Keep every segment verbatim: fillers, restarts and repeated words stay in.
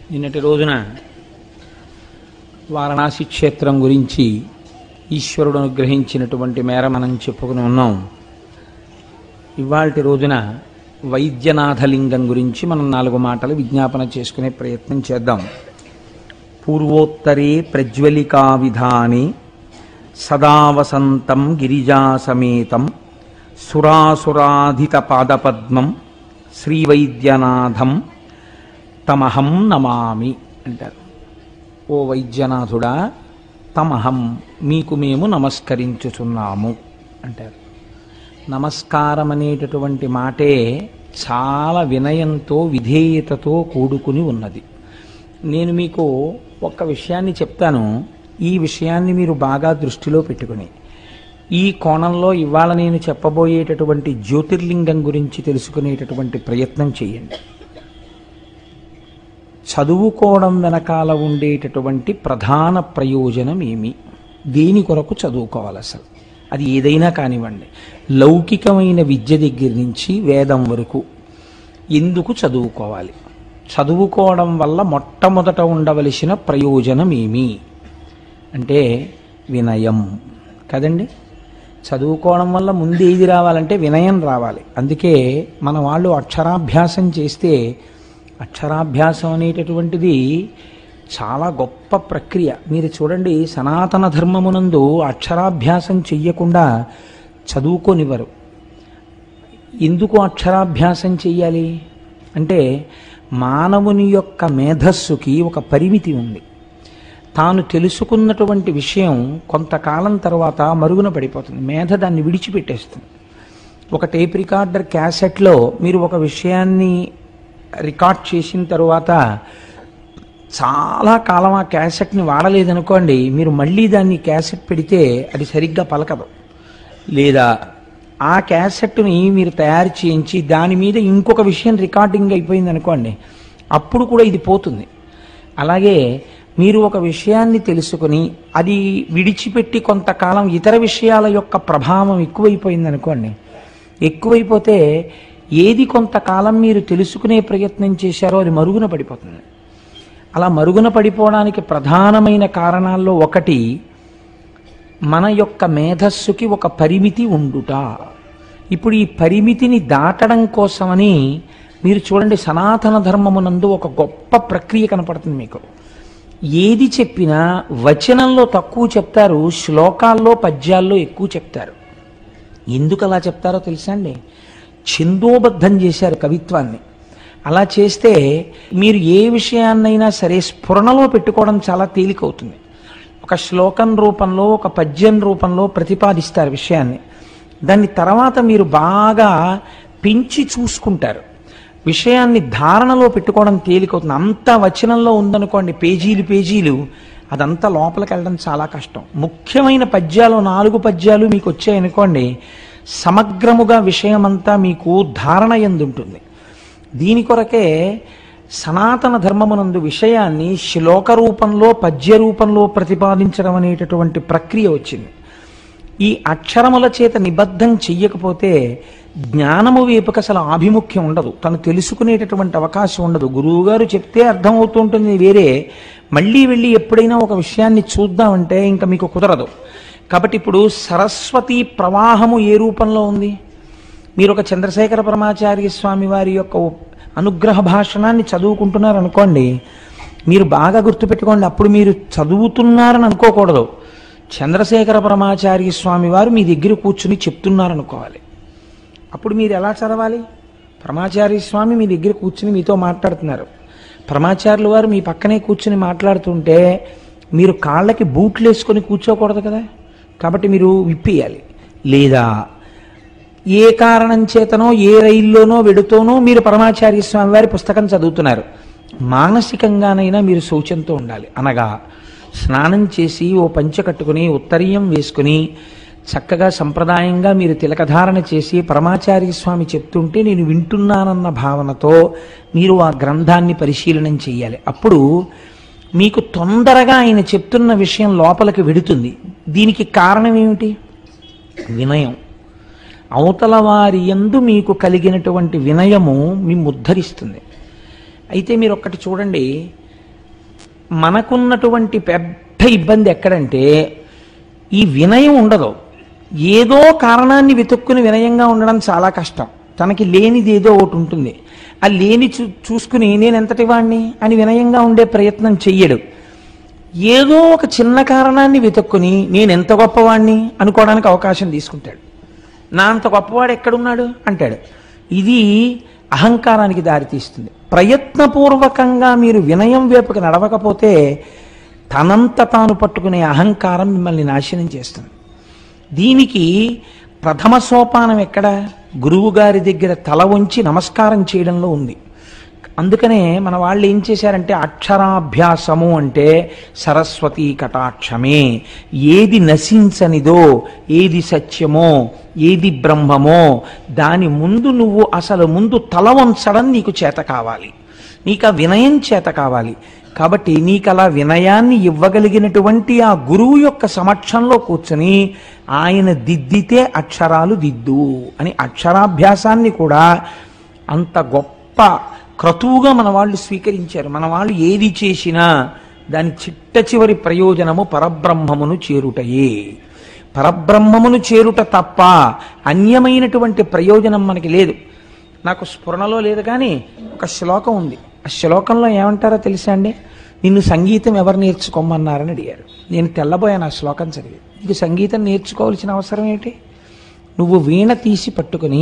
నిన్నటి రోజున వారణాసి క్షేత్రం గురించి ఈశ్వరుడు అనుగ్రహించినటువంటి మేర మనం చెప్పుకుని ఉన్నాం. ఇవాల్టి రోజున వైద్యనాథలింగం గురించి మనం నాలుగు మాటలు విజ్ఞాపన చేసుకునే ప్రయత్నం చేద్దాం. పూర్వోత్తరే ప్రజ్వలికా విధానే సదా వసంతం గిరిజాసమేతం సురాసురాధిత పాదపద్మం శ్రీవైద్యనాథం తమహం నమామి అంటారు. ఓ వైద్యనాథుడా, తమహం మీకు మేము నమస్కరించుచున్నాము అంటారు. నమస్కారం అనేటటువంటి మాటే చాలా వినయంతో విధేయతతో కూడుకుని ఉన్నది. నేను మీకు ఒక్క విషయాన్ని చెప్తాను. ఈ విషయాన్ని మీరు బాగా దృష్టిలో పెట్టుకుని ఈ కోణంలో ఇవాళ నేను చెప్పబోయేటటువంటి జ్యోతిర్లింగం గురించి తెలుసుకునేటటువంటి ప్రయత్నం చేయండి. చదువుకోవడం వెనకాల ఉండేటటువంటి ప్రధాన ప్రయోజనం ఏమి, దేని కొరకు చదువుకోవాలి, అసలు అది ఏదైనా కానివ్వండి, లౌకికమైన విద్య దగ్గర నుంచి వేదం వరకు ఎందుకు చదువుకోవాలి, చదువుకోవడం వల్ల మొట్టమొదట ఉండవలసిన ప్రయోజనం ఏమి అంటే వినయం కదండి. చదువుకోవడం వల్ల ముందు ఏది రావాలంటే వినయం రావాలి. అందుకే మన వాళ్ళు అక్షరాభ్యాసం చేస్తే అక్షరాభ్యాసం అనేటటువంటిది చాలా గొప్ప ప్రక్రియ. మీరు చూడండి, సనాతన ధర్మమునందు అక్షరాభ్యాసం చెయ్యకుండా చదువుకోనివ్వరు. ఎందుకు అక్షరాభ్యాసం చెయ్యాలి అంటే మానవుని యొక్క మేధస్సుకి ఒక పరిమితి ఉంది. తాను తెలుసుకున్నటువంటి విషయం కొంతకాలం తర్వాత మరుగున పడిపోతుంది, మేధ దాన్ని విడిచిపెట్టేస్తుంది. ఒక టేప్ రికార్డర్ క్యాసెట్లో మీరు ఒక విషయాన్ని రికార్డ్ చేసిన తర్వాత చాలా కాలం ఆ క్యాసెట్ని వాడలేదనుకోండి, మీరు మళ్ళీ దాన్ని క్యాసెట్ పెడితే అది సరిగ్గా పలకదు. లేదా ఆ క్యాసెట్ని మీరు తయారు చేయించి దాని మీద ఇంకొక విషయం రికార్డింగ్ అయిపోయింది అనుకోండి, అప్పుడు కూడా ఇది పోతుంది. అలాగే మీరు ఒక విషయాన్ని తెలుసుకుని అది విడిచిపెట్టి కొంతకాలం ఇతర విషయాల యొక్క ప్రభావం ఎక్కువైపోయింది అనుకోండి, ఎక్కువైపోతే ఏది కొంతకాలం మీరు తెలుసుకునే ప్రయత్నం చేశారో అది మరుగున పడిపోతుంది. అలా మరుగున పడిపోవడానికి ప్రధానమైన కారణాల్లో ఒకటి మన యొక్క మేధస్సుకి ఒక పరిమితి ఉండుట. ఇప్పుడు ఈ పరిమితిని దాటడం కోసమని మీరు చూడండి, సనాతన ధర్మమునందు ఒక గొప్ప ప్రక్రియ కనపడుతుంది మీకు. ఏది చెప్పినా వచనంలో తక్కువ చెప్తారు, శ్లోకాల్లో పద్యాల్లో ఎక్కువ చెప్తారు. ఎందుకు అలా చెప్తారో తెలుసా అండి? ఛందోబద్ధం చేశారు కవిత్వాన్ని. అలా చేస్తే మీరు ఏ విషయాన్నైనా సరే స్ఫురణలో పెట్టుకోవడం చాలా తేలికవుతుంది. ఒక శ్లోకం రూపంలో ఒక పద్యం రూపంలో ప్రతిపాదిస్తారు విషయాన్ని, దాన్ని తర్వాత మీరు బాగా పెంచి చూసుకుంటారు. విషయాన్ని ధారణలో పెట్టుకోవడం తేలికవుతుంది. అంతా వచనంలో ఉందనుకోండి, పేజీలు పేజీలు, అదంతా లోపలికి వెళ్ళడం చాలా కష్టం. ముఖ్యమైన పద్యాలు నాలుగు పద్యాలు మీకు వచ్చాయనుకోండి, సమగ్రముగా విషయమంతా మీకు ధారణ యందుంటుంది. దీని కొరకే సనాతన ధర్మమునందు విషయాన్ని శ్లోక రూపంలో పద్య రూపంలో ప్రతిపాదించడం అనేటటువంటి ప్రక్రియ వచ్చింది. ఈ అక్షరముల చేత నిబద్ధం చెయ్యకపోతే జ్ఞానము వైపుకి అసలు ఆభిముఖ్యం ఉండదు, తను తెలుసుకునేటటువంటి అవకాశం ఉండదు. గురువుగారు చెప్తే అర్థమవుతుంటుంది వేరే, మళ్ళీ వెళ్ళి ఎప్పుడైనా ఒక విషయాన్ని చూద్దామంటే ఇంకా మీకు కుదరదు. కాబట్టి ఇప్పుడు సరస్వతి ప్రవాహము ఏ రూపంలో ఉంది? మీరు ఒక చంద్రశేఖర పరమాచార్య స్వామి వారి యొక్క అనుగ్రహ భాషణాన్ని చదువుకుంటున్నారు అనుకోండి, మీరు బాగా గుర్తుపెట్టుకోండి, అప్పుడు మీరు చదువుతున్నారని అనుకోకూడదు. చంద్రశేఖర పరమాచార్య స్వామి వారు మీ దగ్గర కూర్చుని చెప్తున్నారనుకోవాలి. అప్పుడు మీరు ఎలా చదవాలి? పరమాచార్య స్వామి మీ దగ్గర కూర్చుని మీతో మాట్లాడుతున్నారు, పరమాచార్యుల వారు మీ పక్కనే కూర్చుని మాట్లాడుతుంటే మీరు కాళ్ళకి బూట్లు వేసుకొని కూర్చోకూడదు కదా. కాబట్టి మీరు విప్పేయాలి. లేదా ఏ కారణం చేతనో ఏ రైల్లోనో వెడుతోనో మీరు పరమాచార్య స్వామి వారి పుస్తకం చదువుతున్నారు, మానసికంగానైనా మీరు శౌచంతో ఉండాలి. అనగా స్నానం చేసి ఓ పంచె కట్టుకుని ఉత్తరీయం వేసుకుని చక్కగా సంప్రదాయంగా మీరు తిలకధారణ చేసి పరమాచార్య స్వామి చెప్తుంటే నేను వింటున్నానన్న భావనతో మీరు ఆ గ్రంథాన్ని పరిశీలనం చేయాలి. అప్పుడు మీకు తొందరగా ఆయన చెప్తున్న విషయం లోపలికి వెడుతుంది. దీనికి కారణం ఏమిటి? వినయం. అవతల వారి యందు మీకు కలిగినటువంటి వినయము మిమ్ము ఉద్ధరిస్తుంది. అయితే మీరు ఒక్కటి చూడండి, మనకున్నటువంటి పెద్ద ఇబ్బంది ఎక్కడంటే ఈ వినయం ఉండదు. ఏదో కారణాన్ని వెతుక్కుని వినయంగా ఉండడం చాలా కష్టం. తనకి లేనిది ఏదో ఒకటి ఉంటుంది. ఆ లేని చూ చూసుకుని నేను ఎంతటి వాణ్ణి అని వినయంగా ఉండే ప్రయత్నం చెయ్యడు. ఏదో ఒక చిన్న కారణాన్ని వెతుక్కుని నేను ఎంత గొప్పవాణ్ణి అనుకోవడానికి అవకాశం తీసుకుంటాడు. నా అంత గొప్పవాడు ఎక్కడున్నాడు అంటాడు. ఇది అహంకారానికి దారితీస్తుంది. ప్రయత్నపూర్వకంగా మీరు వినయం వైపుకి నడవకపోతే తనంత తాను పట్టుకునే అహంకారం మిమ్మల్ని నాశనం చేస్తుంది. దీనికి ప్రథమ సోపానం ఎక్కడ? గురువు గారి దగ్గర తల వంచి నమస్కారం చేయడంలో ఉంది. అందుకనే మన వాళ్ళు ఏం చేశారంటే అక్షరాభ్యాసము అంటే సరస్వతీ కటాక్షమే. ఏది నశించనిదో, ఏది సత్యమో, ఏది బ్రహ్మమో దాని ముందు నువ్వు అసలు ముందు తల వంచడం నీకు చేత కావాలి. నీకు ఆ వినయం చేత కావాలి. కాబట్టి నీకు అలా వినయాన్ని ఇవ్వగలిగినటువంటి ఆ గురువు యొక్క సమక్షంలో కూర్చొని ఆయన దిద్దితే అక్షరాలు దిద్దు అని అక్షరాభ్యాసాన్ని కూడా అంత గొప్ప క్రతువుగా మన వాళ్ళు స్వీకరించారు. మన వాళ్ళు ఏది చేసినా దాని చిట్ట చివరి ప్రయోజనము పరబ్రహ్మమును చేరుటయే. పరబ్రహ్మమును చేరుట తప్ప అన్యమైనటువంటి ప్రయోజనం మనకి లేదు. నాకు స్ఫురణలో లేదు కానీ ఒక శ్లోకం ఉంది. ఆ శ్లోకంలో ఏమంటారో తెలుసా అండి? నిన్ను సంగీతం ఎవరు నేర్చుకోమన్నారని అడిగారు. నేను తెల్లబోయాను ఆ శ్లోకం చదివి. నీకు సంగీతం నేర్చుకోవాల్సిన అవసరం ఏంటి? నువ్వు వీణ తీసి పట్టుకుని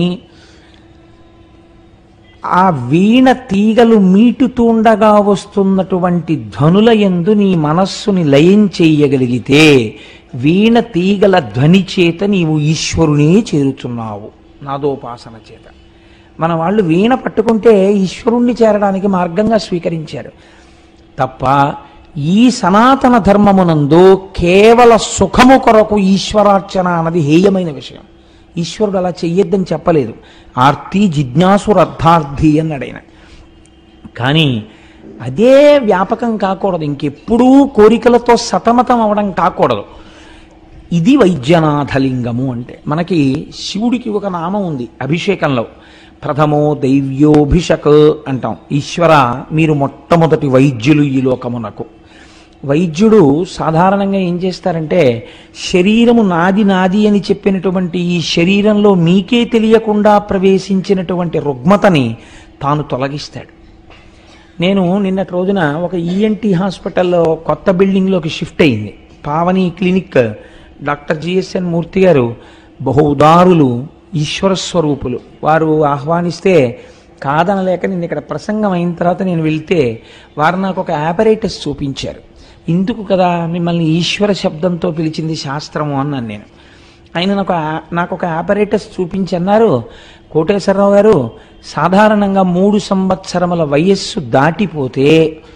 ఆ వీణ తీగలు మీటుతుండగా వస్తున్నటువంటి ధ్వనుల యందు నీ మనస్సుని లయం చేయగలిగితే వీణ తీగల ధ్వని చేత నీవు ఈశ్వరునే చేరుతున్నావు నాదోపాసన చేత. మన వాళ్ళు వీణ పట్టుకుంటే ఈశ్వరుణ్ణి చేరడానికి మార్గంగా స్వీకరించారు తప్ప ఈ సనాతన ధర్మమునందు కేవల సుఖము కొరకు ఈశ్వరార్చన అన్నది హేయమైన విషయం. ఈశ్వరుడు అలా చెయ్యొద్దని చెప్పలేదు. ఆర్తి జిజ్ఞాసురర్థార్థి అన్నాడైన. కానీ అదే వ్యాపకం కాకూడదు. ఇంకెప్పుడూ కోరికలతో సతమతం అవడం కాకూడదు. ఇది వైద్యనాథలింగము అంటే. మనకి శివుడికి ఒక నామం ఉంది అభిషేకంలో. ప్రథమో దైవ్యోభిషక్ అంటాం. ఈశ్వర మీరు మొట్టమొదటి వైద్యులు ఈ లోకమునకు. వైద్యుడు సాధారణంగా ఏం చేస్తారంటే శరీరము నాది నాది అని చెప్పినటువంటి ఈ శరీరంలో మీకే తెలియకుండా ప్రవేశించినటువంటి రుగ్మతని తాను తొలగిస్తాడు. నేను నిన్నటి రోజున ఒక ఈఎన్టీ హాస్పిటల్లో కొత్త బిల్డింగ్లోకి షిఫ్ట్ అయింది. Pavani clinic. Doctor GSN Murthy గారు బహు ఉదారులు, ఈశ్వర స్వరూపులు. వారు ఆహ్వానిస్తే కాదనలేక నేను ఇక్కడ ప్రసంగం అయిన తర్వాత నేను వెళ్తే వారు నాకు ఒక ఆపరేటస్ చూపించారు. ఇందుకు కదా మిమ్మల్ని ఈశ్వర శబ్దంతో పిలిచింది శాస్త్రము అన్నాను నేను. ఆయన నాకు నాకు ఒక ఆపరేటస్ చూపించి అన్నారు, కోటేశ్వరరావు గారు సాధారణంగా మూడు సంవత్సరముల వయస్సు దాటిపోతే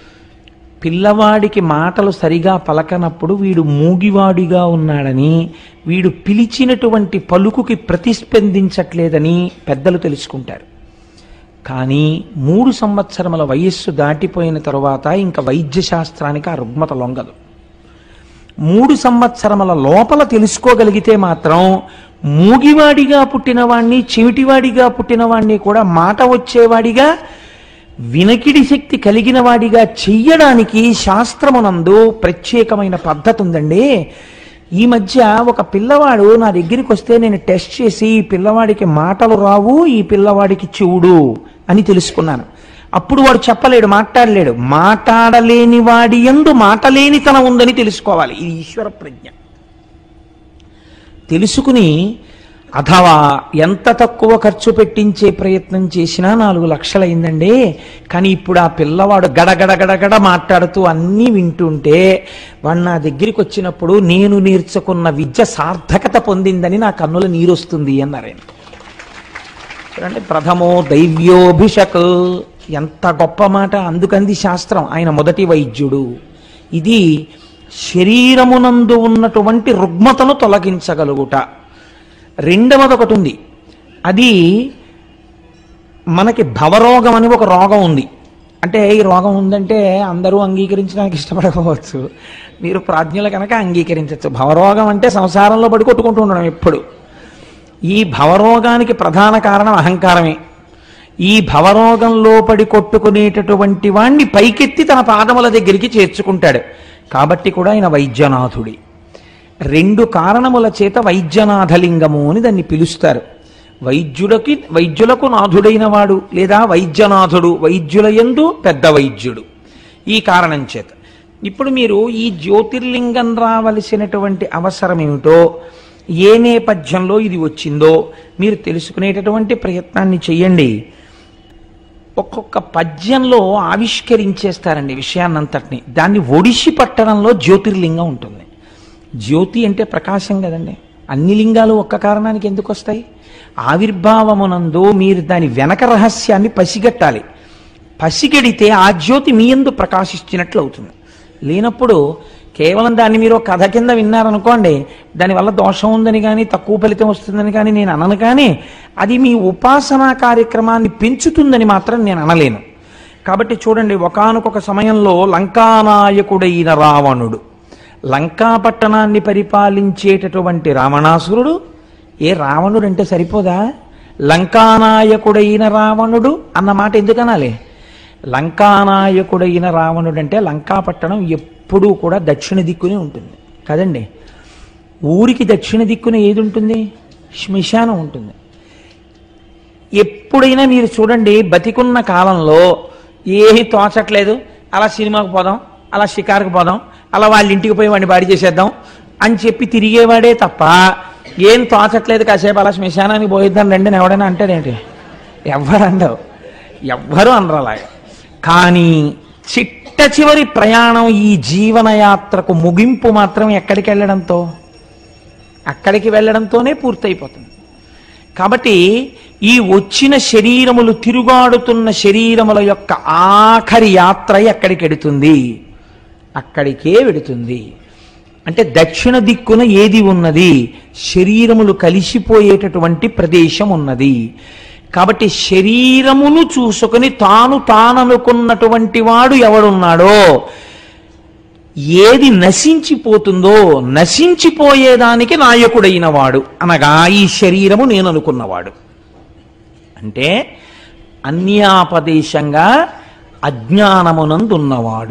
పిల్లవాడికి మాటలు సరిగా పలకనప్పుడు వీడు మూగివాడిగా ఉన్నాడని, వీడు పిలిచినటువంటి పలుకుకి ప్రతిస్పందించట్లేదని పెద్దలు తెలుసుకుంటారు. కానీ మూడు సంవత్సరముల వయస్సు దాటిపోయిన తరువాత ఇంకా వైద్య శాస్త్రానికి ఆ రుగ్మత లొంగదు. మూడు సంవత్సరముల లోపల తెలుసుకోగలిగితే మాత్రం మూగివాడిగా పుట్టినవాణ్ణి, చెవిటివాడిగా పుట్టినవాణ్ణి కూడా మాట వచ్చేవాడిగా, వినకిడి శక్తి కలిగిన వాడిగా చెయ్యడానికి శాస్త్రమునందు ప్రత్యేకమైన పద్ధతి ఉందండి. ఈ మధ్య ఒక పిల్లవాడు నా దగ్గరికి వస్తే నేను టెస్ట్ చేసి ఈ పిల్లవాడికి మాటలు రావు, ఈ పిల్లవాడికి చెవుడు అని తెలుసుకున్నాను. అప్పుడు వాడు చెప్పలేడు, మాట్లాడలేడు. మాట్లాడలేని వాడి యందు మాటలేనితనం ఉందని తెలుసుకోవాలి. ఇది ఈశ్వర ప్రజ్ఞ. తెలుసుకుని అథవా ఎంత తక్కువ ఖర్చు పెట్టించే ప్రయత్నం చేసినా నాలుగు లక్షలైందండి. కానీ ఇప్పుడు ఆ పిల్లవాడు గడగడ గడగడ మాట్లాడుతూ అన్నీ వింటుంటే వాడు నా దగ్గరికి వచ్చినప్పుడు నేను నేర్చుకున్న విద్య సార్థకత పొందిందని నా కన్నుల నీరు వస్తుంది అన్నారు. చూడండి, ప్రథమో దైవ్యోభిషక్ ఎంత గొప్ప మాట. అందుకంది శాస్త్రం ఆయన మొదటి వైద్యుడు. ఇది శరీరమునందు ఉన్నటువంటి రుగ్మతను తొలగించగలుగుట. రెండవది ఒకటి ఉంది, అది మనకి భవరోగం అని ఒక రోగం ఉంది. అంటే ఈ రోగం ఉందంటే అందరూ అంగీకరించడానికి ఇష్టపడకపోవచ్చు, మీరు ప్రాజ్ఞులు కనుక అంగీకరించవచ్చు. భవరోగం అంటే సంసారంలో పడి కొట్టుకుంటూ ఉండడం ఎప్పుడు. ఈ భవరోగానికి ప్రధాన కారణం అహంకారమే. ఈ భవరోగంలో పడి కొట్టుకునేటటువంటి వాణ్ణి పైకెత్తి తన పాదముల దగ్గరికి చేర్చుకుంటాడు. కాబట్టి కూడా ఆయన వైద్యనాథుడి. రెండు కారణముల చేత వైద్యనాథలింగము అని దాన్ని పిలుస్తారు. వైద్యులకి వైద్యులకు నాథుడైన వాడు లేదా వైద్యనాథుడు, వైద్యుల యందు పెద్ద వైద్యుడు. ఈ కారణం చేత ఇప్పుడు మీరు ఈ జ్యోతిర్లింగం రావలసినటువంటి అవసరం ఏమిటో, ఏ నేపథ్యంలో ఇది వచ్చిందో మీరు తెలుసుకునేటటువంటి ప్రయత్నాన్ని చెయ్యండి. ఒక్కొక్క పద్యంలో ఆవిష్కరించేస్తారండి విషయాన్నంతటిని. దాన్ని ఒడిసి పట్టడంలో జ్యోతిర్లింగం ఉంటుంది. జ్యోతి అంటే ప్రకాశం కదండి. అన్ని లింగాలు ఒక్క కారణానికి ఎందుకు వస్తాయి? ఆవిర్భావమునందు మీరు దాని వెనక రహస్యాన్ని పసిగట్టాలి. పసిగడితే ఆ జ్యోతి మీ యందు ప్రకాశించినట్లు అవుతుంది. లేనప్పుడు కేవలం దాన్ని మీరు కథ కింద విన్నారనుకోండి, దానివల్ల దోషం ఉందని కానీ తక్కువ ఫలితం వస్తుందని కానీ నేను అనను, కానీ అది మీ ఉపాసనా కార్యక్రమాన్ని పెంచుతుందని మాత్రం నేను అనలేను. కాబట్టి చూడండి, ఒకానొక సమయంలో లంకానాయకుడైన రావణుడు, లంకా పట్టణాన్ని పరిపాలించేటటువంటి రావణాసురుడు, ఏ రావణుడు అంటే సరిపోదా, లంకానాయకుడైన రావణుడు అన్న మాట ఎందుకు అనాలి? లంకానాయకుడైన రావణుడు అంటే లంకాపట్టణం ఎప్పుడూ కూడా దక్షిణ దిక్కునే ఉంటుంది కదండి. ఊరికి దక్షిణ దిక్కున ఏది ఉంటుంది? శ్మశానం ఉంటుంది. ఎప్పుడైనా మీరు చూడండి, బతికున్న కాలంలో ఏమీ తోచట్లేదు, అలా సినిమాకు పోదాం, అలా షికారుకు పోదాం, అలా వాళ్ళ ఇంటికి పోయి వాడిని బాడీ చేసేద్దాం అని చెప్పి తిరిగేవాడే తప్ప, ఏం తోచట్లేదు కాసేపు అలా శ్మశానానికి పోయిద్దాం రండి అని ఎవడైనా అంటాడేంటి? ఎవ్వరు అండవు, ఎవ్వరూ అనరు అలాగా. కానీ చిట్ట చివరి ప్రయాణం, ఈ జీవనయాత్రకు ముగింపు మాత్రం ఎక్కడికి వెళ్ళడంతో, అక్కడికి వెళ్ళడంతోనే పూర్తయిపోతుంది. కాబట్టి ఈ వచ్చిన శరీరములు, తిరుగాడుతున్న శరీరముల యొక్క ఆఖరి యాత్ర ఎక్కడికి వెడుతుంది? అక్కడికే వెడుతుంది. అంటే దక్షిణ దిక్కున ఏది ఉన్నది? శరీరములు కలిసిపోయేటటువంటి ప్రదేశం ఉన్నది. కాబట్టి శరీరమును చూసుకుని తాను తాననుకున్నటువంటి వాడు ఎవడున్నాడో, ఏది నశించిపోతుందో, నశించిపోయేదానికి నాయకుడైన వాడు అనగా ఈ శరీరము నేను అనుకున్నవాడు. అంటే అన్యాపదేశంగా అజ్ఞానమునందున్నవాడు.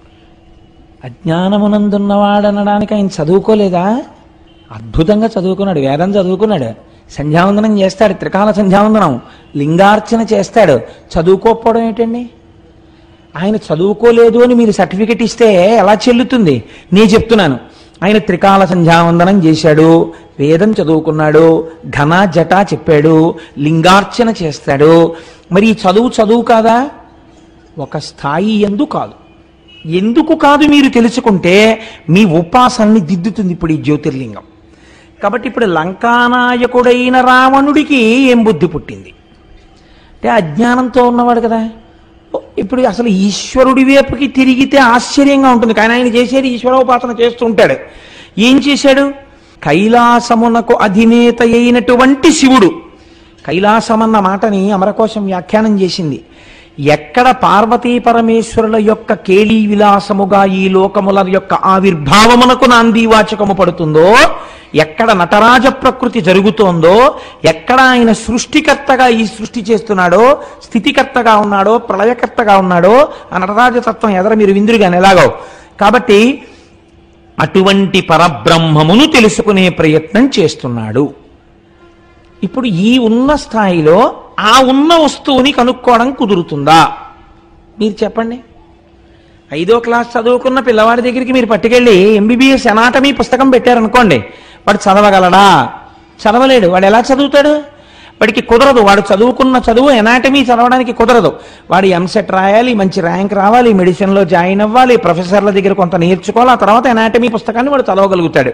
అజ్ఞానమునందున్నవాడు అనడానికి ఆయన చదువుకోలేదా? అద్భుతంగా చదువుకున్నాడు, వేదం చదువుకున్నాడు, సంధ్యావందనం చేస్తాడు, త్రికాల సంధ్యావందనం, లింగార్చన చేస్తాడు. చదువుకోకపోవడం ఏంటండి? ఆయన చదువుకోలేదు అని మీరు సర్టిఫికెట్ ఇస్తే ఎలా చెల్లుతుంది? నేను చెప్తున్నాను, ఆయన త్రికాల సంధ్యావందనం చేశాడు, వేదం చదువుకున్నాడు, ఘన జట చెప్పాడు, లింగార్చన చేస్తాడు. మరి ఈ చదువు చదువు కాదా? ఒక స్థాయి ఎందు కాదు. ఎందుకు కాదు మీరు తెలుసుకుంటే మీ ఉపాసనని దిద్దుతుంది ఇప్పుడు ఈ జ్యోతిర్లింగం. కాబట్టి ఇప్పుడు లంకానాయకుడైన రావణుడికి ఏం బుద్ధి పుట్టింది అంటే అజ్ఞానంతో ఉన్నవాడు కదా. ఇప్పుడు అసలు ఈశ్వరుడి వైపుకి తిరిగితే ఆశ్చర్యంగా ఉంటుంది, కానీ ఆయన చేసేది ఈశ్వరోపాసన చేస్తూ ఉంటాడు. ఏం చేశాడు? కైలాసమునకు అధినేత అయినటువంటి శివుడు, కైలాసమన్న మాటని అమరకోశం వ్యాఖ్యానం చేసింది. ఎక్కడ పార్వతీ పరమేశ్వరుల యొక్క కేళీ విలాసముగా ఈ లోకముల యొక్క ఆవిర్భావమునకు నాందీవాచకము పడుతుందో, ఎక్కడ నటరాజ ప్రకృతి జరుగుతోందో, ఎక్కడ ఆయన సృష్టికర్తగా ఈ సృష్టి చేస్తున్నాడో, స్థితికర్తగా ఉన్నాడో, ప్రళయకర్తగా ఉన్నాడో, ఆ నటరాజతత్వం ఎదర మీరు విందురుగాని ఎలాగో. కాబట్టి అటువంటి పరబ్రహ్మమును తెలుసుకునే ప్రయత్నం చేస్తున్నాడు. ఇప్పుడు ఈ ఉన్న స్థాయిలో ఆ ఉన్న వస్తువుని కనుక్కోవడం కుదురుతుందా? మీరు చెప్పండి. ఐదో క్లాస్ చదువుకున్న పిల్లవాడి దగ్గరికి మీరు పట్టుకెళ్ళి ఎంబీబీఎస్ ఎనాటమీ పుస్తకం పెట్టారనుకోండి, వాడు చదవగలడా? చదవలేడు. వాడు ఎలా చదువుతాడు? వాడికి కుదరదు. వాడు చదువుకున్న చదువు ఎనాటమీ చదవడానికి కుదరదు. వాడు ఎంసెట్ రాయాలి, మంచి ర్యాంక్ రావాలి, మెడిసిన్లో జాయిన్ అవ్వాలి, ప్రొఫెసర్ల దగ్గర కొంత నేర్చుకోవాలి, ఆ తర్వాత ఎనాటమీ పుస్తకాన్ని వాడు చదవగలుగుతాడు.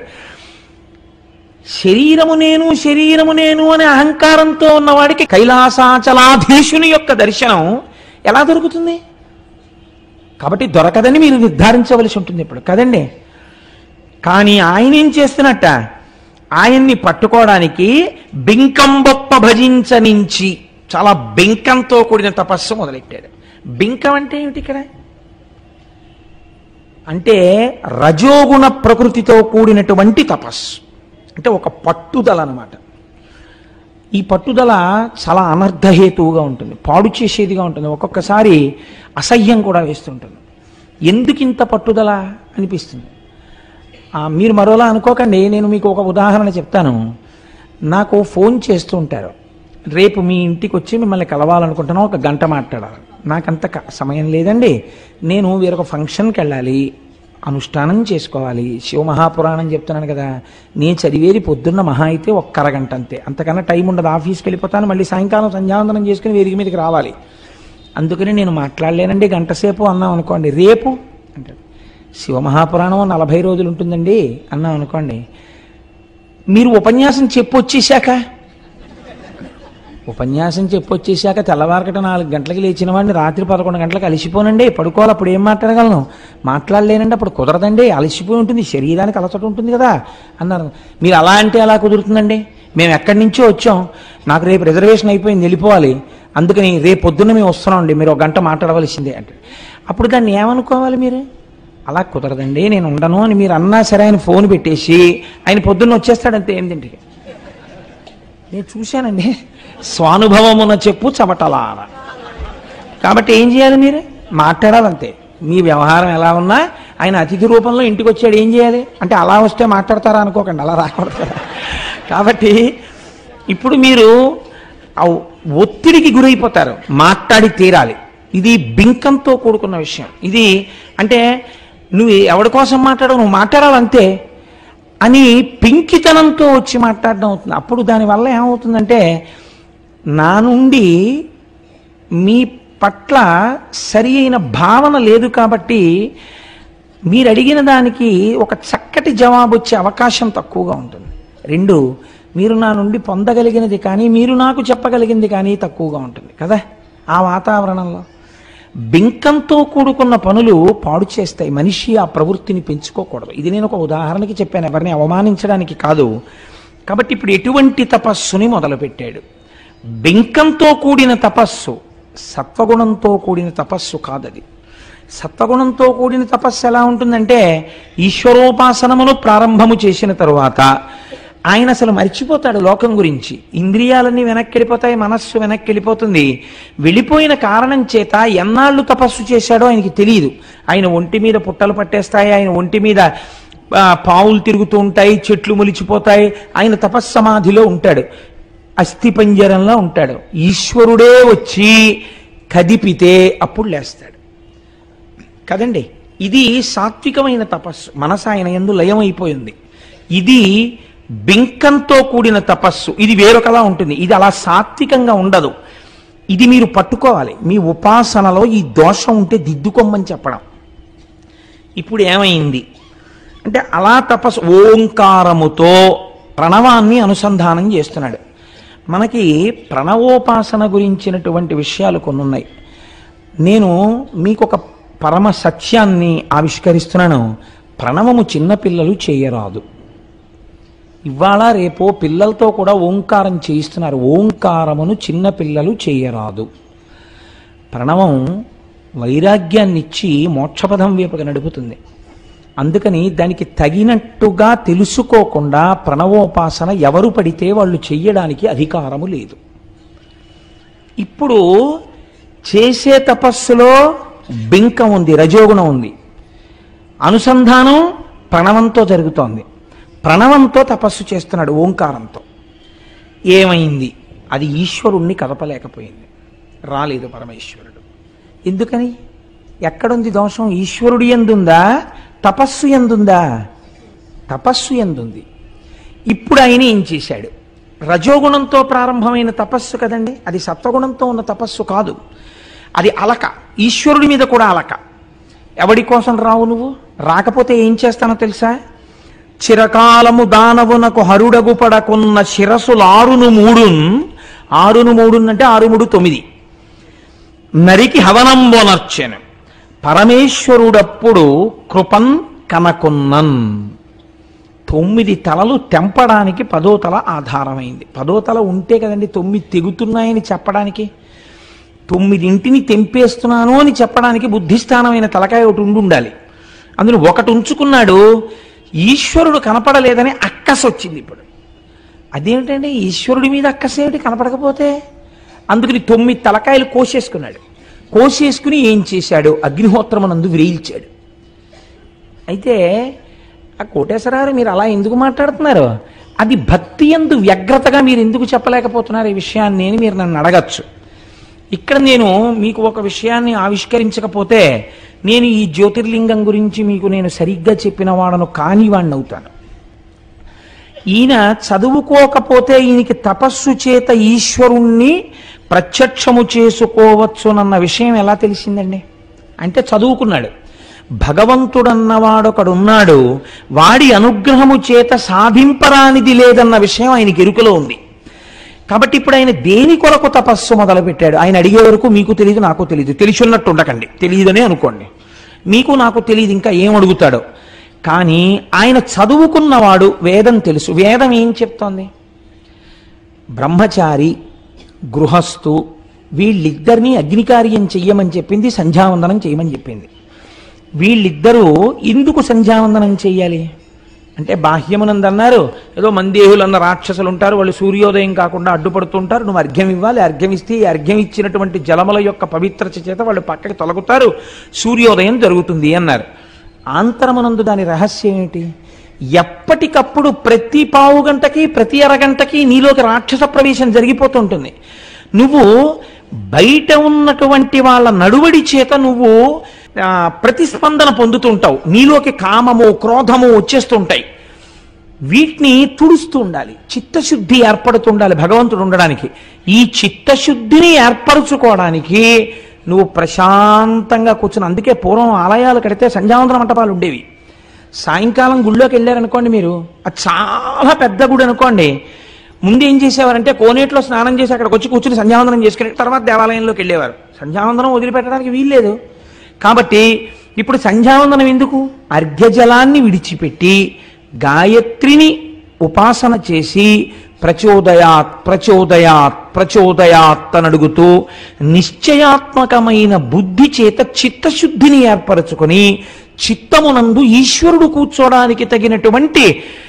శరీరము నేను, శరీరము నేను అనే అహంకారంతో ఉన్నవాడికి కైలాసాచలాధీశుని యొక్క దర్శనం ఎలా దొరుకుతుంది? కాబట్టి దొరకదని మీరు నిర్ధారించవలసి ఉంటుంది ఇప్పుడు కదండి. కానీ ఆయన ఏం చేస్తున్నట్ట? ఆయన్ని పట్టుకోవడానికి బింకంబొప్ప భజించనించి చాలా బింకంతో కూడిన తపస్సు మొదలెట్టాడు. బింకం అంటే ఏమిటి ఇక్కడ? అంటే రజోగుణ ప్రకృతితో కూడినటువంటి తపస్సు, అంటే ఒక పట్టుదల అన్నమాట. ఈ పట్టుదల చాలా అనర్థహేతువుగా ఉంటుంది, పాడు చేసేదిగా ఉంటుంది, ఒక్కొక్కసారి అసహ్యం కూడా వేస్తుంటుంది. ఎందుకు ఇంత పట్టుదల అనిపిస్తుంది. మీరు మరోలా అనుకోకండి, నేను మీకు ఒక ఉదాహరణ చెప్తాను. నాకు ఫోన్ చేస్తూ ఉంటారు, రేపు మీ ఇంటికి వచ్చి మిమ్మల్ని కలవాలనుకుంటున్నాను, ఒక గంట మాట్లాడాలి. నాకంత సమయం లేదండి, నేను వేరొక ఫంక్షన్కి వెళ్ళాలి, అనుష్ఠానం చేసుకోవాలి, శివమహాపురాణం చెప్తున్నాను కదా, నేను చదివేది పొద్దున్న మహా అయితే ఒక్క అరగంట అంతే, అంతకన్నా టైం ఉండదు. ఆఫీస్కి వెళ్ళిపోతాను, మళ్ళీ సాయంకాలం సంధ్యావందనం చేసుకుని వేదిక మీదకి రావాలి. అందుకని నేను మాట్లాడలేనండి గంట సేపు అన్నాం అనుకోండి. రేపు అంటే శివమహాపురాణం నలభై రోజులు ఉంటుందండి అన్నాం అనుకోండి. మీరు ఉపన్యాసం చెప్పొచ్చేశాక ఉపన్యాసం చెప్పొచ్చేశాక తెల్లవారకట నాలుగు గంటలకి లేచిన వాడిని రాత్రి పదకొండు గంటలకు అలసిపోనండి, పడుకోవాలి, అప్పుడు ఏం మాట్లాడగలను, మాట్లాడలేనండి, అప్పుడు కుదరదండి, అలసిపోయి ఉంటుంది, శరీరానికి అలసట ఉంటుంది కదా అన్నారు. మీరు అలా అంటే ఎలా కుదురుతుందండి, మేము ఎక్కడి నుంచో వచ్చాం, నాకు రేపు రిజర్వేషన్ అయిపోయింది, వెళ్ళిపోవాలి, అందుకని రేపు పొద్దున్న మేము వస్తున్నామండి, మీరు ఒక గంట మాట్లాడవలసిందే అంటే అప్పుడు దాన్ని ఏమనుకోవాలి మీరు? అలా కుదరదండి నేను ఉండను అని మీరు అన్నా సరే ఆయన ఫోన్ పెట్టేసి ఆయన పొద్దున్న వచ్చేస్తాడంతే ఏంటంటే. నేను చూశానండి, స్వానుభవమున చెప్పు చమటలాన. కాబట్టి ఏం చేయాలి, మీరు మాట్లాడాలంతే. మీ వ్యవహారం ఎలా ఉన్నా ఆయన అతిథి రూపంలో ఇంటికి వచ్చాడు, ఏం చేయాలి అంటే అలా వస్తే మాట్లాడతారా అనుకోకండి, అలా రాకూడదు. కాబట్టి ఇప్పుడు మీరు ఒత్తిడికి గురైపోతారు, మాట్లాడి తీరాలి. ఇది బింకంతో కూడుకున్న విషయం. ఇది అంటే నువ్వు ఎవరి కోసం మాట్లాడవు, నువ్వు మాట్లాడాలంతే అని పింకితనంతో వచ్చి మాట్లాడడం అవుతుంది. అప్పుడు దానివల్ల ఏమవుతుందంటే నా నుండి మీ పట్ల సరి అయిన భావన లేదు, కాబట్టి మీరు అడిగిన దానికి ఒక చక్కటి జవాబు వచ్చే అవకాశం తక్కువగా ఉంటుంది. రెండు, మీరు నా నుండి పొందగలిగినది కానీ మీరు నాకు చెప్పగలిగింది కానీ తక్కువగా ఉంటుంది కదా. ఆ వాతావరణంలో బింకంతో కూడుకున్న పనులు పాడు చేస్తాయి, మనిషి ఆ ప్రవృత్తిని పెంచుకోకూడదు. ఇది నేను ఒక ఉదాహరణకి చెప్పాను, ఎవరిని అవమానించడానికి కాదు. కాబట్టి ఇప్పుడు ఎటువంటి తపస్సుని మొదలుపెట్టాడు? బింకంతో కూడిన తపస్సు, సత్వగుణంతో కూడిన తపస్సు కాదది. సత్వగుణంతో కూడిన తపస్సు ఎలా ఉంటుందంటే ఈశ్వరోపాసనమును ప్రారంభము చేసిన తరువాత ఆయన అసలు మర్చిపోతాడు లోకం గురించి, ఇంద్రియాలన్నీ వెనక్కి వెళ్ళిపోతాయి, మనస్సు వెనక్కి వెళ్ళిపోతుంది. వెళ్ళిపోయిన కారణం చేత ఎన్నాళ్ళు తపస్సు చేశాడో ఆయనకి తెలియదు. ఆయన ఒంటి మీద పుట్టలు పట్టేస్తాయి, ఆయన ఒంటి మీద పావులు తిరుగుతూ ఉంటాయి, చెట్లు మొలిచిపోతాయి, ఆయన తపస్సమాధిలో ఉంటాడు, అస్థిపంజరంలో ఉంటాడు. ఈశ్వరుడే వచ్చి కదిపితే అప్పుడు లేస్తాడు కదండి. ఇది సాత్వికమైన తపస్సు, మనసు ఆయన యందు లయమైపోయింది. ఇది బింకంతో కూడిన తపస్సు, ఇది వేరొకలా ఉంటుంది. ఇది అలా సాత్వికంగా ఉండదు. ఇది మీరు పట్టుకోవాలి. మీ ఉపాసనలో ఈ దోషం ఉంటే దిద్దుకోమని చెప్పడం. ఇప్పుడు ఏమైంది అంటే అలా తపస్సు ఓంకారముతో ప్రణవాన్ని అనుసంధానం చేస్తున్నాడు. మనకి ప్రణవోపాసన గురించినటువంటి విషయాలు కొన్ని ఉన్నాయి. నేను మీకు ఒక పరమ సత్యాన్ని ఆవిష్కరిస్తున్నాను. ప్రణవము చిన్నపిల్లలు చేయరాదు. ఇవాళ రేపో పిల్లలతో కూడా ఓంకారం చేయిస్తున్నారు. ఓంకారమును చిన్నపిల్లలు చేయరాదు. ప్రణవం వైరాగ్యాన్నిచ్చి మోక్షపదం వైపుగా నడుపుతుంది. అందుకని దానికి తగినట్టుగా తెలుసుకోకుండా ప్రణవోపాసన ఎవరు పడితే వాళ్ళు చెయ్యడానికి అధికారము లేదు. ఇప్పుడు చేసే తపస్సులో బింకం ఉంది, రజోగుణం ఉంది, అనుసంధానం ప్రణవంతో జరుగుతోంది. ప్రణవంతో తపస్సు చేస్తున్నాడు ఓంకారంతో. ఏమైంది? అది ఈశ్వరుణ్ణి కదపలేకపోయింది, రాలేదు పరమేశ్వరుడు. ఎందుకని? ఎక్కడుంది దోషం? ఈశ్వరుడి యందుందా, తపస్సు యందుందా? తపస్సు యందుంది. ఇప్పుడు ఆయన ఏం చేశాడు? రజోగుణంతో ప్రారంభమైన తపస్సు కదండి, అది సత్వగుణంతో ఉన్న తపస్సు కాదు. అది అలక, ఈశ్వరుడి మీద కూడా అలక. ఎవడి కోసం రావు నువ్వు? రాకపోతే ఏం చేస్తానో తెలుసా? చిరకాలము దానవునకు హరుడగు పడకున్న శిరసులారును మూడున్, ఆరును మూడున్నంటే ఆరు మూడు తొమ్మిది, నరికి హవనంబొనర్చెను పరమేశ్వరుడప్పుడు కృపన్ కనకున్నన్. తొమ్మిది తలలు తెంపడానికి పదో తల ఆధారమైంది. పదో తల ఉంటే కదండి తొమ్మిది తెగుతున్నాయని చెప్పడానికి. తొమ్మిదింటిని తెంపేస్తున్నాను అని చెప్పడానికి బుద్ధిస్థానమైన తలకాయ ఒకటి ఉండి ఉండాలి. అందులో ఒకటి ఉంచుకున్నాడు. ఈశ్వరుడు కనపడలేదని అక్కసొచ్చింది. ఇప్పుడు అదేమిటండి ఈశ్వరుడి మీద అక్కసేమిటి కనపడకపోతే? అందుకని తొమ్మిది తలకాయలు కోసేసుకున్నాడు. కోసేసుకుని ఏం చేశాడు? అగ్నిహోత్రమునందు విరేల్చాడు. అయితే ఆ కోటేశ్వరరావు మీరు అలా ఎందుకు మాట్లాడుతున్నారు? అది భక్తి యందు వ్యగ్రతగా మీరు ఎందుకు చెప్పలేకపోతున్నారు ఈ విషయాన్ని అని మీరు నన్ను అడగచ్చు. ఇక్కడ నేను మీకు ఒక విషయాన్ని ఆవిష్కరించకపోతే నేను ఈ జ్యోతిర్లింగం గురించి మీకు నేను సరిగ్గా చెప్పిన వాడను కాని వాడిని అవుతాను. ఈయన చదువుకోకపోతే ఈయనకి తపస్సు చేత ఈశ్వరుణ్ణి ప్రత్యక్షము చేసుకోవచ్చునన్న విషయం ఎలా తెలిసిందండి? అంటే చదువుకున్నాడు. భగవంతుడన్నవాడొకడున్నాడు, వాడి అనుగ్రహము చేత సాధింపరానిది లేదన్న విషయం ఆయనకి ఎరుకలో ఉంది. కాబట్టి ఇప్పుడు ఆయన దేని కొరకు తపస్సు మొదలుపెట్టాడు? ఆయన అడిగే వరకు మీకు తెలియదు, నాకు తెలియదు. తెలిసిన్నట్టు ఉండకండి, తెలియదనే అనుకోండి. మీకు నాకు తెలియదు ఇంకా ఏం అడుగుతాడో. కానీ ఆయన చదువుకున్నవాడు, వేదం తెలుసు. వేదం ఏం చెప్తోంది? బ్రహ్మచారి, గృహస్థు వీళ్ళిద్దరినీ అగ్నికార్యం చెయ్యమని చెప్పింది, సంధ్యావందనం చేయమని చెప్పింది. వీళ్ళిద్దరూ ఎందుకు సంధ్యావందనం చెయ్యాలి అంటే బాహ్యమునందన్నారు ఏదో మందేహులు అన్న రాక్షసులు ఉంటారు, వాళ్ళు సూర్యోదయం కాకుండా అడ్డుపడుతుంటారు, నువ్వు అర్ఘ్యం ఇవ్వాలి, అర్ఘ్యం ఇస్తే ఈ అర్ఘ్యం ఇచ్చినటువంటి జలముల యొక్క పవిత్రత చేత వాళ్ళు పక్కకి తొలగుతారు, సూర్యోదయం జరుగుతుంది అన్నారు. ఆంతరమునందు దాని రహస్యం ఏమిటి? ఎప్పటికప్పుడు ప్రతి పావు గంటకి ప్రతి అరగంటకి నీలోకి రాక్షస ప్రవేశం జరిగిపోతుంటుంది. నువ్వు బయట ఉన్నటువంటి వాళ్ళ నడువడి చేత నువ్వు ప్రతిస్పందన పొందుతుంటావు, నీలోకి కామము క్రోధము వచ్చేస్తుంటాయి. వీటిని తుడుస్తూ ఉండాలి, చిత్తశుద్ధి ఏర్పడుతుండాలి భగవంతుడు ఉండడానికి. ఈ చిత్తశుద్ధిని ఏర్పరచుకోవడానికి నువ్వు ప్రశాంతంగా కూర్చుని, అందుకే పూర్వం ఆలయాలు కడితే సంధ్యావందన మంటపాలు ఉండేవి. సాయంకాలం గుళ్ళోకి వెళ్ళారనుకోండి, మీరు అది చాలా పెద్ద గుడి అనుకోండి, ముందు ఏం చేసేవారంటే కోనేట్లో స్నానం చేసి అక్కడికి వచ్చి కూర్చుని సంధ్యావందనం చేసుకుని తర్వాత దేవాలయంలోకి వెళ్ళేవారు. సంధ్యావందనం వదిలిపెట్టడానికి వీల్లేదు. కాబట్టి ఇప్పుడు సంధ్యావందనం ఎందుకు? అర్ఘ్యజలాన్ని విడిచిపెట్టి గాయత్రిని ఉపాసన చేసి ప్రచోదయాత్ ప్రచోదయాత్ ప్రచోదయాత్ అని అడుగుతూ నిశ్చయాత్మకమైన బుద్ధి చేత చిత్తశుద్ధిని ఏర్పరచుకొని చిత్తమునందు ఈశ్వరుడు కూర్చోడానికి తగినటువంటి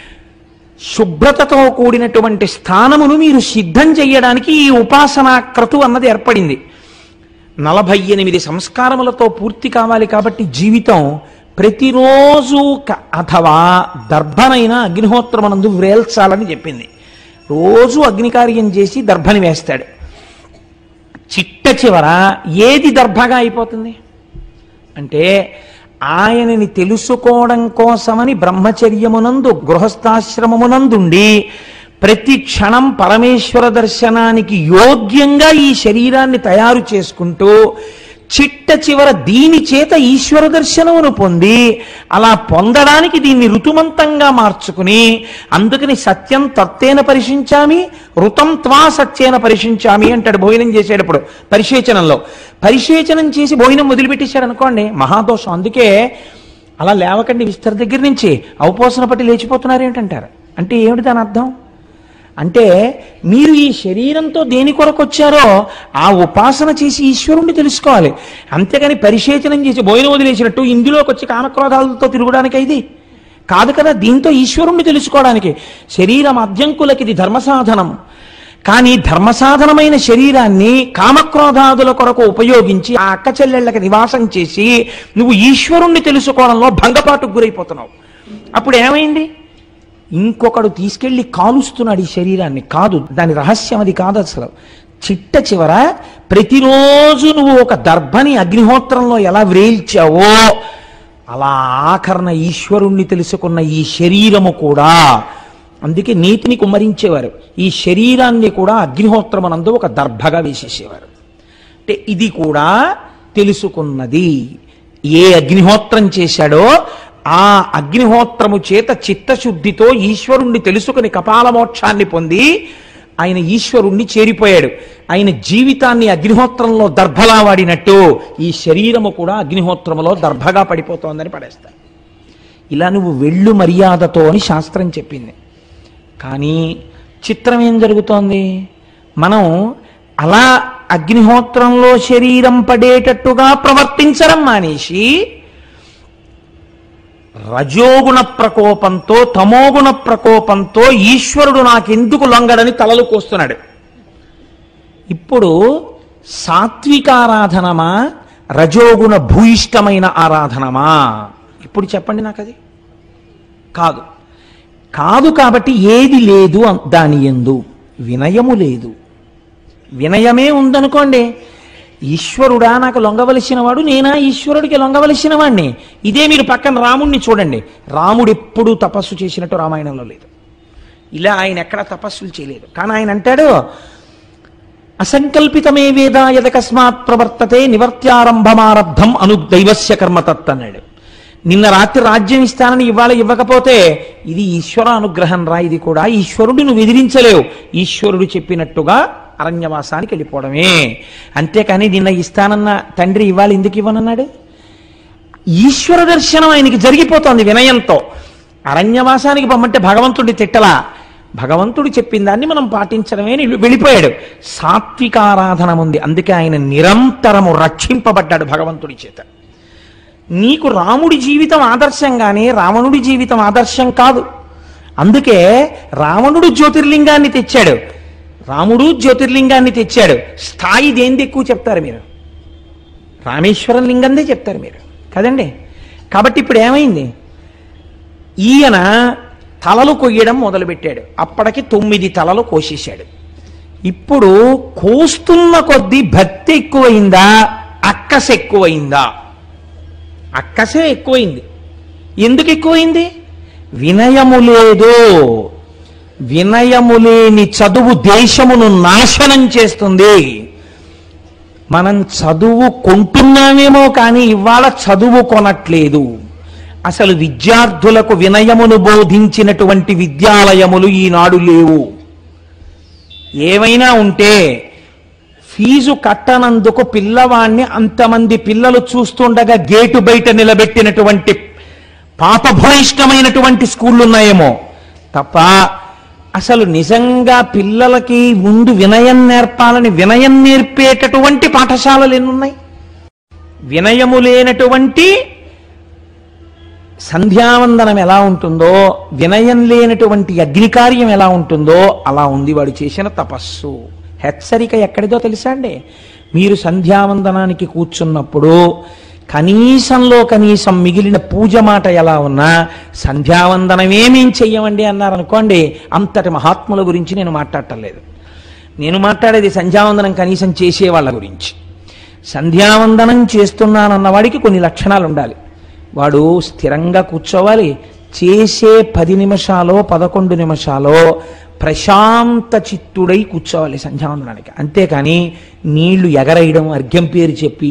శుభ్రతతో కూడినటువంటి స్థానమును మీరు సిద్ధం చేయడానికి ఈ ఉపాసనా క్రతు అన్నది ఏర్పడింది. నలభై ఎనిమిది సంస్కారములతో పూర్తి కావాలి. కాబట్టి జీవితం ప్రతిరోజు అథవా దర్భనైనా అగ్నిహోత్రమనందు వేల్చాలని చెప్పింది. రోజు అగ్నికార్యం చేసి దర్భని వేస్తాడు. చిట్ట చివర ఏది దర్భగా అయిపోతుంది అంటే ఆయనని తెలుసుకోవడం కోసమని బ్రహ్మచర్యమునందు గృహస్థాశ్రమమునందుండి ప్రతి క్షణం పరమేశ్వర దర్శనానికి యోగ్యంగా ఈ శరీరాన్ని తయారు చేసుకుంటూ చిట్ట చివర దీని చేత ఈశ్వర దర్శనమును పొంది అలా పొందడానికి దీన్ని ఋతుమంతంగా మార్చుకుని, అందుకని సత్యం తత్తేన పరిశించామి ఋతం త్వా సత్యేన పరిశించామి అంటాడు భోజనం చేసేటప్పుడు పరిశేచనంలో. పరిశేచనం చేసి భోజనం వదిలిపెట్టేశాడు అనుకోండి, మహాదోషం. అందుకే అలా లేవకండి విస్తర దగ్గర నుంచి అవపోసన పట్టి లేచిపోతున్నారు ఏంటంటారు. అంటే ఏమిటి దాని అర్థం? అంటే మీరు ఈ శరీరంతో దేని కొరకు వచ్చారో ఆ ఉపాసన చేసి ఈశ్వరుణ్ణి తెలుసుకోవాలి. అంతేగాని పరిశేచనం చేసి భోజనం వదిలేసినట్టు ఇందులోకి వచ్చి కామక్రోధాలతో తిరగడానికి ఇది కాదు కదా. దీంతో ఈశ్వరుణ్ణి తెలుసుకోవడానికి శరీరం అద్యంకులకి ఇది ధర్మసాధనం. కానీ ధర్మసాధనమైన శరీరాన్ని కామక్రోధాదుల కొరకు ఉపయోగించి ఆ అక్క చెల్లెళ్ళకి నివాసం చేసి నువ్వు ఈశ్వరుణ్ణి తెలుసుకోవడంలో భంగపాటుకు గురైపోతున్నావు. అప్పుడు ఏమైంది? ఇంకొకడు తీసుకెళ్లి కాలుస్తున్నాడు ఈ శరీరాన్ని. కాదు, దాని రహస్యం అది కాదు అసలు. చిట్ట చివర ప్రతిరోజు నువ్వు ఒక దర్భని అగ్నిహోత్రంలో ఎలా వ్రేల్చావో అలా ఆఖరణ ఈశ్వరుణ్ణి తెలుసుకున్న ఈ శరీరము కూడా, అందుకే నీతిని కుమ్మరించేవారు, ఈ శరీరాన్ని కూడా అగ్నిహోత్రమనందు ఒక దర్భగా వేసేసేవారు. అంటే ఇది కూడా తెలుసుకున్నది. ఏ అగ్నిహోత్రం చేశాడో ఆ అగ్నిహోత్రము చేత చిత్తశుద్ధితో ఈశ్వరుణ్ణి తెలుసుకుని కపాల మోక్షాన్ని పొంది ఆయన ఈశ్వరుణ్ణి చేరిపోయాడు. ఆయన జీవితాన్ని అగ్నిహోత్రంలో దర్భలా వాడినట్టు ఈ శరీరము కూడా అగ్నిహోత్రములో దర్భగా పడిపోతోందని పడేస్తాడు. ఇలా నువ్వు వెళ్ళు మర్యాదతో అని శాస్త్రం చెప్పింది. కానీ చిత్రం ఏం జరుగుతోంది? మనం అలా అగ్నిహోత్రంలో శరీరం పడేటట్టుగా ప్రవర్తించడం మానేసి రజోగుణ ప్రకోపంతో తమోగుణ ప్రకోపంతో ఈశ్వరుడు నాకెందుకు లొంగడని తలలు కోస్తున్నాడు. ఇప్పుడు సాత్వికారాధనమా రజోగుణ భూయిష్టమైన ఆరాధనమా? ఇప్పుడు చెప్పండి నాకు. అది కాదు. కాదు కాబట్టి ఏది లేదు దాని యందు వినయము లేదు. వినయమే ఉందనుకోండి, ఈశ్వరుడా నాకు లొంగవలసిన వాడు, నేనా ఈశ్వరుడికి లొంగవలసిన వాడిని? ఇదే మీరు పక్కన రాముణ్ణి చూడండి. రాముడు ఎప్పుడూ తపస్సు చేసినట్టు రామాయణంలో లేదు. ఇలా ఆయన ఎక్కడ తపస్సులు చేయలేదు. కానీ ఆయన అంటాడు, అసంకల్పితమే వేద యదకస్మాత్ ప్రవర్తతే నివర్త్యారంభమారబ్ధం అను దైవస్య కర్మతత్ అన్నాడు. నిన్న రాత్రి రాజ్యం ఇస్తానని ఇవాళ ఇవ్వకపోతే ఇది ఈశ్వర అనుగ్రహం రా. ఇది కూడా ఈశ్వరుడు నువ్వు ఎదిరించలేవు. ఈశ్వరుడు చెప్పినట్టుగా అరణ్యవాసానికి వెళ్ళిపోవడమే. అంతేకాని నిన్న ఇస్తానన్న తండ్రి ఇవాళ ఎందుకు ఇవ్వనన్నాడు? ఈశ్వర దర్శనం ఆయనకి జరిగిపోతోంది వినయంతో. అరణ్యవాసానికి పొమ్మంటే భగవంతుడి తిట్టలా, భగవంతుడు చెప్పిన దాన్ని మనం పాటించడమే వెళ్ళిపోయాడు. సాత్వికారాధన ఉంది. అందుకే ఆయన నిరంతరము రక్షింపబడ్డాడు భగవంతుడి చేత. నీకు రాముడి జీవితం ఆదర్శంగానే రావణుడి జీవితం ఆదర్శం కాదు. అందుకే రావణుడు జ్యోతిర్లింగాన్ని తెచ్చాడు, రాముడు జ్యోతిర్లింగాన్ని తెచ్చాడు. స్థాయి దేంది ఎక్కువ చెప్తారు మీరు? రామేశ్వరం లింగందే చెప్తారు మీరు కదండి. కాబట్టి ఇప్పుడు ఏమైంది? ఈయన తలలు కొయ్యడం మొదలుపెట్టాడు. అప్పటికి తొమ్మిది తలలు కోసేశాడు. ఇప్పుడు కోస్తున్న కొద్దీ భక్తి ఎక్కువైందా, అక్కస ఎక్కువైందా? అక్కసే ఎక్కువైంది. ఎందుకు ఎక్కువైంది? వినయము లేదు. వినయము లేని చదువు దేశమును నాశనం చేస్తుంది. మనం చదువు కొంటున్నామేమో కానీ ఇవాళ చదువు కొనట్లేదు. అసలు విద్యార్థులకు వినయమును బోధించినటువంటి విద్యాలయములు ఈనాడు లేవు. ఏమైనా ఉంటే ఫీజు కట్టనందుకు పిల్లవాణ్ణి అంతమంది పిల్లలు చూస్తుండగా గేటు బయట నిలబెట్టినటువంటి పాపభూయిష్టమైనటువంటి స్కూళ్ళు ఉన్నాయేమో తప్ప అసలు నిజంగా పిల్లలకి ముందు వినయం నేర్పాలని వినయం నేర్పేటటువంటి పాఠశాలలు ఎన్నున్నాయి? వినయము లేనటువంటి సంధ్యావందనం ఎలా ఉంటుందో, వినయం లేనటువంటి అగ్నికార్యం ఎలా ఉంటుందో అలా ఉంది వాడు చేసిన తపస్సు. హెచ్చరిక ఎక్కడిదో తెలుసా అండి? మీరు సంధ్యావందనానికి కూర్చున్నప్పుడు కనీసంలో కనీసం మిగిలిన పూజ మాట ఎలా ఉన్నా సంధ్యావందనమే మేము చెయ్యమండి అన్నారనుకోండి, అంతటి మహాత్ముల గురించి నేను మాట్లాడటం లేదు. నేను మాట్లాడేది సంధ్యావందనం కనీసం చేసే వాళ్ళ గురించి. సంధ్యావందనం చేస్తున్నానన్న వాడికి కొన్ని లక్షణాలు ఉండాలి. వాడు స్థిరంగా కూర్చోవాలి. చేసే పది నిమిషాలో పదకొండు నిమిషాలో ప్రశాంత చిత్తుడై కూర్చోవాలి సంధ్యావందనానికి. అంతేకాని నీళ్లు ఎగరేయడం, అర్ఘ్యం పేరు చెప్పి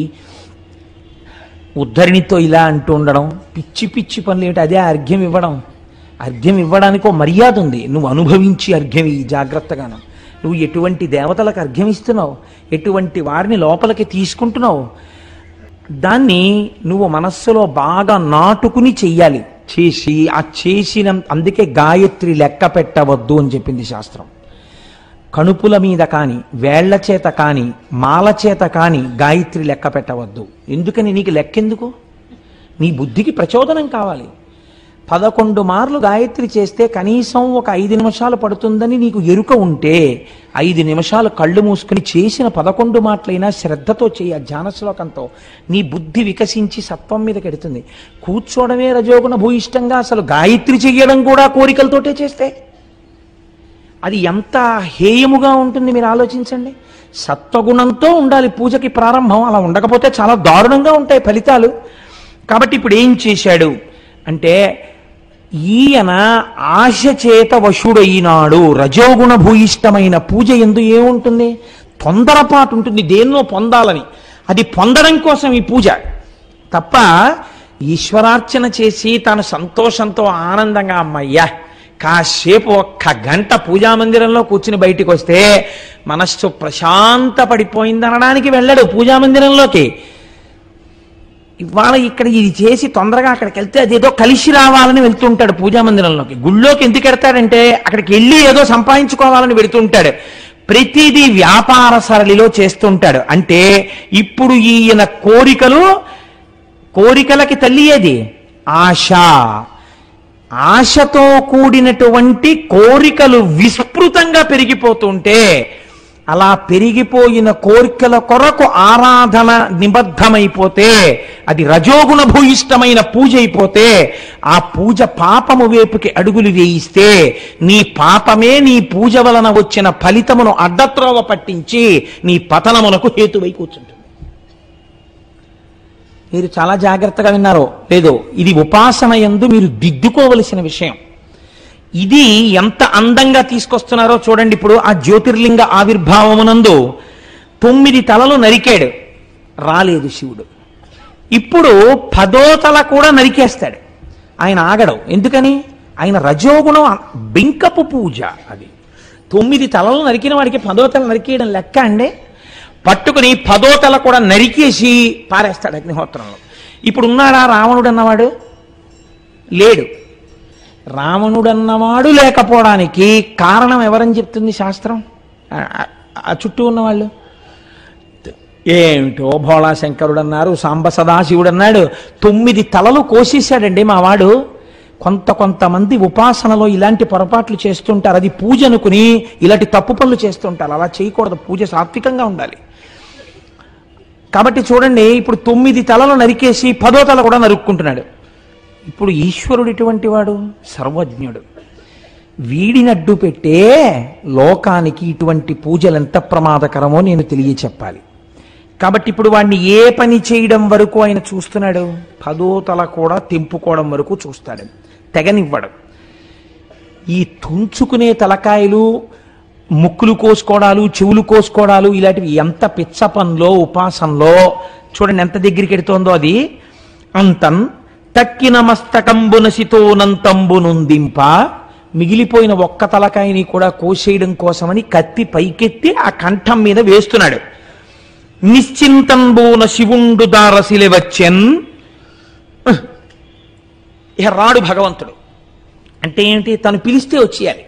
ఉద్ధరిణితో ఇలా అంటూ ఉండడం, పిచ్చి పిచ్చి పనులు ఏమిటి? అదే అర్ఘ్యం ఇవ్వడం. అర్ఘ్యం ఇవ్వడానికి ఒక మర్యాద ఉంది. నువ్వు అనుభవించి అర్ఘ్యం ఇవ్వు జాగ్రత్తగాను. నువ్వు ఎటువంటి దేవతలకు అర్ఘ్యం ఇస్తున్నావు, ఎటువంటి వారిని లోపలికి తీసుకుంటున్నావు, దాన్ని నువ్వు మనస్సులో బాగా నాటుకుని చెయ్యాలి. చేసి ఆ చేసిన అందుకే గాయత్రి లెక్క పెట్టవద్దు అని చెప్పింది శాస్త్రం. కణుపుల మీద కానీ వేళ్ల చేత కానీ మాల చేత కానీ గాయత్రి లెక్క పెట్టవద్దు. ఎందుకని? నీకు లెక్కెందుకు? నీ బుద్ధికి ప్రచోదనం కావాలి. పదకొండు మార్లు గాయత్రి చేస్తే కనీసం ఒక ఐదు నిమిషాలు పడుతుందని నీకు ఎరుక ఉంటే ఐదు నిమిషాలు కళ్ళు మూసుకుని చేసిన పదకొండు మాటలైనా శ్రద్ధతో చేయ, ధ్యాన శ్లోకంతో నీ బుద్ధి వికసించి సత్వం మీద కెడుతుంది. కూర్చోవడమే రజోగుణ భూయిష్టంగా అసలు గాయత్రి చెయ్యడం కూడా కోరికలతోటే చేస్తే అది ఎంత హేయముగా ఉంటుంది మీరు ఆలోచించండి. సత్వగుణంతో ఉండాలి పూజకి ప్రారంభం. అలా ఉండకపోతే చాలా దారుణంగా ఉంటాయి ఫలితాలు. కాబట్టి ఇప్పుడు ఏం చేశాడు అంటే, ఈయన ఆశ చేత వశుడైనాడు. రజోగుణ భూయిష్టమైన పూజ ఎందు ఏముంటుంది? తొందరపాటు ఉంటుంది, దేన్నో పొందాలని. అది పొందడం కోసం ఈ పూజ తప్ప ఈశ్వరార్చన చేసి తాను సంతోషంతో ఆనందంగా అమ్మయ్యా కాసేపు ఒక్క గంట పూజామందిరంలో కూర్చుని బయటికి వస్తే మనస్సు ప్రశాంత పడిపోయిందనడానికి వెళ్ళడు పూజామందిరంలోకి. ఇవాళ ఇక్కడ ఇది చేసి తొందరగా అక్కడికి వెళ్తే అదేదో కలిసి రావాలని వెళ్తుంటాడు పూజామందిరంలోకి. గుళ్ళోకి ఎందుకు వెళ్తాడంటే అక్కడికి వెళ్ళి ఏదో సంపాదించుకోవాలని వెళుతుంటాడు. ప్రతిదీ వ్యాపార సరళిలో చేస్తుంటాడు. అంటే ఇప్పుడు ఈయన కోరికలు, కోరికలకి తల్లి ఏది? ఆశ, ఆశతో కూడినటువంటి కోరికలు విస్తృతంగా పెరిగిపోతుంటే, అలా పెరిగిపోయిన కోరికల కొరకు ఆరాధన నిబద్ధమైపోతే, అది రజోగుణ భూయిష్టమైన పూజ అయిపోతే, ఆ పూజ పాపము వైపుకి అడుగులు వేయిస్తే, నీ పాపమే నీ పూజ వలన వచ్చిన ఫలితమును అడ్డత్రోవ పట్టించి నీ పతనమునకు హేతువై కూర్చుంటుంది. మీరు చాలా జాగ్రత్తగా విన్నారో లేదో, ఇది ఉపాసన యందు మీరు దిద్దుకోవలసిన విషయం. ఇది ఎంత అందంగా తీసుకొస్తున్నారో చూడండి. ఇప్పుడు ఆ జ్యోతిర్లింగ ఆవిర్భావమునందు తొమ్మిది తలలు నరికాడు, రాలేదు శివుడు. ఇప్పుడు పదో తల కూడా నరికేస్తాడు, ఆయన ఆగడు. ఎందుకని? ఆయన రజోగుణం, బింకపు పూజ అది. తొమ్మిది తలలు నరికిన వాడికి పదో తల నరికేయడం లెక్క అండి. పట్టుకుని పదో తల కూడా నరికేసి పారేస్తాడు అగ్నిహోత్రంలో. ఇప్పుడు ఉన్నాడా రావణుడు అన్నవాడు? లేడు. రావణుడన్నవాడు లేకపోవడానికి కారణం ఎవరని చెప్తుంది శాస్త్రం? ఆ చుట్టూ ఉన్నవాళ్ళు. ఏమిటో భోళా శంకరుడు అన్నారు, సాంబ సదాశివుడు అన్నాడు, తొమ్మిది తలలు కోసేశాడండి మా వాడు. కొంత కొంతమంది ఉపాసనలో ఇలాంటి పొరపాట్లు చేస్తుంటారు, అది పూజ అనుకుని ఇలాంటి తప్పు పనులు చేస్తుంటారు. అలా చేయకూడదు, పూజ సాత్వికంగా ఉండాలి. కాబట్టి చూడండి, ఇప్పుడు తొమ్మిది తలలు నరికేసి పదో తల కూడా నరుక్కుంటున్నాడు. ఇప్పుడు ఈశ్వరుడు ఎటువంటి వాడు? సర్వజ్ఞుడు. వీడిని అడ్డు పెట్టే లోకానికి ఇటువంటి పూజలు ఎంత ప్రమాదకరమో నేను తెలియచెప్పాలి. కాబట్టి ఇప్పుడు వాడిని ఏ పని చేయడం వరకు ఆయన చూస్తున్నాడు? పదో తల కూడా తెంపుకోవడం వరకు చూస్తాడు, తెగనివ్వడు. ఈ తుంచుకునే తలకాయలు, ముక్కులు కోసుకోవడాలు, చెవులు కోసుకోవడాలు, ఇలాంటివి ఎంత పిచ్చ పనిలో ఉపాసనలో చూడండి ఎంత దగ్గరికి ఎడుతోందో అది. అంతం తక్కిన మస్తకంబునసితోనంతంబునుందింప, మిగిలిపోయిన ఒక్క తలకాయని కూడా కోసేయడం కోసమని కత్తి పైకెత్తి ఆ కంఠం మీద వేస్తున్నాడు. నిశ్చింతంబోన శివుండు దారసిలి వచ్చెన్. ఇక రాడు భగవంతుడు. అంటే ఏంటి? తను పిలిస్తే వచ్చేయాలి,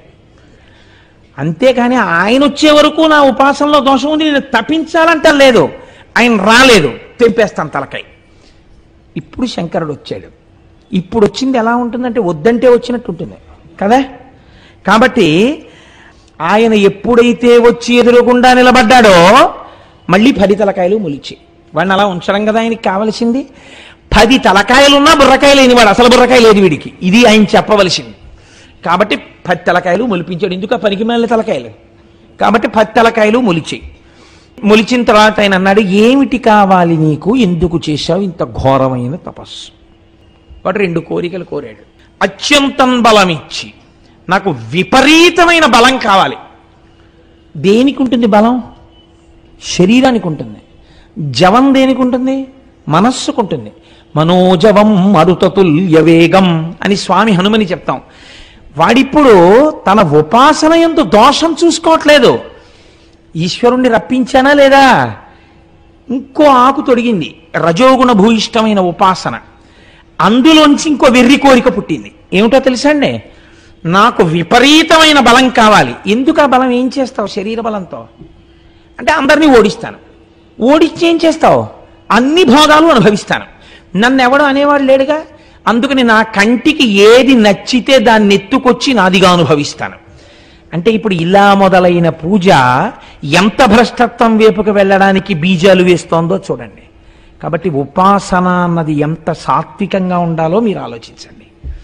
అంతేకాని ఆయన వచ్చే వరకు నా ఉపాసనలో దోషం ఉంది, నేను తప్పించాలంటే లేదు. ఆయన రాలేదు, తెంపేస్తాను తలకాయ. ఇప్పుడు శంకరుడు వచ్చాడు. ఇప్పుడు వచ్చింది ఎలా ఉంటుందంటే వద్దంటే వచ్చినట్టు ఉంటుంది కదా. కాబట్టి ఆయన ఎప్పుడైతే వచ్చి ఎదురుగుండా నిలబడ్డాడో మళ్ళీ పది తలకాయలు మొలిచి, వాడిని అలా ఉంచడం కదా ఆయనకి కావలసింది. పది తలకాయలున్నా బుర్రకాయ లేనివాడు, అసలు బుర్రకాయ లేదు వీడికి, ఇది ఆయన చెప్పవలసింది. కాబట్టి పది తలకాయలు మొలిపించాడు. ఎందుకు? ఆ పనికి మేళ్ళ తలకాయలు. కాబట్టి పది తలకాయలు మొలిచాయి. మొలిచిన తర్వాత ఆయన అన్నాడు, ఏమిటి కావాలి నీకు? ఎందుకు చేశావు ఇంత ఘోరమైన తపస్సు? వాడు రెండు కోరికలు కోరాడు. అత్యంతం బలం ఇచ్చి, నాకు విపరీతమైన బలం కావాలి. దేనికి ఉంటుంది బలం? శరీరానికి ఉంటుంది. జవం దేనికి ఉంటుంది? మనస్సుకుంటుంది. మనోజవం మరుతతుల్య వేగం అని స్వామి హనుమని చెప్తాం. వాడిప్పుడు తన ఉపాసన యందు దోషం చూసుకోవట్లేదు. ఈశ్వరుణ్ణి రప్పించానా లేదా? ఇంకో ఆకు తొడిగింది, రజోగుణ భూయిష్టమైన ఉపాసన. అందులోంచి ఇంకో వెర్రి కోరిక పుట్టింది. ఏమిటో తెలుసా అండి? నాకు విపరీతమైన బలం కావాలి. ఎందుకు ఆ బలం? ఏం చేస్తావు శరీర బలంతో? అంటే అందరినీ ఓడిస్తాను. ఓడిచ్చి ఏం చేస్తావు? అన్ని భోగాలు అనుభవిస్తాను. నన్ను ఎవడు అనేవాడు లేడుగా. అందుకని నా కంటికి ఏది నచ్చితే దాన్ని ఎత్తుకొచ్చి నాదిగా అనుభవిస్తాను. అంటే ఇప్పుడు ఇలా మొదలైన పూజ ఎంత భ్రష్టత్వం వైపుకు వెళ్ళడానికి బీజాలు వేస్తోందో చూడండి. కాబట్టి ఉపాసన అన్నది ఎంత సాత్వికంగా ఉండాలో మీరు ఆలోచించండి.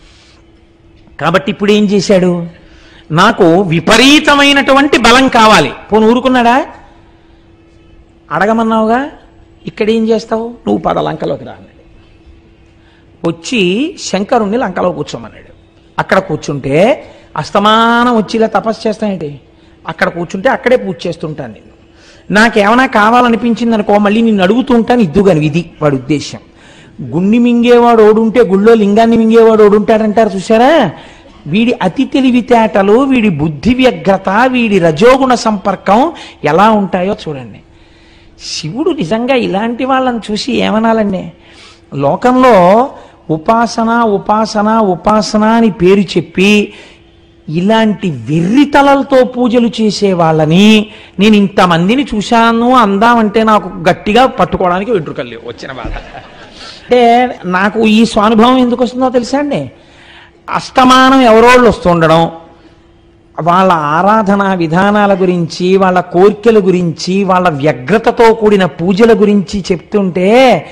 కాబట్టి ఇప్పుడు ఏం చేశాడు? నాకు విపరీతమైనటువంటి బలం కావాలి. పోను ఊరుకున్నాడా? అడగమన్నావుగా, ఇక్కడేం చేస్తావు? నువ్వు పద లంకలోకి రా అన్నాడు. వచ్చి శంకరుణ్ణి లంకలో కూర్చోమన్నాడు. అక్కడ కూర్చుంటే అస్తమానం వచ్చి ఇలా తపస్సు చేస్తానంటే, అక్కడ కూర్చుంటే అక్కడే పూజ చేస్తుంటాను నేను. నాకేమైనా కావాలనిపించింది అనుకో, మళ్ళీ నిన్ను అడుగుతూ ఉంటాను, ఇద్దుగాని. ఇది వాడి ఉద్దేశం. గుండి మింగేవాడు ఓడుంటే గుళ్ళో లింగాన్ని మింగేవాడు ఓడుంటాడంటారు చూసారా? వీడి అతి తెలివితేటలు, వీడి బుద్ధి వ్యగ్రత, వీడి రజోగుణ సంపర్కం ఎలా ఉంటాయో చూడండి. శివుడు నిజంగా ఇలాంటి వాళ్ళని చూసి ఏమనాలండి? లోకంలో ఉపాసన ఉపాసన ఉపాసన అని పేరు చెప్పి ఇలాంటి వెర్రితలలతో పూజలు చేసే వాళ్ళని నేను ఇంతమందిని చూశాను అందామంటే నాకు గట్టిగా పట్టుకోవడానికి వెంట్రుకలు లేవు, వచ్చిన బాధ. అంటే నాకు ఈ స్వానుభవం ఎందుకు వస్తుందో తెలుసా అండి, అస్తమానం ఎవరోళ్ళు వస్తుండడం, వాళ్ళ ఆరాధనా విధానాల గురించి, వాళ్ళ కోరికల గురించి, వాళ్ళ వ్యగ్రతతో కూడిన పూజల గురించి చెప్తుంటే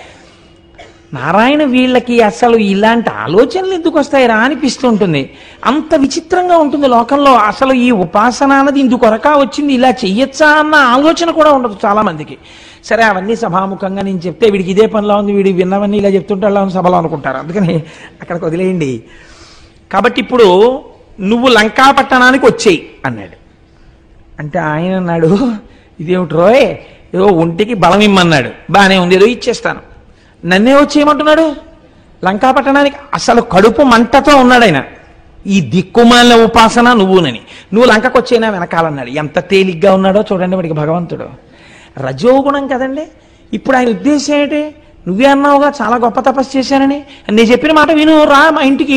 నారాయణ వీళ్ళకి అసలు ఇలాంటి ఆలోచనలు ఎందుకు వస్తాయిరా అనిపిస్తుంటుంది. అంత విచిత్రంగా ఉంటుంది లోకంలో. అసలు ఈ ఉపాసన అన్నది ఇందుకొరకా వచ్చింది, ఇలా చెయ్యొచ్చా అన్న ఆలోచన కూడా ఉండదు చాలా మందికి. సరే అవన్నీ సభాముఖంగా నేను చెప్తే వీడికి ఇదే పనిలో ఉంది, వీడి విన్నవన్నీ ఇలా చెప్తుంటే అలా ఉంది సభలో అనుకుంటారు, అందుకని అక్కడికి వదిలేయండి. కాబట్టి ఇప్పుడు నువ్వు లంకా పట్టణానికి వచ్చేయి అన్నాడు. అంటే ఆయన అన్నాడు, ఇదేమిటి రోయ్, ఏదో ఒంటికి బలం ఇమ్మన్నాడు, బాగానే ఉంది, ఏదో ఇచ్చేస్తాను. నన్నే వచ్చేయమంటున్నాడు లంకా పట్టణానికి. అసలు కడుపు మంటతో ఉన్నాడు ఆయన, ఈ దిక్కుమాల ఉపాసన నువ్వునని. నువ్వు లంకకు వచ్చేనా వెనకాలన్నాడు. ఎంత తేలిగ్గా ఉన్నాడో చూడండి వాడికి భగవంతుడు. రజోగుణం కదండి. ఇప్పుడు ఆయన ఉద్దేశం ఏంటి, నువ్వే అన్నావుగా చాలా గొప్ప తపస్సు చేశానని, నేను చెప్పిన మాట విను, రా మా ఇంటికి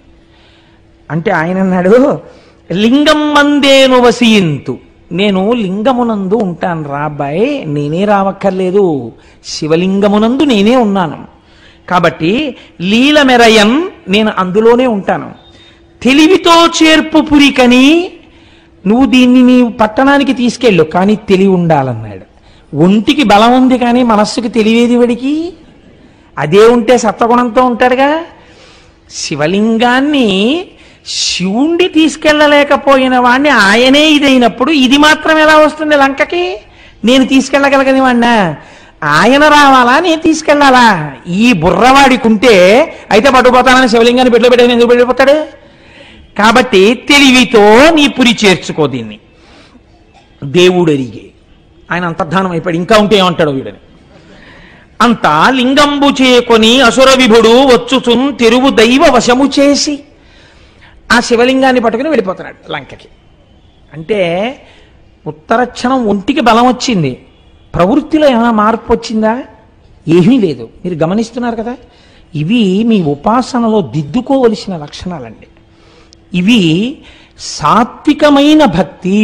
అంటే ఆయన అన్నాడు, లింగం మందేను వసియంతు, నేను లింగమునందు ఉంటాను రా అబ్బాయి, నేనే రావక్కర్లేదు, శివలింగమునందు నేనే ఉన్నాను. కాబట్టి లీల మెరయన్, నేను అందులోనే ఉంటాను. తెలివితో చేర్పు పురికని, నువ్వు దీన్ని నీ పట్టణానికి తీసుకెళ్ళు, కానీ తెలివి ఉండాలన్నాడు. ఒంటికి బలం ఉంది కానీ మనస్సుకి తెలివేది వాడికి, అదే ఉంటే సత్వగుణంతో ఉంటాడుగా. శివలింగాన్ని శివుణ్ణి తీసుకెళ్ళలేకపోయిన వాడిని ఆయనే ఇదైనప్పుడు ఇది మాత్రం ఎలా వస్తుంది లంకకి? నేను తీసుకెళ్ళగలగని వాడినా, ఆయన రావాలా నేను తీసుకెళ్లాలా? ఈ బుర్రవాడికి ఉంటే అయితే పట్టుకుపోతానని శివలింగాన్ని పెట్టులో పెట్టని ఎందుకు పెట్టిపోతాడు? కాబట్టి తెలివితో నీ పురి చేర్చుకో దీన్ని. దేవుడు అరిగే ఆయన అంతర్ధానం అయిపోయాడు, ఇంకా ఉంటే ఏమంటాడు వీడని. అంతా లింగంబు చేకొని అసుర విభుడు వచ్చుచున్ తెరువు దైవ వశము చేసి ఆ శివలింగాన్ని పట్టుకుని వెళ్ళిపోతున్నాడు లంకకి. అంటే ఉత్తరక్షణం ఒంటికి బలం వచ్చింది, ప్రవృత్తిలో ఏమైనా మార్పు వచ్చిందా? ఏమీ లేదు. మీరు గమనిస్తున్నారు కదా, ఇవి మీ ఉపాసనలో దిద్దుకోవలసిన లక్షణాలండి. ఇవి సాత్వికమైన భక్తి,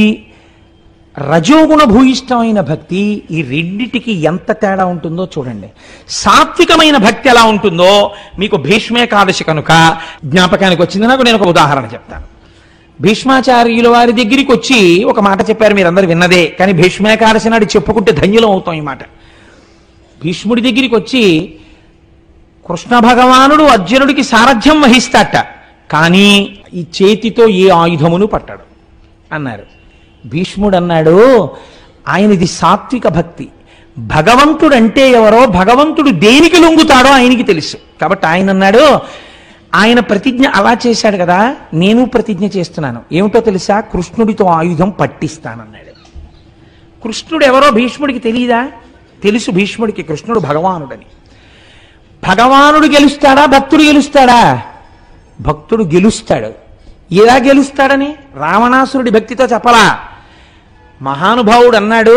రజోగుణ భూయిష్టమైన భక్తి, ఈ రెండిటికి ఎంత తేడా ఉంటుందో చూడండి. సాత్వికమైన భక్తి ఎలా ఉంటుందో మీకు భీష్మేకాదశి కనుక జ్ఞాపకానికి వచ్చింది. నాకు నేను ఒక ఉదాహరణ చెప్తాను. భీష్మాచార్యుల వారి దగ్గరికి వచ్చి ఒక మాట చెప్పారు, మీరందరూ విన్నదే, కానీ భీష్మేకాదశి నాడు చెప్పుకుంటే ధన్యులం అవుతాం ఈ మాట. భీష్ముడి దగ్గరికి వచ్చి కృష్ణ భగవానుడు అర్జునుడికి సారథ్యం వహిస్తాట, కానీ ఈ చేతితో ఏ ఆయుధమును పట్టాడు అన్నారు. భీష్ముడు అన్నాడు, ఆయనది సాత్విక భక్తి. భగవంతుడు అంటే ఎవరో, భగవంతుడు దేనికి లొంగుతాడో ఆయనకి తెలుసు. కాబట్టి ఆయన అన్నాడు, ఆయన ప్రతిజ్ఞ అలా చేశాడు కదా, నేను ప్రతిజ్ఞ చేస్తున్నాను. ఏమిటో తెలుసా? కృష్ణుడితో ఆయుధం పట్టిస్తానన్నాడు. కృష్ణుడు ఎవరో భీష్ముడికి తెలియదా? తెలుసు భీష్ముడికి కృష్ణుడు భగవానుడని. భగవానుడు గెలుస్తాడా, భక్తుడు గెలుస్తాడా? భక్తుడు గెలుస్తాడు. ఎలా గెలుస్తాడని రావణాసురుడి భక్తితో చెప్పలా. మహానుభావుడు అన్నాడు,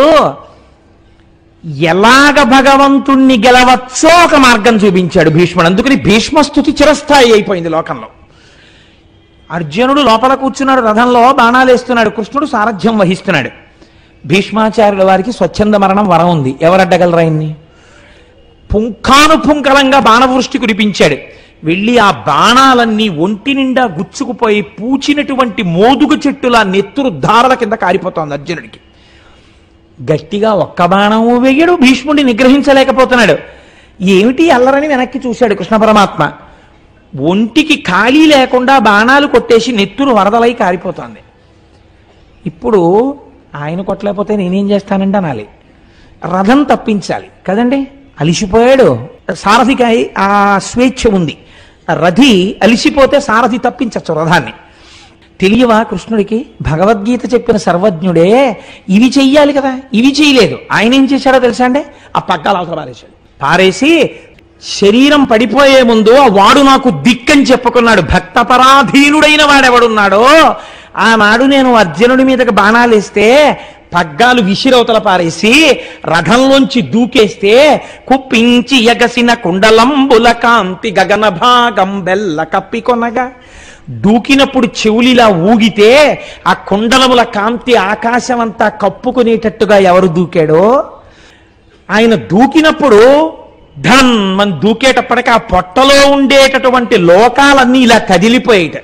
ఎలాగ భగవంతుణ్ణి గెలవచ్చో ఒక మార్గం చూపించాడు భీష్ముడు. అందుకని భీష్మస్తుతి చిరస్థాయి అయిపోయింది లోకంలో. అర్జునుడు లోపల కూర్చున్నాడు, రథంలో బాణాలు వేస్తున్నాడు, కృష్ణుడు సారథ్యం వహిస్తున్నాడు. భీష్మాచార్యుల వారికి స్వచ్ఛంద మరణం వరం ఉంది. ఎవరడ్డగలరా ఇన్ని? పుంఖానుపుంఖలంగా బాణవృష్టి కురిపించాడు. వెళ్ళి ఆ బాణాలన్నీ ఒంటి నిండా గుచ్చుకుపోయి పూచినటువంటి మోదుగు చెట్టులా నెత్తురు ధారల కింద కారిపోతోంది అర్జునుడికి. గట్టిగా ఒక్క బాణము వేయడు, భీష్ముడిని నిగ్రహించలేకపోతున్నాడు. ఏమిటి అల్లరని వెనక్కి చూశాడు కృష్ణ పరమాత్మ. ఒంటికి ఖాళీ లేకుండా బాణాలు కొట్టేసి నెత్తురు వరదలై కారిపోతోంది. ఇప్పుడు ఆయన కొట్టలేకపోతే నేనేం చేస్తానండి అనాలి. రథం తప్పించాలి కదండి. అలిసిపోయాడు, సారథికి ఆ స్వేచ్ఛ ఉంది. రథి అలిసిపోతే సారథి తప్పించచ్చు రథాన్ని. తెలియవా కృష్ణుడికి? భగవద్గీత చెప్పిన సర్వజ్ఞుడే ఇవి చెయ్యాలి కదా, ఇవి చేయలేదు. ఆయన ఏం చేశాడో తెలుసా అండి? ఆ పగ్గాలు అవతల పారేశాడు. పారేసి శరీరం పడిపోయే ముందు ఆ వాడు నాకు దిక్కని చెప్పుకున్నాడు. భక్తపరాధీనుడైన వాడెవడున్నాడో ఆ నాడు నేను అర్జునుడి మీదకి బాణాలు వేస్తే పగ్గాలు విసిరవతల పారేసి రథంలోంచి దూకేస్తే కుప్పించి ఎగసిన కుండలంబుల కాంతి గగన భాగం బెల్ల కప్పికొనగా దూకినప్పుడు చెవులిలా ఊగితే ఆ కుండలముల కాంతి ఆకాశం అంతా కప్పుకునేటట్టుగా ఎవరు దూకాడో ఆయన దూకినప్పుడు ధన్ మన దూకేటప్పటికి ఆ పొట్టలో ఉండేటటువంటి లోకాలన్నీ ఇలా కదిలిపోయేట,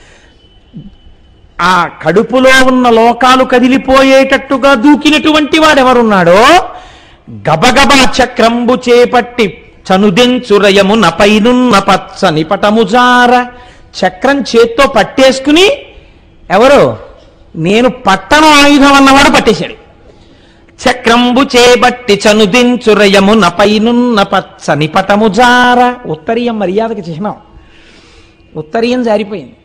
ఆ కడుపులో ఉన్న లోకాలు కదిలిపోయేటట్టుగా దూకినటువంటి వాడెవరున్నాడో గబగబా చక్రంబు చేపట్టి చనుదెంచురయము నపైనున్న పచ్చని పటముజార, చక్రం చేత్తో పట్టేసుకుని ఎవరు నేను పట్టణ ఆయుధం అన్నవాడు పట్టేశాడు. చక్రంబు చేపట్టి చనుదెంచురయము నపైనున్న పచ్చని పటముజార, ఉత్తరీయం మర్యాదకి చిహ్నం, ఉత్తరీయం జారిపోయింది.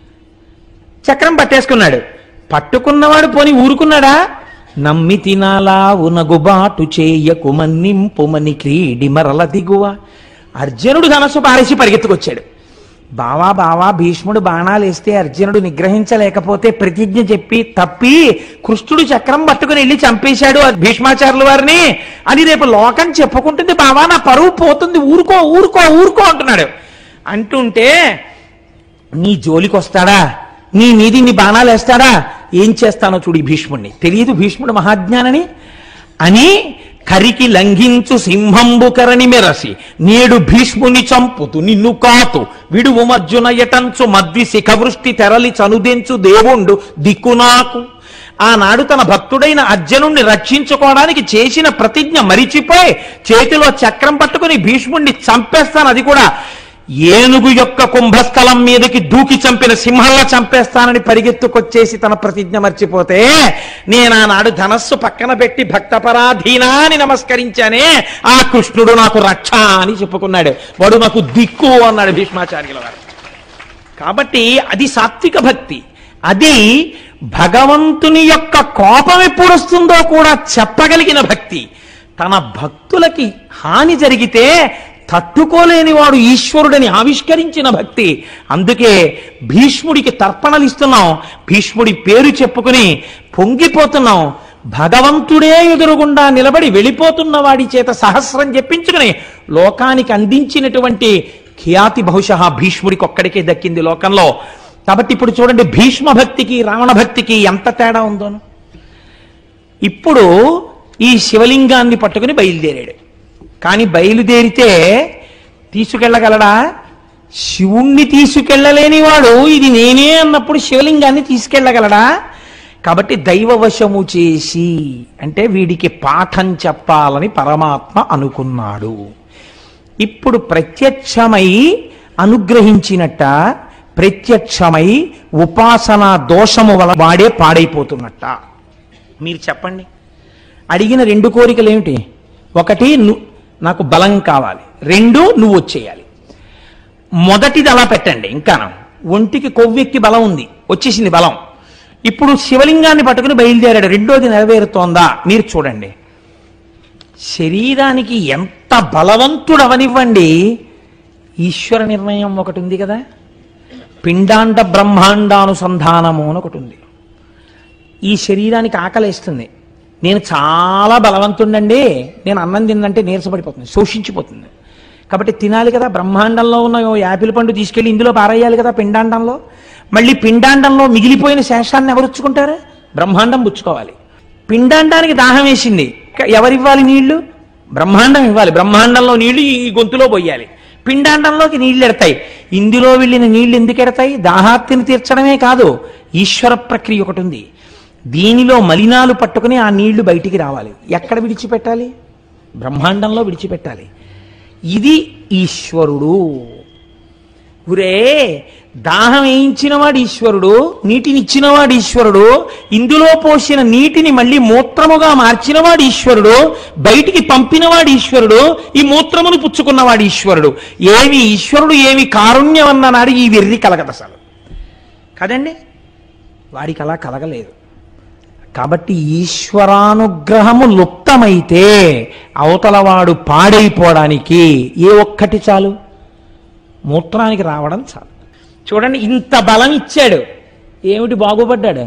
చక్రం పట్టేసుకున్నాడు. పట్టుకున్నవాడు పోని ఊరుకున్నాడా? నమ్మి తినాలా ఉనగుబాటు చేయకు మన్నింపుమని క్రీడి మరల దిగువ. అర్జునుడు ధనస్సు పారేసి పరిగెత్తుకొచ్చాడు. బావా బావా భీష్ముడు బాణాలు వేస్తే అర్జునుడు నిగ్రహించలేకపోతే ప్రతిజ్ఞ చెప్పి తప్పి కృష్ణుడు చక్రం పట్టుకుని వెళ్ళి చంపేశాడు భీష్మాచార్యుల వారిని అని రేపు లోకం చెప్పుకుంటుంది. బావా నా పరువు పోతుంది, ఊరుకో ఊరుకో ఊరుకో అంటున్నాడు. అంటుంటే నీ జోలికి వస్తాడా, నీ మీది నీ బాణాలు వేస్తాడా, ఏం చేస్తానో చూడు భీష్ముడిని. తెలియదు భీష్ముడు మహాజ్ఞానని అని కరికి లంఘించు సింహంబు కరణి మెరసి నేడు భీష్ముని చంపుతు నిన్ను కాతు విడువు మర్జున ఎటంచు మద్వి శిఖవృష్టి తెరలి చనుదెంచు దేవుండు దిక్కు నాకు. ఆనాడు తన భక్తుడైన అర్జునుణ్ణి రక్షించుకోవడానికి చేసిన ప్రతిజ్ఞ మరిచిపోయి చేతిలో చక్రం పట్టుకుని భీష్ముణ్ణి చంపేస్తాను, అది కూడా ఏనుగు యొక్క కుంభస్థలం మీదకి దూకి చంపిన సింహంలా చంపేస్తానని పరిగెత్తుకొచ్చేసి తన ప్రతిజ్ఞ మర్చిపోతే నేను ఆనాడు ధనస్సు పక్కన పెట్టి భక్తపరాధీనా అని నమస్కరించానే ఆ కృష్ణుడు నాకు రక్ష అని చెప్పుకున్నాడు, వాడు నాకు దిక్కు అన్నాడు భీష్మాచార్యుల వారు. కాబట్టి అది సాత్విక భక్తి. అది భగవంతుని యొక్క కోపం ఎప్పుడు వస్తుందో కూడా చెప్పగలిగిన భక్తి. తన భక్తులకి హాని జరిగితే తట్టుకోలేని వాడు ఈశ్వరుడని ఆవిష్కరించిన భక్తి. అందుకే భీష్ముడికి తర్పణలు ఇస్తున్నాం, భీష్ముడి పేరు చెప్పుకుని పొంగిపోతున్నాం. భగవంతుడే ఎదురుగుండా నిలబడి వెళ్ళిపోతున్న వాడి చేత సహస్రం చెప్పించుకుని లోకానికి అందించినటువంటి ఖ్యాతి బహుశా భీష్ముడికి ఒక్కడికే దక్కింది లోకంలో. కాబట్టి ఇప్పుడు చూడండి భీష్మ భక్తికి రావణ భక్తికి ఎంత తేడా ఉందో. ఇప్పుడు ఈ శివలింగాన్ని పట్టుకుని బయలుదేరాడు. కానీ బయలుదేరితే తీసుకెళ్ళగలడా? శివుణ్ణి తీసుకెళ్ళలేని వాడు ఇది నేనే అన్నప్పుడు శివలింగాన్ని తీసుకెళ్ళగలడా? కాబట్టి దైవవశము చేసి అంటే వీడికి పాఠం చెప్పాలని పరమాత్మ అనుకున్నాడు. ఇప్పుడు ప్రత్యక్షమై అనుగ్రహించినట్ట, ప్రత్యక్షమై ఉపాసనా దోషము వల్ల వాడే పాడైపోతున్నట్ట. మీరు చెప్పండి. అడిగిన రెండు కోరికలు ఏమిటి? ఒకటి నాకు బలం కావాలి, రెండు నువ్వు వచ్చేయాలి. మొదటిది అలా పెట్టండి. ఇంకా ఒంటికి కొవ్వెక్కి బలం ఉంది, వచ్చేసింది బలం. ఇప్పుడు శివలింగాన్ని పట్టుకుని బయలుదేరాడు. రెండోది నెరవేరుతోందా? మీరు చూడండి. శరీరానికి ఎంత బలవంతుడవనివ్వండి, ఈశ్వర నిర్ణయం ఒకటి ఉంది కదా, పిండాండ బ్రహ్మాండానుసంధానము అని ఒకటి ఉంది. ఈ శరీరానికి ఆకలేస్తుంది, నేను చాలా బలవంతుండండి, నేను అన్నం తిందంటే నీరసపడిపోతుంది, శోషించిపోతుంది. కాబట్టి తినాలి కదా, బ్రహ్మాండంలో ఉన్న యాపిల్ పండు తీసుకెళ్ళి ఇందులో పారేయాలి కదా పిండాండంలో. మళ్ళీ పిండాండంలో మిగిలిపోయిన శేషాన్ని ఎవరుచ్చుకుంటారు? బ్రహ్మాండం పుచ్చుకోవాలి. పిండాండానికి దాహం వేసింది, ఎవరివ్వాలి నీళ్లు? బ్రహ్మాండం ఇవ్వాలి. బ్రహ్మాండంలో నీళ్లు ఈ గొంతులో పోయాలి, పిండాండంలోకి నీళ్లు ఎడతాయి. ఇందులో వెళ్ళిన నీళ్లు ఎందుకు ఎడతాయి? దాహార్తిని తీర్చడమే కాదు, ఈశ్వర ప్రక్రియ ఒకటి ఉంది. దీనిలో మలినాలు పట్టుకుని ఆ నీళ్లు బయటికి రావాలి. ఎక్కడ విడిచిపెట్టాలి? బ్రహ్మాండంలో విడిచిపెట్టాలి. ఇది ఈశ్వరుడు. గురే దాహం వేయించినవాడు ఈశ్వరుడు, నీటినిచ్చినవాడు ఈశ్వరుడు, ఇందులో పోసిన నీటిని మళ్ళీ మూత్రముగా మార్చినవాడు ఈశ్వరుడు, బయటికి పంపినవాడు ఈశ్వరుడు, ఈ మూత్రమును పుచ్చుకున్నవాడు ఈశ్వరుడు. ఏమి ఈశ్వరుడు ఏమి కారుణ్యం అన్ననాడు ఈ వెర్రి కలగదు అసలు కదండి. వాడికి అలా కలగలేదు. కాబట్టి ఈశ్వరానుగ్రహము లుప్తమైతే అవతలవాడు పాడైపోవడానికి ఏ ఒక్కటి చాలు? మూత్రానికి రావడం చాలు. చూడండి, ఇంత బలం ఇచ్చాడు, ఏమిటి బాగుపడ్డాడు?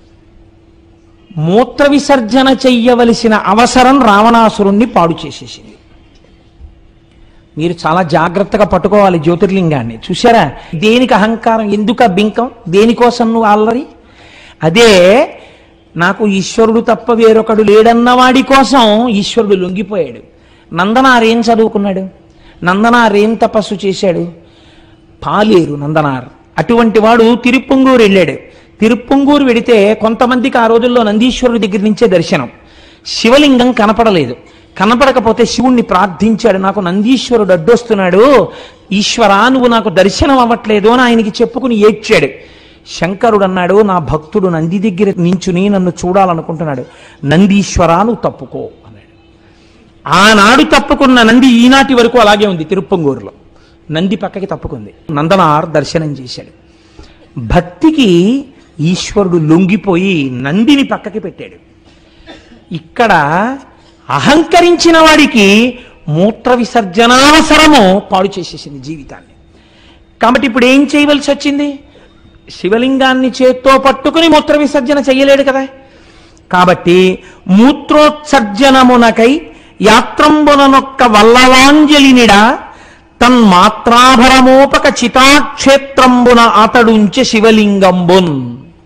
మూత్ర విసర్జన చెయ్యవలసిన అవసరం రావణాసురుణ్ణి పాడు చేసేసింది. మీరు చాలా జాగ్రత్తగా పట్టుకోవాలి జ్యోతిర్లింగాన్ని. చూసారా దేనికి అహంకారం, ఎందుకు బింకం, దేనికోసం నువ్వు అల్లరి? అదే నాకు ఈశ్వరుడు తప్ప వేరొకడు లేడన్నవాడి కోసం ఈశ్వరుడు లొంగిపోయాడు. నందనార్ ఏం చదువుకున్నాడు? నందనార్ ఏం తపస్సు చేశాడు? పాలేరు నందనార్. అటువంటి వాడు తిరుప్పంగూరు వెళ్ళాడు. తిరుప్పంగూరు వెడితే కొంతమందికి ఆ రోజుల్లో నందీశ్వరుడి దగ్గర నుంచే దర్శనం. శివలింగం కనపడలేదు. కనపడకపోతే శివుణ్ణి ప్రార్థించాడు, నాకు నందీశ్వరుడు అడ్డొస్తున్నాడు, ఈశ్వరా నువ్వు నాకు దర్శనం అవ్వట్లేదు అని ఆయనకి చెప్పుకుని ఏడ్చాడు. శంకరుడు అన్నాడు, నా భక్తుడు నంది దగ్గర నించుని నన్ను చూడాలనుకుంటున్నాడు, నందీశ్వరా నువ్వు తప్పుకో అన్నాడు. ఆనాడు తప్పుకున్న నంది ఈనాటి వరకు అలాగే ఉంది. తిరుప్పంగూరులో నంది పక్కకి తప్పుకుంది. నందనార్ దర్శనం చేశాడు. భక్తికి ఈశ్వరుడు లొంగిపోయి నందిని పక్కకి పెట్టాడు. ఇక్కడ అహంకరించిన వాడికి మూత్ర విసర్జనావసరము పాడు చేసేసింది జీవితాన్ని. కాబట్టి ఇప్పుడు ఏం చేయవలసి వచ్చింది? శివలింగాన్ని చేత్తో పట్టుకుని మూత్ర విసర్జన చెయ్యలేడు కదా. కాబట్టి మూత్రోత్సర్జనమునకై యాత్రంబుననొక్క వల్లవాంజలినిడ తన్మాత్రాభరమోపక చితాక్షేత్రంబున అతడుంచె శివలింగంబున్.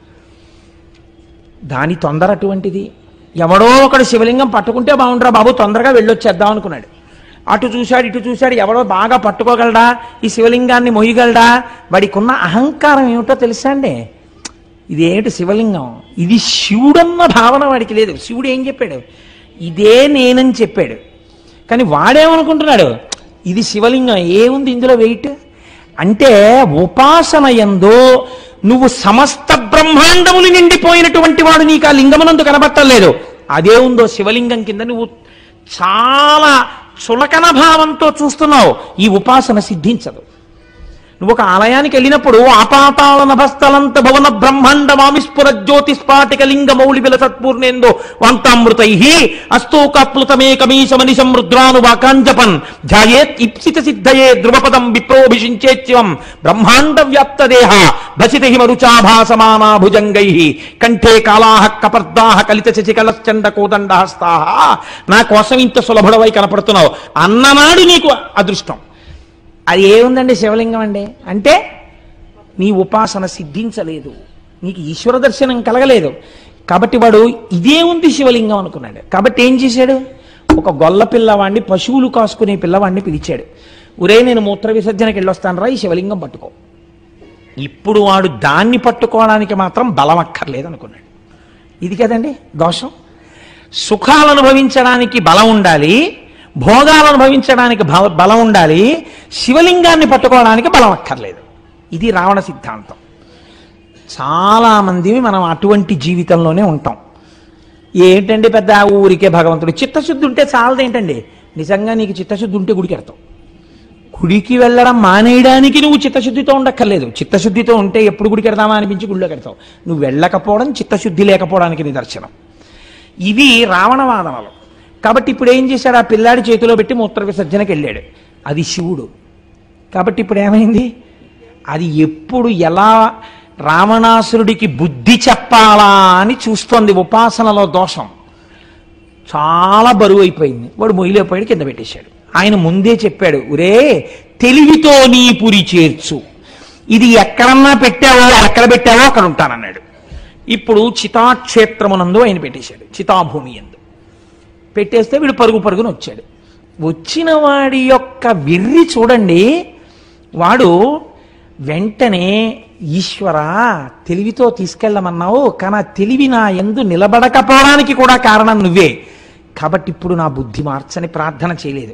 దాని తొందర అటువంటిది. ఎవడో ఒకడు శివలింగం పట్టుకుంటే బాగుండ్రా బాబు, తొందరగా వెళ్ళొచ్చేద్దాం అనుకున్నాడు. అటు చూశాడు, ఇటు చూశాడు, ఎవడో బాగా పట్టుకోగలడా, ఈ శివలింగాన్ని మొయ్యగలడా? వాడికి ఉన్న అహంకారం ఏమిటో తెలుసా అండి? ఇదేమిటి శివలింగం, ఇది శివుడన్న భావన వాడికి లేదు. శివుడు ఏం చెప్పాడు? ఇదే నేనని చెప్పాడు. కానీ వాడేమనుకుంటున్నాడు? ఇది శివలింగం, ఏముంది ఇందులో వెయిట్ అంటే? ఉపాసన యందు నువ్వు సమస్త బ్రహ్మాండములు నిండిపోయినటువంటి వాడు నీకు ఆ లింగమునందు కనబట్టలేదు. అదే ఉందో శివలింగం కింద నువ్వు చాలా చులకన భావంతో చూస్తున్నావు. ఈ ఉపాసన సిద్ధించదు. నువ్వు ఒక ఆలయానికి వెళ్ళినప్పుడు ఆపాతాళ నభస్థలంత భవన బ్రహ్మాండ మామిస్ఫుర జ్యోతిస్పాటిక లింగ మౌళి విల సత్పూర్ణేందో వాంతామృతై అస్తోకప్లుతమేకమీశమనిశం రుద్రాను వాకాంజపన్ ధ్యాయేత్ ఇప్సిత సిద్ధయే ధ్రువపదం విప్రోభిషించేత్యం బ్రహ్మాండ వ్యాప్త దేహ భసిత హిమరుచాభాసమానా భుజంగై కంఠే కాళాహ కపర్దాహ కలిత శశికలశ్చండ కోదండ హస్తాహ. నా కోసం ఇంత సులభుడవై కనపడుతున్నావు అన్ననాడు నీకు అదృష్టం. అది ఏముందండి శివలింగం అండి అంటే నీ ఉపాసన సిద్ధించలేదు, నీకు ఈశ్వర దర్శనం కలగలేదు. కాబట్టి వాడు ఇదే ఉంది శివలింగం అనుకున్నాడు. కాబట్టి ఏం చేశాడు? ఒక గొల్ల పిల్లవాడిని, పశువులు కాసుకునే పిల్లవాడిని పిలిచాడు. ఒరే నేను మూత్ర విసర్జనకి వెళ్ళొస్తాను రా, ఈ శివలింగం పట్టుకో. ఇప్పుడు వాడు దాన్ని పట్టుకోవడానికి మాత్రం బలం అక్కర్లేదు అనుకున్నాడు. ఇది కదండి దోషం. సుఖాలు అనుభవించడానికి బలం ఉండాలి, భోగాలు అనుభవించడానికి బలం ఉండాలి, శివలింగాన్ని పట్టుకోవడానికి బలం అక్కర్లేదు. ఇది రావణ సిద్ధాంతం. చాలామంది మనం అటువంటి జీవితంలోనే ఉంటాం. ఏంటండి పెద్ద ఊరికే భగవంతుడు, చిత్తశుద్ధి ఉంటే చాలదేంటండి? నిజంగా నీకు చిత్తశుద్ధి ఉంటే గుడికి వెళ్తావు. గుడికి వెళ్ళడం మానేయడానికి నువ్వు చిత్తశుద్ధితో ఉండక్కర్లేదు. చిత్తశుద్ధితో ఉంటే ఎప్పుడు గుడికి వెళ్దామా అనిపించి గుడిలోకి వెళ్తావు. నువ్వు వెళ్ళకపోవడం చిత్తశుద్ధి లేకపోవడానికి నిదర్శనం. ఇవి రావణవాదనలు. కాబట్టి ఇప్పుడు ఏం చేశాడు? ఆ పిల్లాడి చేతిలో పెట్టి మూత్ర విసర్జనకి వెళ్ళాడు. అది శివుడు. కాబట్టి ఇప్పుడు ఏమైంది? అది ఎప్పుడు ఎలా రావణాసురుడికి బుద్ధి చెప్పాలా అని చూస్తోంది. ఉపాసనలో దోషం చాలా బరువు అయిపోయింది. వాడు మొయ్యలేకపోయాడు, కింద పెట్టేశాడు. ఆయన ముందే చెప్పాడు, ఒరే తెలివితో నీ పురి చేర్చు, ఇది ఎక్కడన్నా పెట్టావో ఎక్కడ పెట్టావో అక్కడ ఉంటానన్నాడు. ఇప్పుడు చితాక్షేత్రమునందు ఆయన పెట్టేశాడు. చితాభూమి యందు పెట్టేస్తే వీడు పరుగు పరుగును వచ్చాడు. వచ్చిన వాడి యొక్క వెర్రి చూడండి. వాడు వెంటనే ఈశ్వరా తెలివితో తీసుకెళ్ళమన్నావు, కానీ ఆ తెలివి నా యందు నిలబడకపోవడానికి కూడా కారణం నువ్వే. కాబట్టి ఇప్పుడు నా బుద్ధి మార్చని ప్రార్థన చేయలేదు,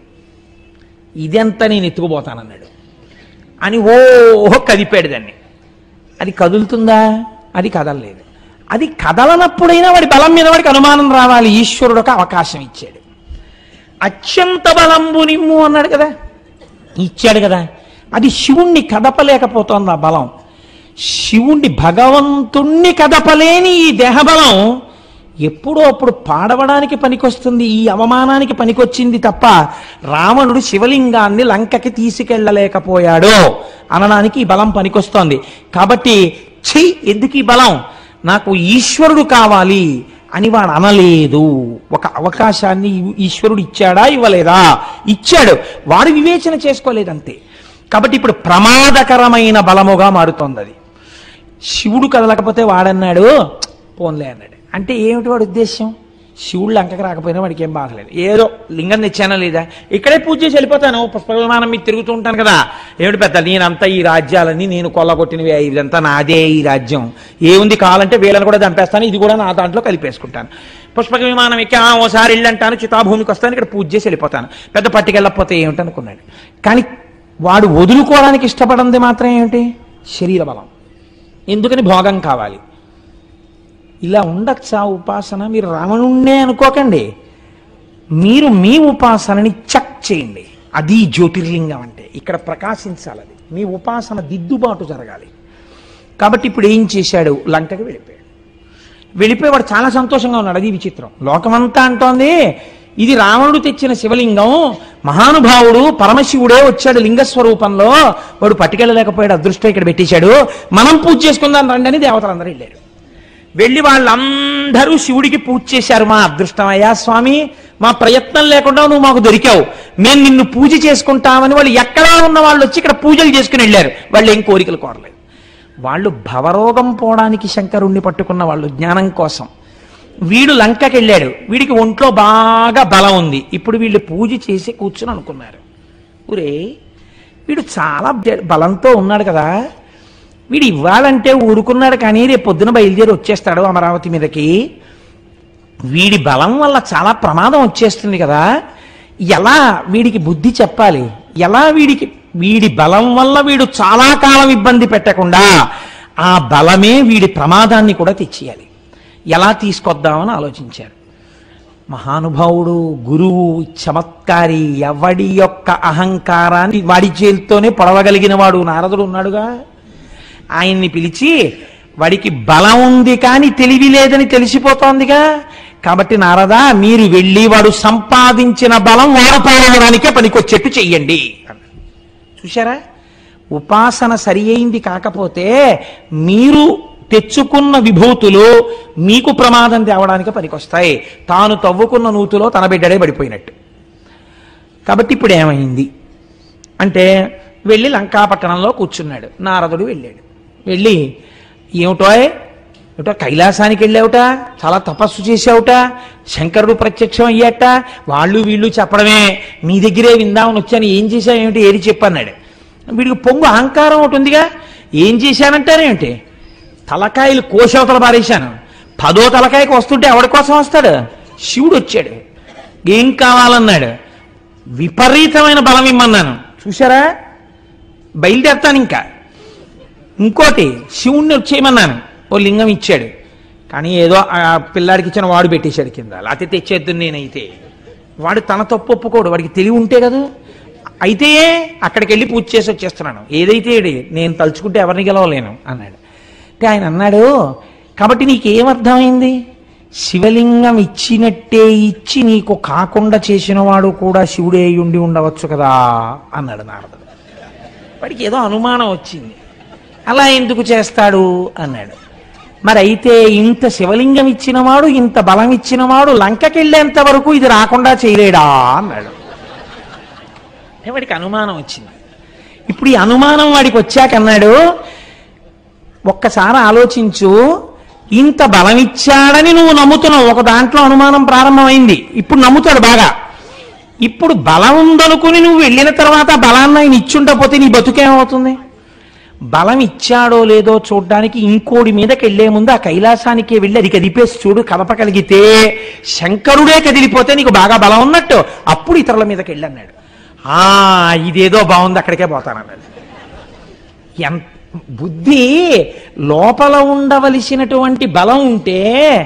ఇదంతా నేను ఎత్తుకుపోతానన్నాడు అని ఓహో కదిపాడు దాన్ని. అది కదులుతుందా? అది కదలలేదు. అది కదలనప్పుడైనా వాడి బలం మీద వాడికి అనుమానం రావాలి. ఈశ్వరుడు ఒక అవకాశం ఇచ్చాడు. అత్యంత బలంబు నిమ్ము అన్నాడు కదా, ఇచ్చాడు కదా. అది శివుణ్ణి కదపలేకపోతోంది ఆ బలం. శివుణ్ణి భగవంతుణ్ణి కదపలేని ఈ దేహబలం ఎప్పుడో అప్పుడు పాడవడానికి పనికొస్తుంది, ఈ అవమానానికి పనికొచ్చింది తప్ప రావణుడు శివలింగాన్ని లంకకి తీసుకెళ్ళలేకపోయాడు అనడానికి ఈ బలం పనికొస్తోంది. కాబట్టి ఛీ ఎందుకు ఈ బలం, నాకు ఈశ్వరుడు కావాలి అని వాడు అనలేదు. ఒక అవకాశాన్ని ఈశ్వరుడు ఇచ్చాడా ఇవ్వలేదా? ఇచ్చాడు, వాడు వివేచన చేసుకోలేదంతే. కాబట్టి ఇప్పుడు ప్రమాదకరమైన బలముగా మారుతోంది అది. శివుడు కదలకపోతే వాడన్నాడు పోన్లే అన్నాడు. అంటే ఏమిటి వాడి ఉద్దేశం? శివుడు లంకకు రాకపోయినా వాడికి ఏం బాధలేదు, ఏదో లింగం తెచ్చానా లేదా, ఇక్కడే పూజ చేసి వెళ్ళిపోతాను, పుష్ప విమానం మీద తిరుగుతూ ఉంటాను కదా, ఏమిటి పెద్ద నేనంతా ఈ రాజ్యాలన్నీ నేను కొల్లగొట్టినవి, ఇదంతా నాదే ఈ రాజ్యం, ఏముంది కావాలంటే వీళ్ళని కూడా చంపేస్తాను, ఇది కూడా నా దాంట్లో కలిపేసుకుంటాను, పుష్పక విమానం ఎక్కి ఓసారి ఇల్లు అంటాను, చితాభూమికి వస్తాను, ఇక్కడ పూజ చేసి వెళ్ళిపోతాను, పెద్ద పట్టుకెళ్ళకపోతే ఏమిటనుకున్నాడు. కానీ వాడు వదులుకోవడానికి ఇష్టపడింది మాత్రం ఏమిటి? శరీర బలం. ఎందుకని? భోగం కావాలి. ఇలా ఉండొచ్చా ఉపాసన? మీరు రావణుణ్ణే అనుకోకండి, మీరు మీ ఉపాసనని చెక్ చేయండి. అది జ్యోతిర్లింగం అంటే, ఇక్కడ ప్రకాశించాలి అది. మీ ఉపాసన దిద్దుబాటు జరగాలి. కాబట్టి ఇప్పుడు ఏం చేశాడు? లంకకి వెళ్ళిపోయాడు. వెళ్ళిపోయేవాడు చాలా సంతోషంగా ఉన్నాడు. అది విచిత్రం. లోకమంతా అంటోంది ఇది రావణుడు తెచ్చిన శివలింగం, మహానుభావుడు పరమశివుడే వచ్చాడు లింగస్వరూపంలో, వాడు పట్టుకెళ్ళలేకపోయాడు, అదృష్టం ఇక్కడ పెట్టేశాడు, మనం పూజ చేసుకుందాం రండి అని దేవతలందరూ వెళ్ళారు. వెళ్ళి వాళ్ళందరూ శివుడికి పూజ చేశారు. మా అదృష్టమయ్యా స్వామి, మా ప్రయత్నం లేకుండా నువ్వు మాకు దొరికావు, మేము నిన్ను పూజ చేసుకుంటామని వాళ్ళు ఎక్కడా ఉన్న వాళ్ళు వచ్చి ఇక్కడ పూజలు చేసుకుని వెళ్ళారు. వాళ్ళు ఏం కోరికలు కోరలేదు. వాళ్ళు భవరోగం పోవడానికి శంకరుణ్ణి పట్టుకున్న వాళ్ళు, జ్ఞానం కోసం. వీడు లంకకి వెళ్ళాడు, వీడికి ఒంట్లో బాగా బలం ఉంది. ఇప్పుడు వీళ్ళు పూజ చేసి కూర్చుని అనుకున్నారు, ఊరే వీడు చాలా బలంతో ఉన్నాడు కదా, వీడు ఇవ్వాలంటే ఊరుకున్నాడు, కానీ రేపు పొద్దున బయలుదేరి వచ్చేస్తాడు అమరావతి మీదకి, వీడి బలం వల్ల చాలా ప్రమాదం వచ్చేస్తుంది కదా, ఎలా వీడికి బుద్ధి చెప్పాలి, ఎలా వీడికి వీడి బలం వల్ల వీడు చాలా కాలం ఇబ్బంది పెట్టకుండా ఆ బలమే వీడి ప్రమాదాన్ని కూడా తెచ్చేయాలి, ఎలా తీసుకొద్దామని ఆలోచించారు. మహానుభావుడు, గురువు, చమత్కారి, ఎవడి యొక్క అహంకారాన్ని వాడి చేతితోనే పొడవగలిగిన వాడు నారదుడు ఉన్నాడుగా, ఆయన్ని పిలిచి వాడికి బలం ఉంది కానీ తెలివి లేదని తెలిసిపోతోందిగా, కాబట్టి నారదా మీరు వెళ్ళి వాడు సంపాదించిన బలం వాడపాలడానికే పనికొచ్చేట్టు చెయ్యండి. చూశారా, ఉపాసన సరి అయింది కాకపోతే మీరు తెచ్చుకున్న విభూతులు మీకు ప్రమాదం తేవడానికి పనికొస్తాయి, తాను తవ్వుకున్న నూతులో తన బిడ్డడే పడిపోయినట్టు. కాబట్టి ఇప్పుడు ఏమైంది అంటే, వెళ్ళి లంకాపట్టణంలో కూర్చున్నాడు. నారదుడు వెళ్ళాడు. వెళ్ళి ఏమిటో ఏమిటో కైలాసానికి వెళ్ళావుట, చాలా తపస్సు చేసావుట, శంకరుడు ప్రత్యక్షం అయ్యాట, వాళ్ళు వీళ్ళు చెప్పడమే, మీ దగ్గరే విందామని వచ్చాను, ఏం చేశావు ఏమిటి ఏది చెప్పన్నాడు. వీడికి పొంగు అహంకారం ఒకటి ఉందిగా, ఏం చేశానంటారేమిటి, తలకాయలు కోశవతలు పారేశాను, పదో తలకాయకి వస్తుంటే ఎవడి కోసం వస్తాడు, శివుడు వచ్చాడు, ఏం కావాలన్నాడు, విపరీతమైన బలం ఇమ్మన్నాను, చూసారా బయలుదేరతాను ఇంకా, ఇంకోటి శివుణ్ణి వచ్చేయమన్నాను, ఓ లింగం ఇచ్చాడు, కానీ ఏదో ఆ పిల్లాడికి ఇచ్చిన వాడు పెట్టేశాడు కింద, లేకపోతే తెచ్చేద్దు నేనైతే, వాడు తన తప్పు ఒప్పుకోడు, వాడికి తెలివి ఉంటే కదా, అయితే అక్కడికి వెళ్ళి పూజ చేసి వచ్చేస్తున్నాను, ఏదైతే నేను తలుచుకుంటే ఎవరిని గెలవలేను అన్నాడు. అంటే ఆయన అన్నాడు, కాబట్టి నీకేమర్థమైంది, శివలింగం ఇచ్చినట్టే ఇచ్చి నీకు కాకుండా చేసిన వాడు కూడా శివుడే ఉండి ఉండవచ్చు కదా అన్నాడు నారదుడు. వాడికి ఏదో అనుమానం వచ్చింది, అలా ఎందుకు చేస్తాడు అన్నాడు. మరి అయితే ఇంత శివలింగం ఇచ్చినవాడు, ఇంత బలం ఇచ్చినవాడు లంకకి వెళ్ళేంత వరకు ఇది రాకుండా చేయలేడా అన్నాడు. వాడికి అనుమానం వచ్చింది. ఇప్పుడు ఈ అనుమానం వాడికి వచ్చాక అన్నాడు, ఒక్కసారి ఆలోచించు, ఇంత బలం ఇచ్చాడని నువ్వు నమ్ముతున్నావు, ఒక దాంట్లో అనుమానం ప్రారంభమైంది, ఇప్పుడు నమ్ముతాడు బాగా. ఇప్పుడు బలం ఉందనుకుని నువ్వు వెళ్ళిన తర్వాత బలాన్ని ఆయన ఇచ్చుండకపోతే నీ బతుకేమవుతుంది? బలం ఇచ్చాడో లేదో చూడ్డానికి ఇంకోడి మీదకి వెళ్లే ముందు ఆ కైలాసానికి వెళ్ళి అది కదిపేసి చూడు, కదపగలిగితే శంకరుడే కదిలిపోతే నీకు బాగా బలం ఉన్నట్టు, అప్పుడు ఇతరుల మీదకి వెళ్ళి అన్నాడు. ఆ ఇదేదో బాగుంది, అక్కడికే పోతానన్నాడు. ఎంత బుద్ధి లోపల ఉండవలసినటువంటి బలం ఉంటే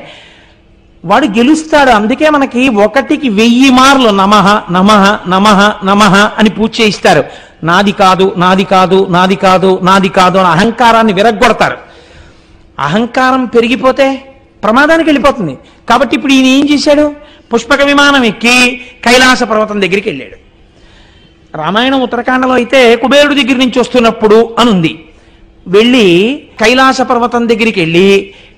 వాడు గెలుస్తాడు. అందుకే మనకి ఒకటికి వెయ్యి మార్లు నమః నమః నమః నమః అని పూజ చేయిస్తారు. నాది కాదు నాది కాదు నాది కాదు నాది కాదు అని అహంకారాన్ని విరగ్గొడతారు. అహంకారం పెరిగిపోతే ప్రమాదానికి వెళ్ళిపోతుంది. కాబట్టి ఇప్పుడు ఈయన ఏం చేశాడు, పుష్పక విమానం ఎక్కి కైలాస పర్వతం దగ్గరికి వెళ్ళాడు. రామాయణం ఉత్తరకాండలో అయితే కుబేరుడి దగ్గర నుంచి వస్తున్నప్పుడు అనుంది. వెళ్ళి కైలాస పర్వతం దగ్గరికి వెళ్ళి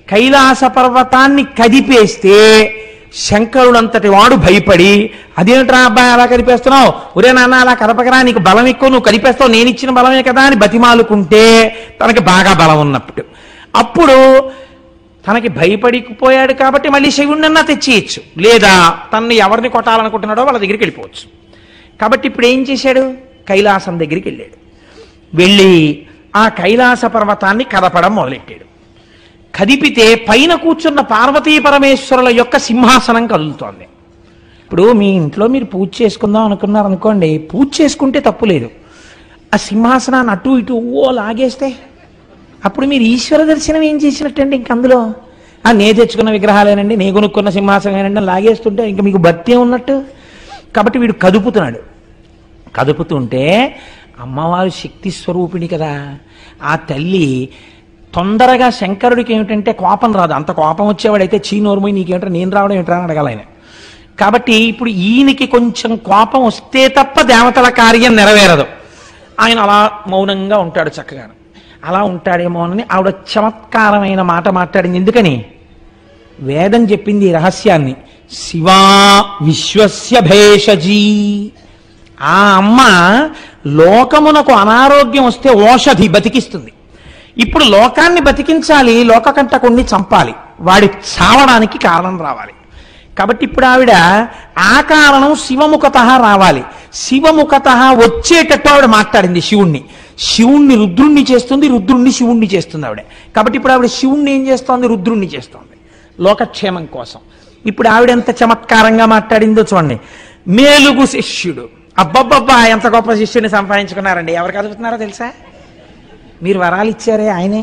కైలాస పర్వతాన్ని కదిపేస్తే శంకరుడంతటి వాడు భయపడి, అదేమిట్రా అబ్బాయి అలా కదిపేస్తున్నావు, ఒరే నాన్న అలా కదపకరా, నీకు బలం ఎక్కువ, నువ్వు కదిపేస్తావు, నేను ఇచ్చిన బలమే కదా అని బతిమాలుకుంటే తనకి బాగా బలం ఉన్నప్పుడు, అప్పుడు తనకి భయపడిపోయాడు కాబట్టి మళ్ళీ శివుణ్ణన్నా తెచ్చేయచ్చు, లేదా తనని ఎవరిని కొట్టాలనుకుంటున్నాడో వాళ్ళ దగ్గరికి వెళ్ళిపోవచ్చు. కాబట్టి ఇప్పుడు ఏం చేశాడు, కైలాసం దగ్గరికి వెళ్ళాడు. వెళ్ళి ఆ కైలాస పర్వతాన్ని కదపడం మొదలెట్టాడు. కదిపితే పైన కూర్చున్న పార్వతీ పరమేశ్వరుల యొక్క సింహాసనం కదులుతోంది. ఇప్పుడు మీ ఇంట్లో మీరు పూజ చేసుకుందాం అనుకున్నారు అనుకోండి, పూజ చేసుకుంటే తప్పు లేదు, ఆ సింహాసనాన్ని అటు ఇటు ఓ లాగేస్తే అప్పుడు మీరు ఈశ్వర దర్శనం ఏం చేసినట్టండి? ఇంక అందులో ఆ నే తెచ్చుకున్న విగ్రహాలేనండి, నే కొనుక్కున్న సింహాసనమేనండి లాగేస్తుంటే ఇంకా మీకు భక్తి ఉన్నట్టు. కాబట్టి వీడు కదుపుతున్నాడు. కదుపుతుంటే అమ్మవారు శక్తి స్వరూపిణి కదా, ఆ తల్లి తొందరగా శంకరుడికి ఏమిటంటే కోపం రాదు. అంత కోపం వచ్చేవాడైతే చీనోర్మోయి నీకేమిటో నేను రావడం ఏమిట్రా అని అడగాలి ఆయన. కాబట్టి ఇప్పుడు ఈయనకి కొంచెం కోపం వస్తే తప్ప దేవతల కార్యం నెరవేరదు. ఆయన అలా మౌనంగా ఉంటాడు, చక్కగా అలా ఉంటాడేమో అని ఆవిడ చమత్కారమైన మాట మాట్లాడింది. ఎందుకని? వేదం చెప్పింది ఈ రహస్యాన్ని, శివా విశ్వస్య భేషజీ. ఆ అమ్మ లోకమునకు అనారోగ్యం వస్తే ఓషధి బతికిస్తుంది. ఇప్పుడు లోకాన్ని బతికించాలి, లోకకంటకుణ్ణి చంపాలి, వాడి చావడానికి కారణం రావాలి. కాబట్టి ఇప్పుడు ఆవిడ ఆ కారణం శివముఖత రావాలి. శివముఖత వచ్చేటట్టు ఆవిడ మాట్లాడింది శివుణ్ణి. శివుణ్ణి రుద్రుణ్ణి చేస్తుంది, రుద్రుణ్ణి శివుణ్ణి చేస్తుంది ఆవిడ. కాబట్టి ఇప్పుడు ఆవిడ శివుణ్ణి ఏం చేస్తోంది? రుద్రుణ్ణి చేస్తోంది లోకక్షేమం కోసం. ఇప్పుడు ఆవిడ ఎంత చమత్కారంగా మాట్లాడిందో చూడండి. మేలుగు శిష్యుడు, అబ్బబ్బబ్బా ఎంత గొప్ప శిష్యుని సంపాదించుకున్నారండి. ఎవరు కదుపుతున్నారో తెలుసా? మీరు వరాలు ఇచ్చారే ఆయనే.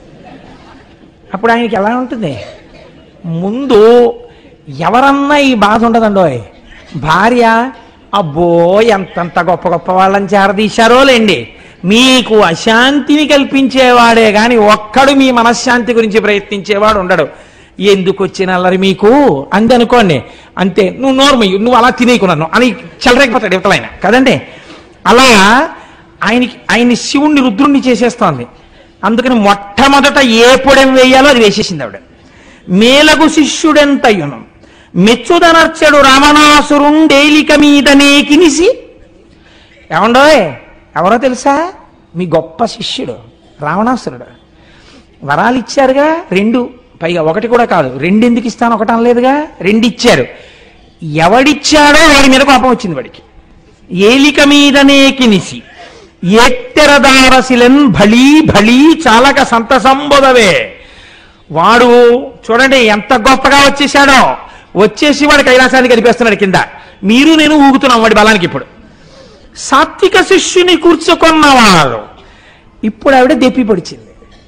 అప్పుడు ఆయనకి ఎలా ఉంటుంది? ముందు ఎవరన్నా ఈ బాధ ఉండదండో. భార్య అబ్బో ఎంతంత గొప్ప గొప్ప వాళ్ళని చేరదీశారో లేండి, మీకు అశాంతిని కల్పించేవాడే కానీ ఒక్కడు మీ మనశ్శాంతి గురించి ప్రయత్నించేవాడు ఉండడు. ఎందుకు వచ్చిన అల్లరి మీకు అంది అనుకోండి, అంతే, నువ్వు నోర్మయ్యు, నువ్వు అలా తినేకున్నాను అని చెలరేకపోతాడు ఇవతలైన కదండి. అలా ఆయనకి ఆయన్ని శివుణ్ణి రుద్రుణ్ణి చేసేస్తోంది. అందుకని మొట్టమొదట ఏ పొడెం వేయాలో అది వేసేసింది ఆవిడ. మేలగు శిష్యుడెంతయును మెచ్చుదనర్చడు రావణాసురుండేలిక మీదనే కినిసి. ఏమండో ఎవరో తెలుసా? మీ గొప్ప శిష్యుడు రావణాసురుడు. వరాలు ఇచ్చారుగా రెండు, పైగా ఒకటి కూడా కాదు, రెండు ఎందుకు ఇస్తాను ఒకటి అనలేదుగా, రెండు ఇచ్చారు. ఎవడిచ్చాడో వాడి మీద కోపం వచ్చింది వాడికి. ఏలిక మీదనే కినిసి ఎత్తెరదారశిలన్ భళీ భళీ చాలక సంతసంబోధవే. వాడు చూడండి ఎంత గొప్పగా వచ్చేసాడో, వచ్చేసి వాడు కైలాసాన్ని కనిపిస్తున్నాడు కింద, మీరు నేను ఊగుతున్నాం వాడి బలానికి. ఇప్పుడు సాత్విక శిష్యుని కూర్చుకున్నవాడు. ఇప్పుడు ఆవిడ దెప్పి పొడిచింది.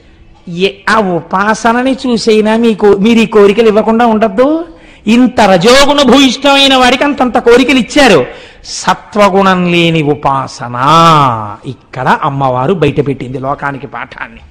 ఆ ఉపాసనని చూసైనా మీకు మీరు ఈ కోరికలు ఇవ్వకుండా ఉండద్దు. ఇంత రజోగుణ భూయిష్టమైన వాడికి అంతంత కోరికలు ఇచ్చారు. సత్వగుణం లేని ఉపాసన. ఇక్కడ అమ్మవారు బయటపెట్టింది లోకానికి పాఠాన్ని.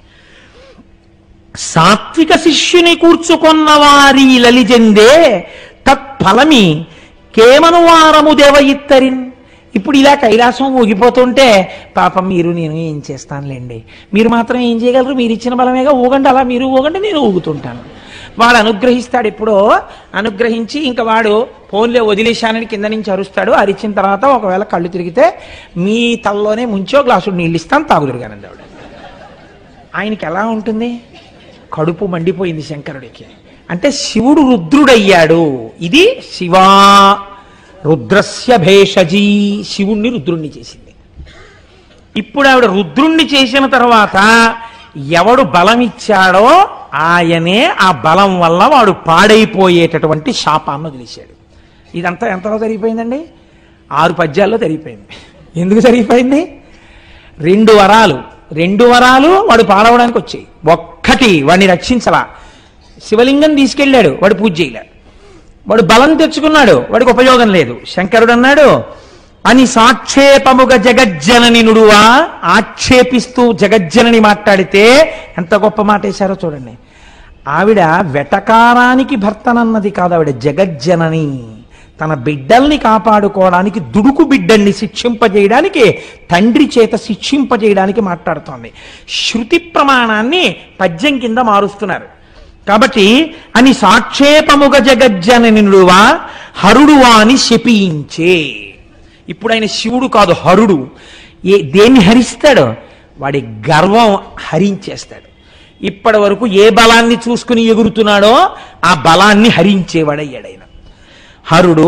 సాత్విక శిష్యుని కూర్చుకున్న వారి లలిజెందే తత్ఫలమి కేమను వారము దేవ ఇత్తరిన్. ఇప్పుడు ఇలా కైలాసం ఊగిపోతుంటే పాపం మీరు నేను ఏం చేస్తానులేండి, మీరు మాత్రం ఏం చేయగలరు, మీరు ఇచ్చిన బలమేగా, ఊగండి, అలా మీరు ఊగండి, నేను ఊగుతుంటాను. వాడు అనుగ్రహిస్తాడు. ఎప్పుడో అనుగ్రహించి ఇంకా వాడు ఫోన్లే వదిలేశానని కింద నుంచి అరుస్తాడు. అరిచిన తర్వాత ఒకవేళ కళ్ళు తిరిగితే మీ తలలోనే ముంచో గ్లాసు నీళ్ళు ఇస్తాను, తాగుదురుగానండి ఆవిడ. ఆయనకి ఎలా ఉంటుంది? కడుపు మండిపోయింది శంకరుడికి. అంటే శివుడు రుద్రుడయ్యాడు. ఇది శివా రుద్రస్య భేషజీ, శివుణ్ణి రుద్రుణ్ణి చేసింది. ఇప్పుడు ఆవిడ రుద్రుణ్ణి చేసిన తర్వాత ఎవడు బలం ఇచ్చాడో ఆయనే ఆ బలం వల్ల వాడు పాడైపోయేటటువంటి శాపాన్ని వదిలేశాడు. ఇదంతా ఎంతలో జరిగిపోయిందండి? ఆరు పద్యాల్లో జరిగిపోయింది. ఎందుకు జరిగిపోయింది? రెండు వరాలు రెండు వరాలు వాడు పాడవడానికి వచ్చాయి. ఒక్కటి వాడిని రక్షించలా, శివలింగం తీసుకెళ్ళాడు, వాడు పూజ చేయలే. వాడు బలం తెచ్చుకున్నాడు, వాడికి ఉపయోగం లేదు. శంకరుడు అన్నాడు అని సాక్షేపముగ జగజ్జనని నుడువా. ఆక్షేపిస్తూ జగజ్జనని మాట్లాడితే ఎంత గొప్ప మాట వేశారో చూడండి. ఆవిడ వెటకారానికి భర్తనన్నది కాదు, ఆవిడ జగజ్జనని. తన బిడ్డల్ని కాపాడుకోవడానికి, దుడుకు బిడ్డల్ని శిక్షింపజేయడానికి, తండ్రి చేత శిక్షింపజేయడానికి మాట్లాడుతోంది. శృతి ప్రమాణాన్ని పద్యం కింద మారుస్తున్నారు. కాబట్టి అని సాక్షేపముగ జగజ్జననుడువా హరుడువా అని శపించే. ఇప్పుడు ఆయన శివుడు కాదు, హరుడు. ఏ దేన్ని హరిస్తాడు? వాడి గర్వం హరించేస్తాడు. ఇప్పటి వరకు ఏ బలాన్ని చూసుకుని ఎగురుతున్నాడో ఆ బలాన్ని హరించేవాడయ్యాడు ఆయన. హరుడు,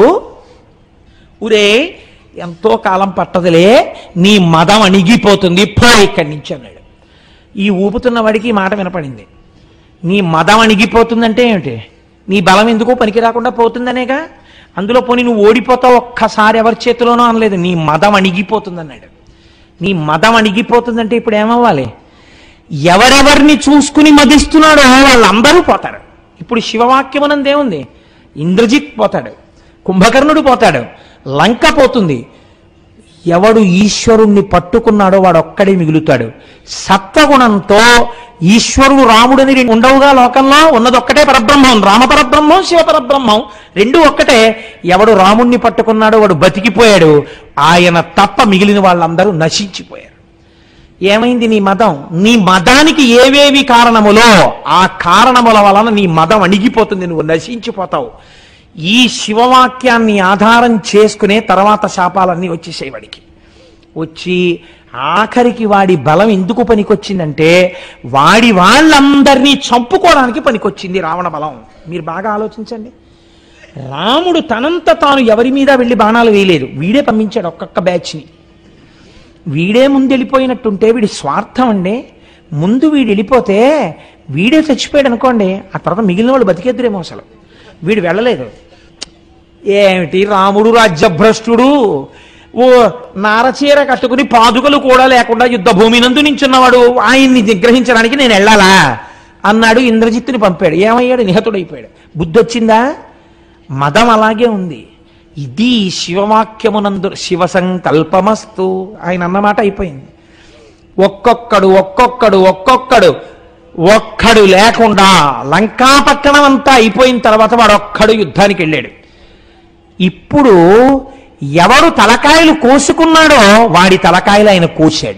ఉరే ఎంతో కాలం పట్టదులే, నీ మదం అణిగిపోతుంది, పో ఇక్కడి నుంచి అన్నాడు. ఈ ఊపుతున్న వాడికి ఈ మాట వినపడింది. నీ మదం అణిగిపోతుందంటే ఏమిటి? నీ బలం ఎందుకో పనికి రాకుండా పోతుందనేగా. అందులో పోనీ నువ్వు ఓడిపోతావు ఒక్కసారి ఎవరి చేతిలోనో అనలేదు, నీ మదం అణిగిపోతుంది అన్నాడు. నీ మదం అణిగిపోతుందంటే ఇప్పుడు ఏమవ్వాలి? ఎవరెవరిని చూసుకుని మదిస్తున్నాడో వాళ్ళందరూ పోతారు. ఇప్పుడు శివవాక్యమునందేముంది? ఇంద్రజిత్ పోతాడు, కుంభకర్ణుడు పోతాడు, లంక పోతుంది. ఎవడు ఈశ్వరుణ్ణి పట్టుకున్నాడో వాడు ఒక్కడే మిగులుతాడు. సత్వగుణంతో ఈశ్వరుడు రాముడని రెండు ఉండవుగా లోకంలో, ఉన్నది ఒక్కటే పరబ్రహ్మం. రామపరబ్రహ్మం, శివపరబ్రహ్మం రెండు ఒక్కటే. ఎవడు రాముణ్ణి పట్టుకున్నాడో వాడు బతికిపోయాడు. ఆయన తప్ప మిగిలిన వాళ్ళందరూ నశించిపోయారు. ఏమైంది నీ మదం? నీ మదానికి ఏవేవి కారణములో ఆ కారణముల వలన నీ మదం అణిగిపోతుంది, నువ్వు నశించిపోతావు. ఈ శివవాక్యాన్ని ఆధారం చేసుకునే తర్వాత శాపాలన్నీ వచ్చేసాయి వాడికి. వచ్చి ఆఖరికి వాడి బలం ఎందుకు పనికొచ్చిందంటే వాడి వాళ్ళందరినీ చంపుకోవడానికి పనికొచ్చింది రావణ బలం. మీరు బాగా ఆలోచించండి. రాముడు తనంత తాను ఎవరి మీద వెళ్ళి బాణాలు వేయలేదు, వీడే పంపించాడు ఒక్కొక్క బ్యాచ్ని. వీడే ముందు వెళ్ళిపోయినట్టుంటే వీడి స్వార్థం అండి. ముందు వీడు వెళ్ళిపోతే వీడే చచ్చిపోయాడు అనుకోండి, ఆ తర్వాత మిగిలిన వాళ్ళు బతికేద్దరేమో. అసలు వీడు వెళ్ళలేదు. ఏమిటి రాముడు రాజ్యభ్రష్టుడు, ఓ నారచీర కట్టుకుని పాదుకలు కూడా లేకుండా యుద్ధ భూమి నందు నించున్నవాడు, ఆయన్ని నిగ్రహించడానికి నేను వెళ్ళాలా అన్నాడు. ఇంద్రజిత్తుని పంపాడు. ఏమయ్యాడు? నిహతుడైపోయాడు. బుద్ధి వచ్చిందా? మదం అలాగే ఉంది. ఇది శివవాక్యమునందు శివ సంకల్పమస్తు ఆయన అన్నమాట అయిపోయింది. ఒక్కొక్కడు ఒక్కొక్కడు ఒక్కొక్కడు ఒక్కడు లేకుండా లంకాపట్టణం అంతా అయిపోయిన తర్వాత వాడు ఒక్కడు యుద్ధానికి వెళ్ళాడు. ఇప్పుడు ఎవడు తలకాయలు కోసుకున్నాడో వాడి తలకాయలు ఆయన కోశాడు.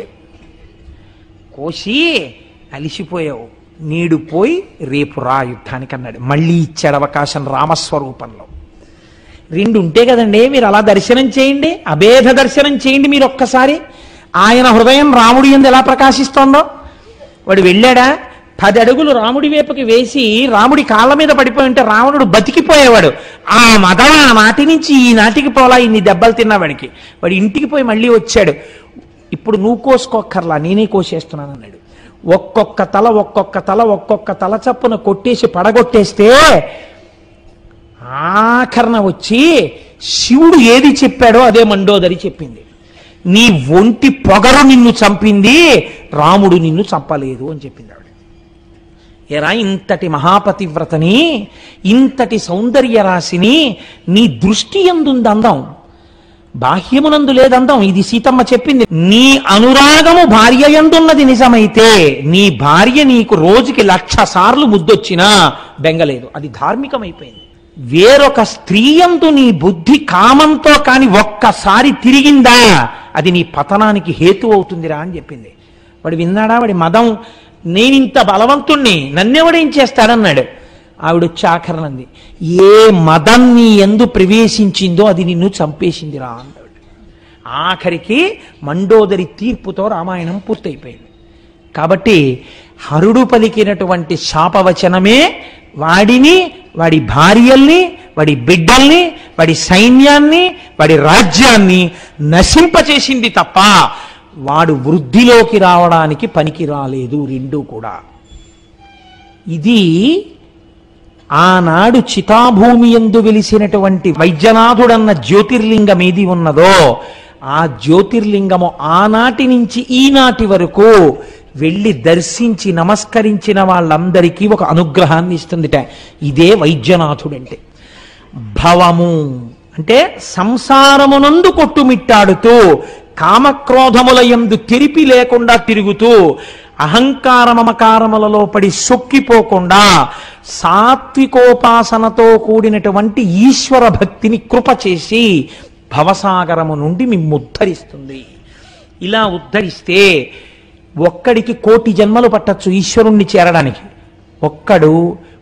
కోసి అలిసిపోయావు, నీడు పోయి రేపు రా యుద్ధానికి అన్నాడు. మళ్ళీ ఇచ్చాడు అవకాశం రామస్వరూపంలో. రెండు ఉంటే కదండి, మీరు అలా దర్శనం చేయండి, అభేద దర్శనం చేయండి మీరు ఒక్కసారి. ఆయన హృదయం రాముడి యందు ఎలా ప్రకాశిస్తోందో. వాడు వెళ్ళాడా, పది అడుగులు రాముడి వైపుకి వేసి రాముడి కాళ్ళ మీద పడిపోయి ఉంటే రావణుడు బతికిపోయేవాడు. ఆ మదం ఆ నాటి నుంచి ఈ నాటికి పోలా ఇన్ని దెబ్బలు తిన్నవాడికి. వాడు ఇంటికి పోయి మళ్ళీ వచ్చాడు. ఇప్పుడు నువ్వు కోసుకోక్కర్లా, నేనే కోసేస్తున్నాను అన్నాడు. ఒక్కొక్క తల ఒక్కొక్క తల ఒక్కొక్క తల చప్పున కొట్టేసి పడగొట్టేస్తే ఆఖరణ వచ్చి శివుడు ఏది చెప్పాడో అదే మండోదరి చెప్పింది. నీ ఒంటి పొగరు నిన్ను చంపింది, రాముడు నిన్ను చంపలేదు అని చెప్పింది ఆవిడ. ఎరా ఇంతటి మహాపతివ్రతని, ఇంతటి సౌందర్య రాశిని, నీ దృష్టి ఎందుంది అందం, బాహ్యమునందు లేదందం. ఇది సీతమ్మ చెప్పింది. నీ అనురాగము భార్య యందున్నది నిజమైతే నీ భార్య నీకు రోజుకి లక్ష సార్లు ముద్దొచ్చినా బెంగలేదు, అది ధార్మికమైపోయింది. వేరొక స్త్రీయందు నీ బుద్ధి కామంతో కాని ఒక్కసారి తిరిగిందా అది నీ పతనానికి హేతు అవుతుందిరా అని చెప్పింది. వాడు విన్నాడా? వాడి మదం, నేనింత బలవంతుణ్ణి నన్నెవడేం చేస్తాడన్నాడు. ఆవిడొచ్చి ఆఖరణంది, ఏ మదం నీ ఎందు ప్రవేశించిందో అది నిన్ను చంపేసిందిరా అన్నాడు. ఆఖరికి మండోదరి తీర్పుతో రామాయణం పూర్తయిపోయింది. కాబట్టి హరుడు పలికినటువంటి శాపవచనమే వాడిని, వాడి భార్యల్ని, వాడి బిడ్డల్ని, వాడి సైన్యాన్ని, వాడి రాజ్యాన్ని నశింపచేసింది తప్ప వాడు వృద్ధిలోకి రావడానికి పనికి రాలేదు. రెండూ కూడా. ఇది ఆనాడు చితాభూమి యందు వెలిసినటువంటి వైద్యనాథుడన్న జ్యోతిర్లింగం ఏది ఉన్నదో ఆ జ్యోతిర్లింగము ఆనాటి నుంచి ఈనాటి వరకు వెళ్ళి దర్శించి నమస్కరించిన వాళ్ళందరికీ ఒక అనుగ్రహాన్ని ఇస్తుందిట. ఇదే వైద్యనాథుడంటే. భవము అంటే సంసారమునందు కొట్టుమిట్టాడుతూ కామక్రోధముల యందు తెరిపి లేకుండా తిరుగుతూ అహంకార మమకారములలో పడి సొక్కిపోకుండా సాత్వికోపాసనతో కూడినటువంటి ఈశ్వర భక్తిని కృప చేసి భవసాగరము నుండి మిమ్ము ఉద్ధరిస్తుంది. ఇలా ఉద్ధరిస్తే ఒక్కడికి కోటి జన్మలు పట్టచ్చు ఈశ్వరుణ్ణి చేరడానికి. ఒక్కడు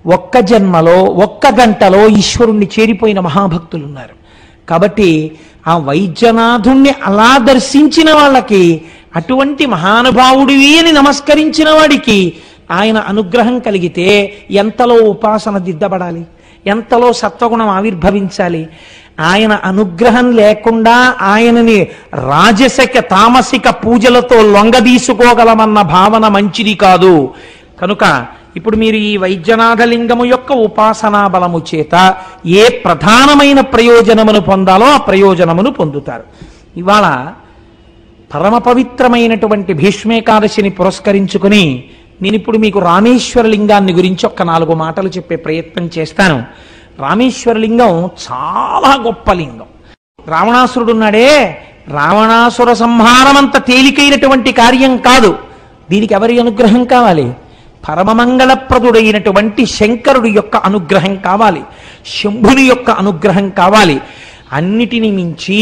ఒక్క జన్మలో ఒక్క గంటలో ఈశ్వరుణ్ణి చేరిపోయిన మహాభక్తులు ఉన్నారు. కాబట్టి ఆ వైద్యనాథుణ్ణి అలా దర్శించిన వాళ్ళకి, అటువంటి మహానుభావుడివి అని నమస్కరించిన వాడికి ఆయన అనుగ్రహం కలిగితే ఎంతలో ఉపాసన దిద్దబడాలి, ఎంతలో సత్వగుణం ఆవిర్భవించాలి. ఆయన అనుగ్రహం లేకుండా ఆయనని రాజసిక తామసిక పూజలతో లొంగదీసుకోగలమన్న భావన మంచిది కాదు. కనుక ఇప్పుడు మీరు ఈ వైద్యనాథలింగము యొక్క ఉపాసనా బలము చేత ఏ ప్రధానమైన ప్రయోజనమును పొందాలో ఆ ప్రయోజనమును పొందుతారు. ఇవాళ పరమ పవిత్రమైనటువంటి భీష్మేకాదశిని పురస్కరించుకుని నేను ఇప్పుడు మీకు రామేశ్వర లింగాన్ని గురించి ఒక్క నాలుగు మాటలు చెప్పే ప్రయత్నం చేస్తాను. రామేశ్వర లింగం చాలా గొప్ప లింగం. రావణాసురుడు ఉన్నాడే, రావణాసుర సంహారం అంత తేలికైనటువంటి కార్యం కాదు. దీనికి ఎవరి అనుగ్రహం కావాలి? పరమమంగళప్రదుడైనటువంటి శంకరుడి యొక్క అనుగ్రహం కావాలి, శంభుని యొక్క అనుగ్రహం కావాలి. అన్నిటిని మించి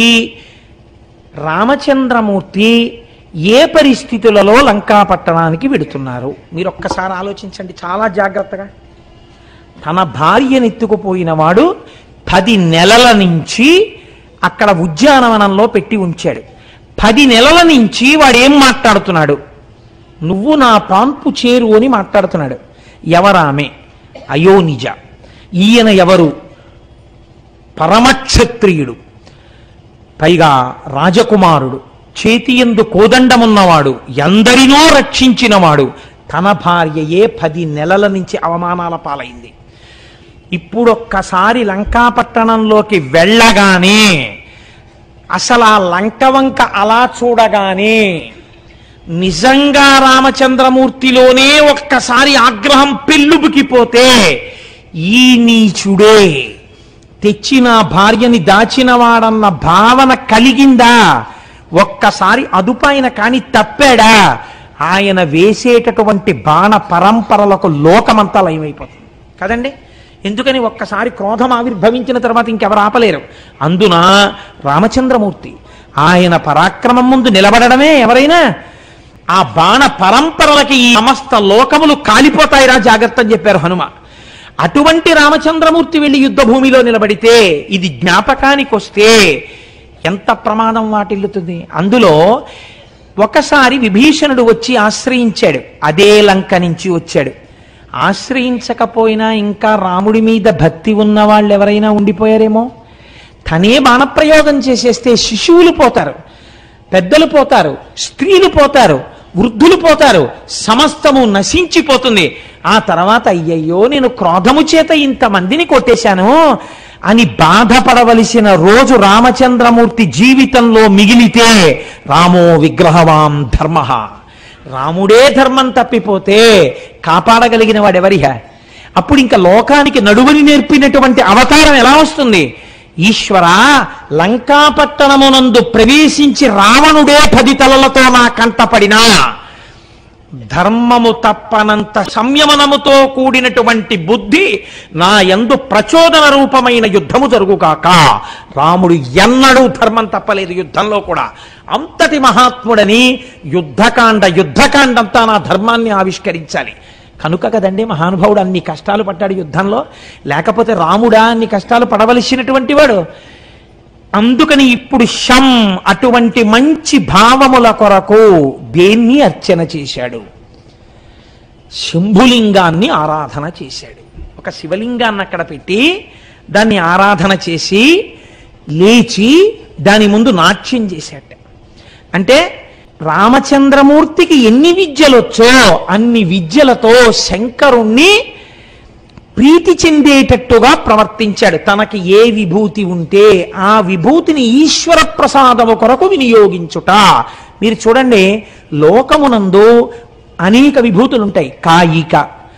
రామచంద్రమూర్తి ఏ పరిస్థితులలో లంకాపట్టణానికి వెడుతున్నారు మీరు ఒక్కసారి ఆలోచించండి చాలా జాగ్రత్తగా. తన భార్యను ఎత్తుకుపోయిన వాడు పది నెలల నుంచి అక్కడ ఉద్యానవనంలో పెట్టి ఉంచాడు. పది నెలల నుంచి వాడు ఏం మాట్లాడుతున్నాడు? నువ్వు నా పాన్పు చేరు అని మాట్లాడుతున్నాడు. ఎవరామె? అయోనిజ. ఈయన ఎవరు? పరమక్షత్రియుడు, పైగా రాజకుమారుడు, చేతియందు కోదండమున్నవాడు, ఎందరినో రక్షించినవాడు. తన భార్యయే పది నెలల నుంచి అవమానాల పాలైంది. ఇప్పుడొక్కసారి లంకాపట్టణంలోకి వెళ్ళగానే, అసలు ఆ లంక వంక అలా చూడగానే నిజంగా రామచంద్రమూర్తిలోనే ఒక్కసారి ఆగ్రహం పెళ్ళుబుకిపోతే, ఈ నీచుడే తెచ్చిన భార్యని దాచినవాడన్న భావన కలిగిందా? ఒక్కసారి అదుపాయన కాని తప్పాడా? ఆయన వేసేటటువంటి బాణ పరంపరలకు లోకమంతా లయమైపోతుంది కదండి. ఎందుకని? ఒక్కసారి క్రోధం ఆవిర్భవించిన తర్వాత ఇంకెవరు ఆపలేరు. అందున రామచంద్రమూర్తి ఆయన పరాక్రమం ముందు నిలబడడమే ఎవరైనా. ఆ బాణ పరంపరలకి ఈ సమస్త లోకములు కాలిపోతాయిరా జాగ్రత్త అని చెప్పారు హనుమ. అటువంటి రామచంద్రమూర్తి వెళ్ళి యుద్ధ భూమిలో నిలబడితే, ఇది జ్ఞాపకానికి వస్తే ఎంత ప్రమాదం వాటిల్లుతుంది. అందులో ఒకసారి విభీషణుడు వచ్చి ఆశ్రయించాడు. అదే లంక నుంచి వచ్చాడు. ఆశ్రయించకపోయినా ఇంకా రాముడి మీద భక్తి ఉన్న వాళ్ళు ఎవరైనా ఉండిపోయారేమో. తనే బాణప్రయోగం చేసేస్తే శిశువులు పోతారు, పెద్దలు పోతారు, స్త్రీలు పోతారు, వృద్ధులు పోతారు, సమస్తము నశించిపోతుంది. ఆ తర్వాత అయ్యయ్యో నేను క్రోధము చేత ఇంతమందిని కొట్టేశాను అని బాధపడవలసిన రోజు రామచంద్రమూర్తి జీవితంలో మిగిలితే, రామో విగ్రహవాం ధర్మ, రాముడే ధర్మం తప్పిపోతే కాపాడగలిగిన వాడెవరిహ? అప్పుడు ఇంకా లోకానికి నడువని నేర్పినటువంటి అవతారం ఎలా వస్తుంది? ఈశ్వర, లంకాపట్టణమునందు ప్రవేశించి రావణుడే పది తలలతో నా కంటపడినా ధర్మము తప్పనంత సంయమనముతో కూడినటువంటి బుద్ధి నా యందు ప్రచోదన రూపమైన యుద్ధము జరుగుగాక. రాముడు ఎన్నడూ ధర్మం తప్పలేదు యుద్ధంలో కూడా. అంతటి మహాత్ముడని యుద్ధకాండ యుద్ధకాండంతా నా ధర్మాన్ని ఆవిష్కరించాలి కనుక కదండి మహానుభావుడు అన్ని కష్టాలు పడ్డాడు యుద్ధంలో. లేకపోతే రాముడా అన్ని కష్టాలు పడవలసినటువంటి వాడు. అందుకని ఇప్పుడు శం అటువంటి మంచి భావముల కొరకు దేన్ని అర్చన చేశాడు? శంభులింగాన్ని ఆరాధన చేశాడు. ఒక శివలింగాన్ని అక్కడ పెట్టి దాన్ని ఆరాధన చేసి లేచి దాని ముందు నాట్యం చేశాట. అంటే రామచంద్రమూర్తికి ఎన్ని విద్యలొచ్చో అన్ని విద్యలతో శంకరుణ్ణి ప్రీతి చెందేటట్టుగా ప్రవర్తించాడు. తనకి ఏ విభూతి ఉంటే ఆ విభూతిని ఈశ్వర ప్రసాదము కొరకు వినియోగించుట. మీరు చూడండి, లోకమునందు అనేక విభూతులు ఉంటాయి. కాయిక,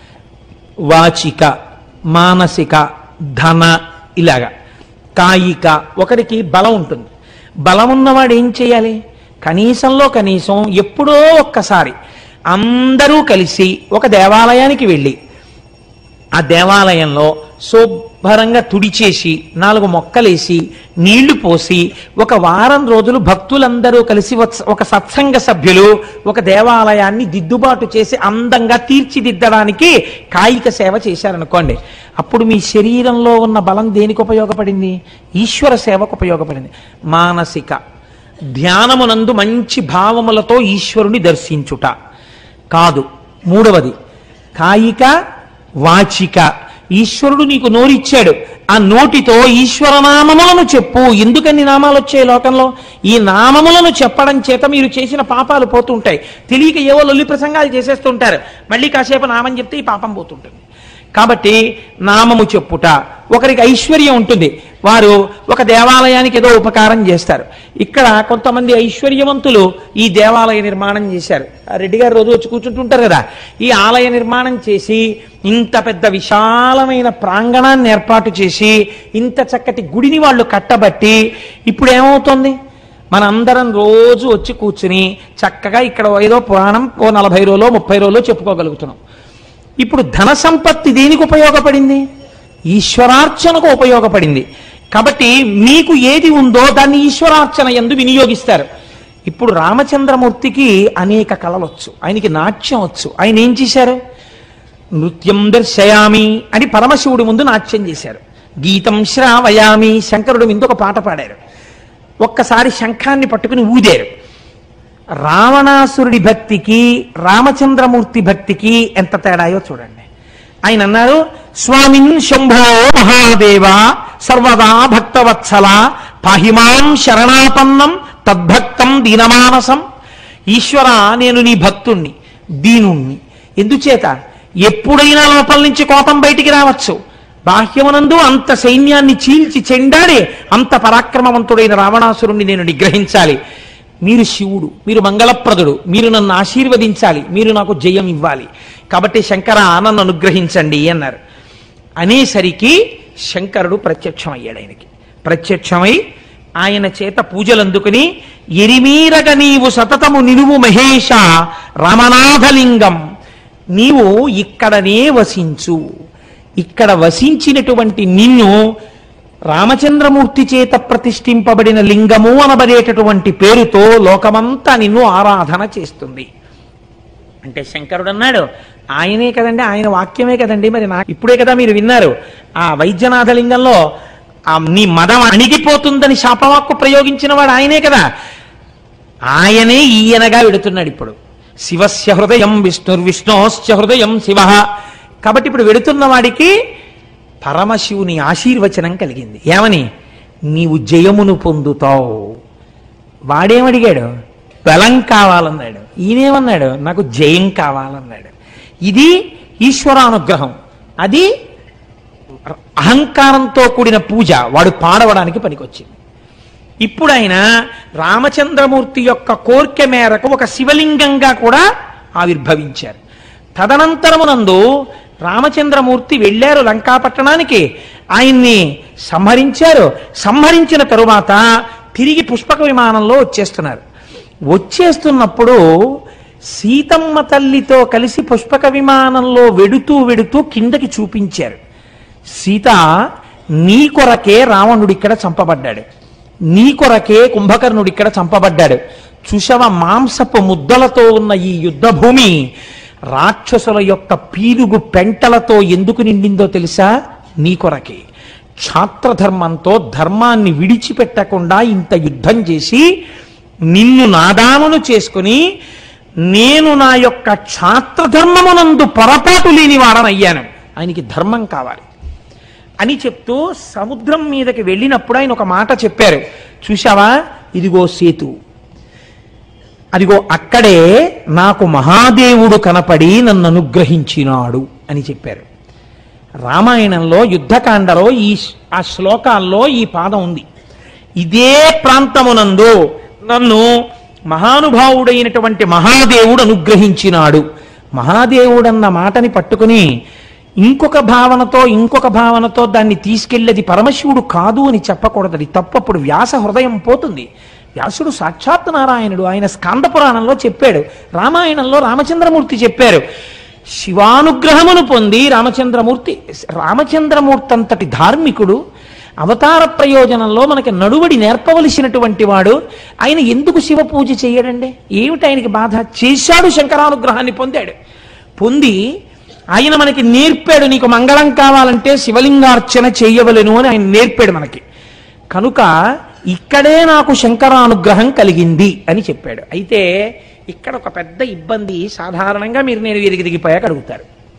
వాచిక, మానసిక, ధన, ఇలాగా. కాయిక, ఒకరికి బలం ఉంటుంది. బలం ఉన్నవాడు ఏం చేయాలి? కనీసంలో కనీసం ఎప్పుడో ఒక్కసారి అందరూ కలిసి ఒక దేవాలయానికి వెళ్ళి ఆ దేవాలయంలో శుభ్రంగా తుడిచేసి నాలుగు మొక్కలేసి నీళ్లు పోసి ఒక వారం రోజులు భక్తులందరూ కలిసి ఒక సత్సంగ సభ్యులు ఒక దేవాలయాన్ని దిద్దుబాటు చేసి అందంగా తీర్చిదిద్దడానికి కాయిక సేవ చేశారనుకోండి, అప్పుడు మీ శరీరంలో ఉన్న బలం దేనికి ఉపయోగపడింది? ఈశ్వర సేవకు ఉపయోగపడింది. మానసిక ధ్యానమునందు మంచి భావములతో ఈశ్వరుని దర్శించుట కాదు. మూడవది కాయిక వాచిక. ఈశ్వరుడు నీకు నోరిచ్చాడు, ఆ నోటితో ఈశ్వరనామములను చెప్పు. ఎందుకని నామాలు వచ్చాయి లోకంలో? ఈ నామములను చెప్పడం చేత మీరు చేసిన పాపాలు పోతుంటాయి. తెలియక ఏవో లొల్లి ప్రసంగాలు చేసేస్తుంటారు, మళ్ళీ కాసేపు నామం చెప్తే ఈ పాపం పోతుంటుంది. కాబట్టి నామము చెప్పుట. ఒకరికి ఐశ్వర్యం ఉంటుంది, వారు ఒక దేవాలయానికి ఏదో ఉపకారం చేస్తారు. ఇక్కడ కొంతమంది ఐశ్వర్యవంతులు ఈ దేవాలయ నిర్మాణం చేశారు. రెడ్డి గారు రోజు వచ్చి కూర్చుంటుంటారు కదా, ఈ ఆలయ నిర్మాణం చేసి ఇంత పెద్ద విశాలమైన ప్రాంగణాన్ని ఏర్పాటు చేసి ఇంత చక్కటి గుడిని వాళ్ళు కట్టబట్టి ఇప్పుడు ఏమవుతుంది? మనందరం రోజు వచ్చి కూర్చుని చక్కగా ఇక్కడ ఏదో పురాణం ఓ నలభై రోజులో ముప్పై రోజులో చెప్పుకోగలుగుతున్నాం. ఇప్పుడు ధన సంపత్తి దేనికి ఉపయోగపడింది? ఈశ్వరార్చనకు ఉపయోగపడింది. కాబట్టి మీకు ఏది ఉందో దాన్ని ఈశ్వరార్చన యందు వినియోగిస్తారు. ఇప్పుడు రామచంద్రమూర్తికి అనేక కళలు వచ్చు, ఆయనకి నాట్యం వచ్చు. ఆయన ఏం చేశారు? నృత్యం దర్శయామి అని పరమశివుడి ముందు నాట్యం చేశారు. గీతం శ్రావయామి, శంకరుడు ముందు ఒక పాట పాడారు. ఒక్కసారి శంఖాన్ని పట్టుకుని ఊదారు. రావణాసురుడి భక్తికి రామచంద్రమూర్తి భక్తికి ఎంత తేడాయో చూడండి. ఆయన అన్నారు, స్వామిన్ శంభో మహాదేవ సర్వదా భక్తవత్సల పాహిమాం శరణాపన్నం తద్భక్తం దీనమానసం. ఈశ్వర, నేను నీ భక్తుణ్ణి, దీనుణ్ణి. ఎందుచేత? ఎప్పుడైనా లోపల నుంచి కోపం బయటికి రావచ్చు. బాహ్యమునందు అంత సైన్యాన్ని చీల్చి చెండాడి అంత పరాక్రమవంతుడైన రావణాసురుణ్ణి నేను నిగ్రహించాలి. మీరు శివుడు, మీరు మంగళప్రదుడు, మీరు నన్ను ఆశీర్వదించాలి, మీరు నాకు జయం ఇవ్వాలి. కాబట్టి శంకర నన్ను అనుగ్రహించండి అన్నారు. అనేసరికి శంకరుడు ప్రత్యక్షమయ్యాడు. ఆయనకి ప్రత్యక్షమై ఆయన చేత పూజలు అందుకుని, ఎరిమీరగ నీవు సతతము నిలువు మహేష రామనాథలింగం, నీవు ఇక్కడనే వసించు. ఇక్కడ వసించినటువంటి నిన్ను రామచంద్రమూర్తి చేత ప్రతిష్ఠింపబడిన లింగము అనబడేటటువంటి పేరుతో లోకమంతా నిన్ను ఆరాధన చేస్తుంది. అంటే శంకరుడు అన్నాడు, ఆయనే కదండి, ఆయన వాక్యమే కదండి, మరి నాకు ఇప్పుడే కదా మీరు విన్నారు. ఆ వైద్యనాథ లింగంలో నీ మదం అణిగిపోతుందని శాపవాక్కు ప్రయోగించిన వాడు ఆయనే కదా. ఆయనే ఈయనగా వెడుతున్నాడు ఇప్పుడు. శివస్య హృదయం విష్ణుర్విష్ణోశ్చ హృదయం శివ. కాబట్టి ఇప్పుడు వెడుతున్న వాడికి పరమశివుని ఆశీర్వచనం కలిగింది. ఏమని? నీవు జయమును పొందుతావు. వాడేమడిగాడు? బలం కావాలన్నాడు. ఈయనేమన్నాడు? నాకు జయం కావాలన్నాడు. ఇది ఈశ్వరానుగ్రహం. అది అహంకారంతో కూడిన పూజ, వాడు పాడవడానికి పనికొచ్చింది. ఇప్పుడు ఆయన రామచంద్రమూర్తి యొక్క కోరిక మేరకు ఒక శివలింగంగా కూడా ఆవిర్భవించారు. తదనంతరమునందు రామచంద్రమూర్తి వెళ్ళారు లంకాపట్టణానికి, ఆయన్ని సంహరించారు. సంహరించిన తరువాత తిరిగి పుష్పక విమానంలో వచ్చేస్తున్నారు. వచ్చేస్తున్నప్పుడు సీతమ్మ తల్లితో కలిసి పుష్పక విమానంలో వెడుతూ వెడుతూ కిందకి చూపించారు. సీత, నీ కొరకే రావణుడు ఇక్కడ చంపబడ్డాడు, నీ కొరకే కుంభకర్ణుడు ఇక్కడ చంపబడ్డాడు. చూశావ, మాంసపు ముద్దలతో ఉన్న ఈ యుద్ధ భూమి రాక్షసుల యొక్క పీలుగు పెంటలతో ఎందుకు నిండిందో తెలుసా? నీ కొరకే. క్షాత్రధర్మంతో ధర్మాన్ని విడిచిపెట్టకుండా ఇంత యుద్ధం చేసి నిన్ను నాదామును చేసుకుని నేను నా యొక్క క్షాత్రధర్మమునందు పొరపాటు లేని వాడనయ్యాను. ఆయనకి ధర్మం కావాలి అని చెప్తూ సముద్రం మీదకి వెళ్ళినప్పుడు ఆయన ఒక మాట చెప్పారు. చూశావా, ఇదిగో సేతు, అదిగో అక్కడే నాకు మహాదేవుడు కనపడి నన్ను అనుగ్రహించినాడు అని చెప్పారు. రామాయణంలో యుద్ధకాండలో ఈ ఆ శ్లోకాల్లో ఈ పాదం ఉంది. ఇదే ప్రాంతమునందు నన్ను మహానుభావుడైనటువంటి మహాదేవుడు అనుగ్రహించినాడు. మహాదేవుడన్న మాటని పట్టుకుని ఇంకొక భావనతో ఇంకొక భావనతో దాన్ని తీసుకెళ్ళేది పరమశివుడు కాదు అని చెప్పకూడదు. అది తప్పప్పుడు వ్యాస హృదయం పోతుంది. వ్యాసుడు సాక్షాత్ నారాయణుడు. ఆయన స్కాంద పురాణంలో చెప్పాడు, రామాయణంలో రామచంద్రమూర్తి చెప్పారు. శివానుగ్రహమును పొంది రామచంద్రమూర్తి రామచంద్రమూర్తి అంతటి ధార్మికుడు, అవతార ప్రయోజనంలో మనకి నడువడి నేర్పవలసినటువంటి వాడు, ఆయన ఎందుకు శివ పూజ చేయడండి? ఏమిటి ఆయనకి బాధ? చేశాడు, శంకరానుగ్రహాన్ని పొందాడు. పొంది ఆయన మనకి నేర్పాడు, నీకు మంగళం కావాలంటే శివలింగార్చన చేయవలెను అని ఆయన నేర్పాడు మనకి. కనుక ఇక్కడే నాకు శంకరానుగ్రహం కలిగింది అని చెప్పాడు. అయితే ఇక్కడ ఒక పెద్ద ఇబ్బంది సాధారణంగా మీరు నేను వీరికి దిగిపోయాక అడుగుతారు.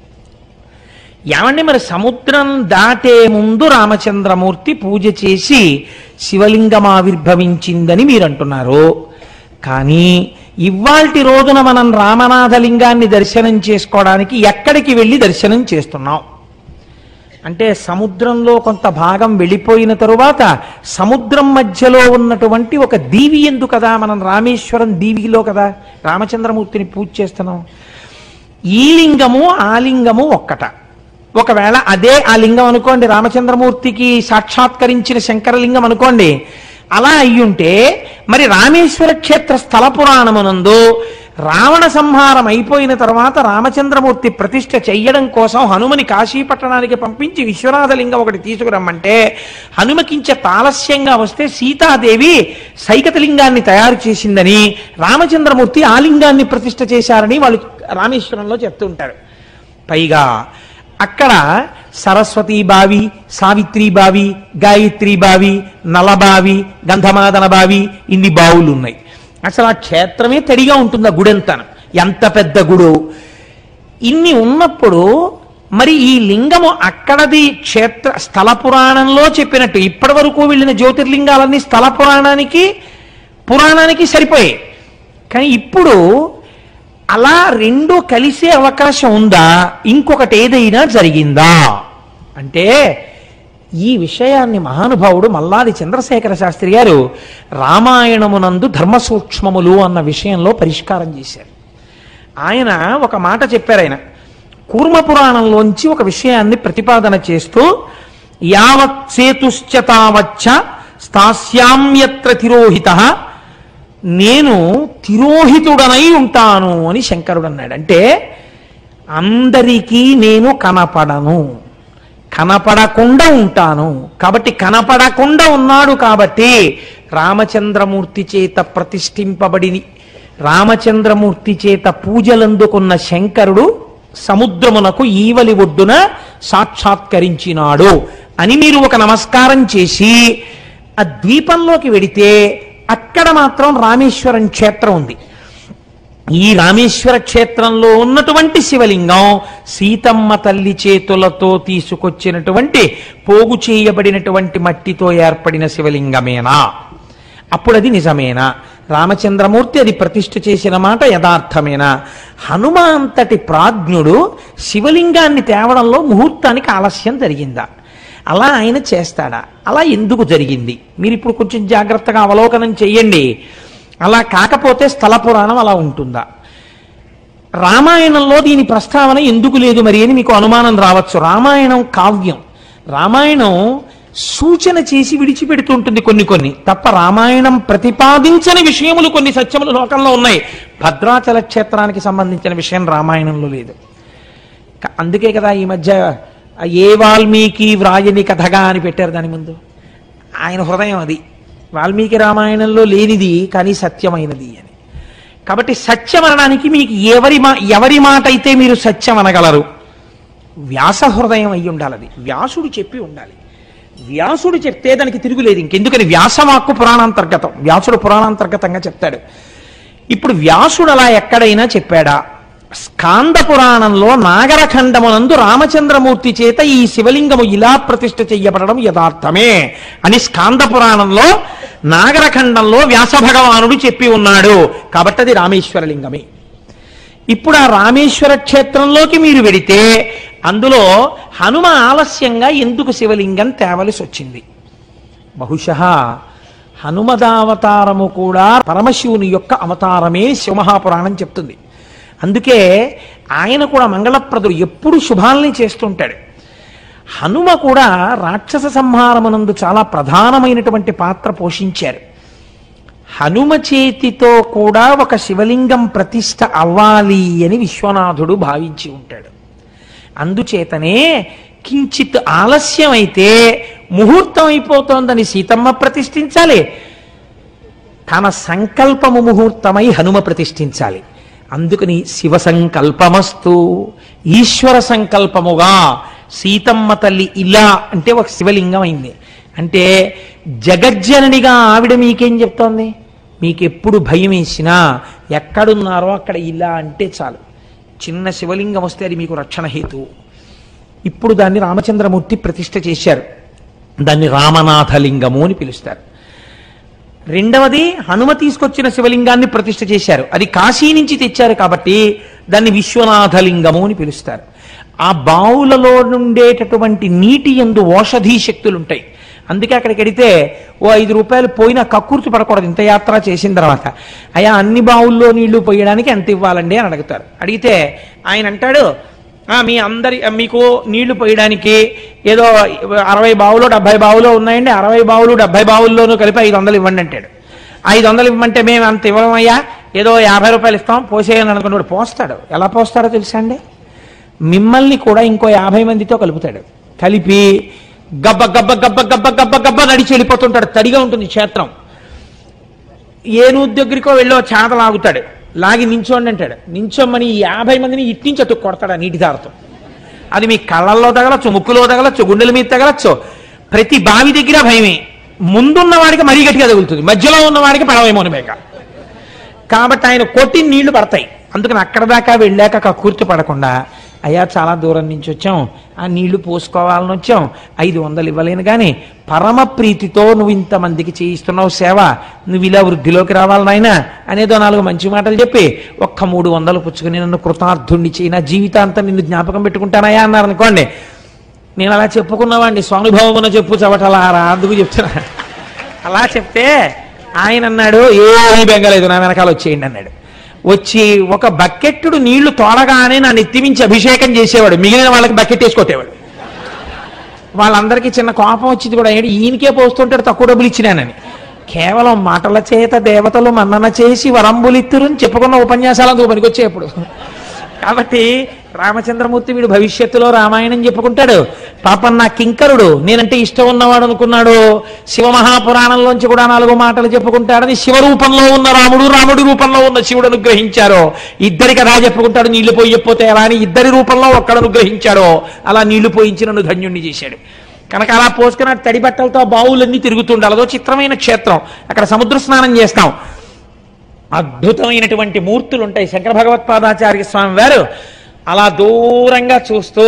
ఏమండి మరి సముద్రం దాటే ముందు రామచంద్రమూర్తి పూజ చేసి శివలింగం ఆవిర్భవించిందని మీరు అంటున్నారు. కానీ ఇవాల్టి రోజున మనం రామనాథలింగాన్ని దర్శనం చేసుకోవడానికి ఎక్కడికి వెళ్ళి దర్శనం చేస్తున్నాం అంటే, సముద్రంలో కొంత భాగం వెళ్ళిపోయిన తరువాత సముద్రం మధ్యలో ఉన్నటువంటి ఒక దీవి ఎందు కదా మనం రామేశ్వరం దీవిలో కదా రామచంద్రమూర్తిని పూజ చేస్తున్నాం. ఈ లింగము ఆ లింగము ఒక్కట. ఒకవేళ అదే ఆ లింగం అనుకోండి, రామచంద్రమూర్తికి సాక్షాత్కరించిన శంకరలింగం అనుకోండి, అలా అయ్యుంటే మరి రామేశ్వర క్షేత్ర స్థల పురాణమునందు రావణ సంహారం అయిపోయిన తర్వాత రామచంద్రమూర్తి ప్రతిష్ఠ చెయ్యడం కోసం హనుమని కాశీపట్టణానికి పంపించి విశ్వనాథలింగం ఒకటి తీసుకురమ్మంటే హనుమకించే ఆలస్యంగా వస్తే సీతాదేవి సైకతలింగాన్ని తయారు చేసిందని, రామచంద్రమూర్తి ఆ లింగాన్ని ప్రతిష్ఠ చేశారని వాళ్ళు రామేశ్వరంలో చెప్తూ ఉంటారు. పైగా అక్కడ సరస్వతీ బావి, సావిత్రి బావి, గాయత్రి బావి, నలబావి, గంధమాదన బావి, ఇన్ని బావులు ఉన్నాయి. అసలు ఆ క్షేత్రమే తడిగా ఉంటుంది. ఆ గుడెంత ఎంత పెద్ద గుడు. ఇన్ని ఉన్నప్పుడు మరి ఈ లింగము అక్కడది క్షేత్ర స్థల పురాణంలో చెప్పినట్టు ఇప్పటి వరకు వెళ్ళిన జ్యోతిర్లింగాలన్నీ స్థల పురాణానికి పురాణానికి సరిపోయాయి. కానీ ఇప్పుడు అలా రెండు కలిసే అవకాశం ఉందా? ఇంకొకటి ఏదైనా జరిగిందా అంటే, ఈ విషయాన్ని మహానుభావుడు మల్లాది చంద్రశేఖర శాస్త్రి గారు రామాయణమునందు ధర్మ సూక్ష్మములు అన్న విషయంలో పరిష్కారం చేశారు. ఆయన ఒక మాట చెప్పారు. ఆయన కూర్మ పురాణంలోంచి ఒక విషయాన్ని ప్రతిపాదన చేస్తూ, యావత్ సేతుశ్చ తావచ్చ స్థాస్యామ్యత్ర తిరోహితః, నేను తిరోహితుడనై ఉంటాను అని శంకరుడు అన్నాడు. అంటే అందరికీ నేను కనపడను, కనపడకుండా ఉంటాను. కాబట్టి కనపడకుండా ఉన్నాడు కాబట్టి రామచంద్రమూర్తి చేత ప్రతిష్ఠింపబడి రామచంద్రమూర్తి చేత పూజలందుకున్న శంకరుడు సముద్రమునకు ఈవలి ఒడ్డున సాక్షాత్కరించినాడు అని మీరు ఒక నమస్కారం చేసి ఆ ద్వీపంలోకి వెడితే అక్కడ మాత్రం రామేశ్వరం క్షేత్రం ఉంది. ఈ రామేశ్వర క్షేత్రంలో ఉన్నటువంటి శివలింగం సీతమ్మ తల్లి చేతులతో తీసుకొచ్చినటువంటి పోగు చేయబడినటువంటి మట్టితో ఏర్పడిన శివలింగమేనా? అప్పుడు అది నిజమేనా? రామచంద్రమూర్తి అది ప్రతిష్ఠ చేసిన మాట యథార్థమేనా? హనుమ అంతటి ప్రాజ్ఞుడు శివలింగాన్ని తేవడంలో ముహూర్తానికి ఆలస్యం జరిగిందా? అలా ఆయన చేస్తాడా? అలా ఎందుకు జరిగింది? మీరు ఇప్పుడు కొంచెం జాగ్రత్తగా అవలోకనం చెయ్యండి. అలా కాకపోతే స్థల పురాణం అలా ఉంటుందా? రామాయణంలో దీని ప్రస్తావన ఎందుకు లేదు మరి అని మీకు అనుమానం రావచ్చు. రామాయణం కావ్యం. రామాయణం సూచన చేసి విడిచిపెడుతుంటుంది కొన్ని కొన్ని తప్ప రామాయణం ప్రతిపాదించని విషయములు కొన్ని సత్యములు లోకంలో ఉన్నాయి. భద్రాచల క్షేత్రానికి సంబంధించిన విషయం రామాయణంలో లేదు. అందుకే కదా ఈ మధ్య ఏ వాల్మీకి వ్రాయని కథగా అని పెట్టారు దాని ముందు. ఆయన హృదయం అది. వాల్మీకి రామాయణంలో లేనిది కానీ సత్యమైనది అని. కాబట్టి సత్యం అనడానికి మీకు ఎవరి మా ఎవరి మాట అయితే మీరు సత్యం అనగలరు? వ్యాస హృదయం అయి ఉండాలి. అది వ్యాసుడు చెప్పి ఉండాలి. వ్యాసుడు చెప్తే దానికి తిరుగులేదు. ఇంకెందుకని వ్యాసవాక్కు పురాణాంతర్గతం. వ్యాసుడు పురాణాంతర్గతంగా చెప్తాడు. ఇప్పుడు వ్యాసుడు అలా ఎక్కడైనా చెప్పాడా? స్కాంద పురాణంలో నాగరఖండమునందు రామచంద్రమూర్తి చేత ఈ శివలింగము ఇలా ప్రతిష్ఠ చెయ్యబడడం యథార్థమే అని స్కాంద పురాణంలో నాగరఖండంలో వ్యాస భగవానుడు చెప్పి ఉన్నాడు. కాబట్టి అది రామేశ్వర లింగమే. ఇప్పుడు ఆ రామేశ్వర క్షేత్రంలోకి మీరు వెడితే అందులో హనుమ ఆలస్యంగా ఎందుకు శివలింగం తేవలసి వచ్చింది? బహుశః హనుమదావతారము కూడా పరమశివుని యొక్క అవతారమే శివమహాపురాణం చెప్తుంది. అందుకే ఆయన కూడా మంగళప్రదుడు, ఎప్పుడు శుభాల్ని చేస్తుంటాడు. హనుమ కూడా రాక్షస సంహారమునందు చాలా ప్రధానమైనటువంటి పాత్ర పోషించారు. హనుమ చేతితో కూడా ఒక శివలింగం ప్రతిష్ఠ అవ్వాలి అని విశ్వనాథుడు భావించి ఉంటాడు. అందుచేతనే కించిత్ ఆలస్యం అయితే ముహూర్తం అయిపోతోందని సీతమ్మ ప్రతిష్ఠించాలి, తన సంకల్పము ముహూర్తమై హనుమ ప్రతిష్ఠించాలి. అందుకని శివ సంకల్పమస్తు, ఈశ్వర సంకల్పముగా సీతమ్మ తల్లి ఇలా అంటే ఒక శివలింగం అయింది. అంటే జగజ్జననిగా ఆవిడ మీకేం చెప్తోంది? మీకెప్పుడు భయం వేసినా ఎక్కడున్నారో అక్కడ ఇలా అంటే చాలు, చిన్న శివలింగం వస్తే అది మీకు రక్షణ హేతువు. ఇప్పుడు దాన్ని రామచంద్రమూర్తి ప్రతిష్ఠ చేశారు, దాన్ని రామనాథలింగము అని పిలుస్తారు. రెండవది హనుమ తీసుకొచ్చిన శివలింగాన్ని ప్రతిష్ఠ చేశారు, అది కాశీ నుంచి తెచ్చారు కాబట్టి దాన్ని విశ్వనాథలింగము అని పిలుస్తారు. ఆ బావులలో నుండేటటువంటి నీటి యందు ఓషధీ శక్తులు ఉంటాయి. అందుకే అక్కడికి వెడితే ఓ ఐదు రూపాయలు పోయినా కక్కుర్తి పడకూడదు. ఇంత యాత్ర చేసిన తర్వాత అయ్యా అన్ని బావుల్లో నీళ్లు పోయడానికి ఎంత ఇవ్వాలండి అని అడుగుతారు. అడిగితే ఆయన అంటాడు, మీ అందరి మీకు నీళ్లు పోయడానికి ఏదో అరవై బావులు డెబ్బై బావులు ఉన్నాయండి, అరవై బావులు డెబ్బై బావుల్లోనూ కలిపి ఐదు వందలు ఇవ్వండి అంటాడు. ఐదు వందలు ఇవ్వమంటే మేము అంత ఇవ్వమయ్యా, ఏదో యాభై రూపాయలు ఇస్తాం పోసేయని అనుకున్నాడు. పోస్తాడు. ఎలా పోస్తాడో తెలుసా అండి? మిమ్మల్ని కూడా ఇంకో యాభై మందితో కలుపుతాడు. కలిపి గబ్బ గబ్బ గబ్బ గబ్బ గబ్బ గబ్బ నడిచి వెళ్ళిపోతుంటాడు. తడిగా ఉంటుంది క్షేత్రం. ఏనుగు దగ్గరికో వెళ్ళో చేత లాగుతాడు, లాగి నించోండి అంటాడు. నించోమని యాభై మందిని ఇట్టించి అటు కొడతాడు ఆ నీటి దారతో. అది మీ కళ్ళల్లో తగలచ్చు, ముక్కులో తగలచ్చు, గుండెల మీద తగలచ్చు. ప్రతి బావి దగ్గర భయమే. ముందున్న వాడికి మరీ గట్టిగా తగులుతుంది, మధ్యలో ఉన్న వాడికి పడవేమోని మేక. కాబట్టి ఆయన కొట్టి నీళ్లు పడతాయి. అందుకని అక్కడ దాకా వెళ్ళాక కక్కుర్తి పడకుండా, అయ్యా చాలా దూరం నుంచి వచ్చాం, ఆ నీళ్లు పోసుకోవాలని వచ్చాం, ఐదు వందలు ఇవ్వలేను కానీ పరమ ప్రీతితో నువ్వు ఇంతమందికి చేయిస్తున్నావు సేవ, నువ్వు ఇలా వృద్ధిలోకి రావాలి నాయనా అనేదో నాలుగు మంచి మాటలు చెప్పి ఒక్క మూడు వందలు పుచ్చుకొని నన్ను కృతార్థుణ్ణి చేయి, నా జీవితాంతం నిన్ను జ్ఞాపకం పెట్టుకుంటానయ్యా అన్నారు అనుకోండి. నేను అలా చెప్పుకున్నవాడిని, స్వానుభవమున చెప్పు చవటలారా, అందుకు చెప్తున్నా. అలా చెప్తే ఆయన అన్నాడు, ఏ బెంగలేదు నా వెనకాల వచ్చేయండి అన్నాడు. వచ్చి ఒక బకెట్టుడు నీళ్లు తోడగానే నా నెత్తిమించి అభిషేకం చేసేవాడు, మిగిలిన వాళ్ళకి బకెట్ వేసి కొట్టేవాడు. వాళ్ళందరికీ చిన్న కోపం వచ్చింది కూడా, ఏంటి ఈయనకే పోస్తుంటాడు తక్కువ డబ్బులు ఇచ్చినానని. కేవలం మాటల చేత దేవతలు మన్నన చేసి వరంబులిత్తురుని చెప్పుకున్న ఉపన్యాసాలందుకు పనికొచ్చేప్పుడు. కాబట్టి రామచంద్రమూర్తి వీడు భవిష్యత్తులో రామాయణం చెప్పుకుంటాడు. పాపం నా కింకరుడు నేనంటే ఇష్టం ఉన్నవాడు అనుకున్నాడు, శివమహాపురాణంలోంచి కూడా నాలుగు మాటలు చెప్పుకుంటాడని శివరూపంలో ఉన్న రాముడు, రాముడి రూపంలో ఉన్న శివుడు అనుగ్రహించారో. ఇద్దరి కథ చెప్పుకుంటాడు, నీళ్లు పోయకపోతే ఎలా అని ఇద్దరి రూపంలో ఒక్కడు అనుగ్రహించాడో. అలా నీళ్లు పోయించి నన్ను ధన్యుణ్ణి చేశాడు. కనుక అలా పోసుకున్న తడి బట్టలతో బావులన్నీ తిరుగుతుండాలి. అదో చిత్రమైన క్షేత్రం. అక్కడ సముద్ర స్నానం చేస్తాం. అద్భుతమైనటువంటి మూర్తులు ఉంటాయి. శంకర భగవత్పాదాచార్య స్వామి వారు అలా దూరంగా చూస్తూ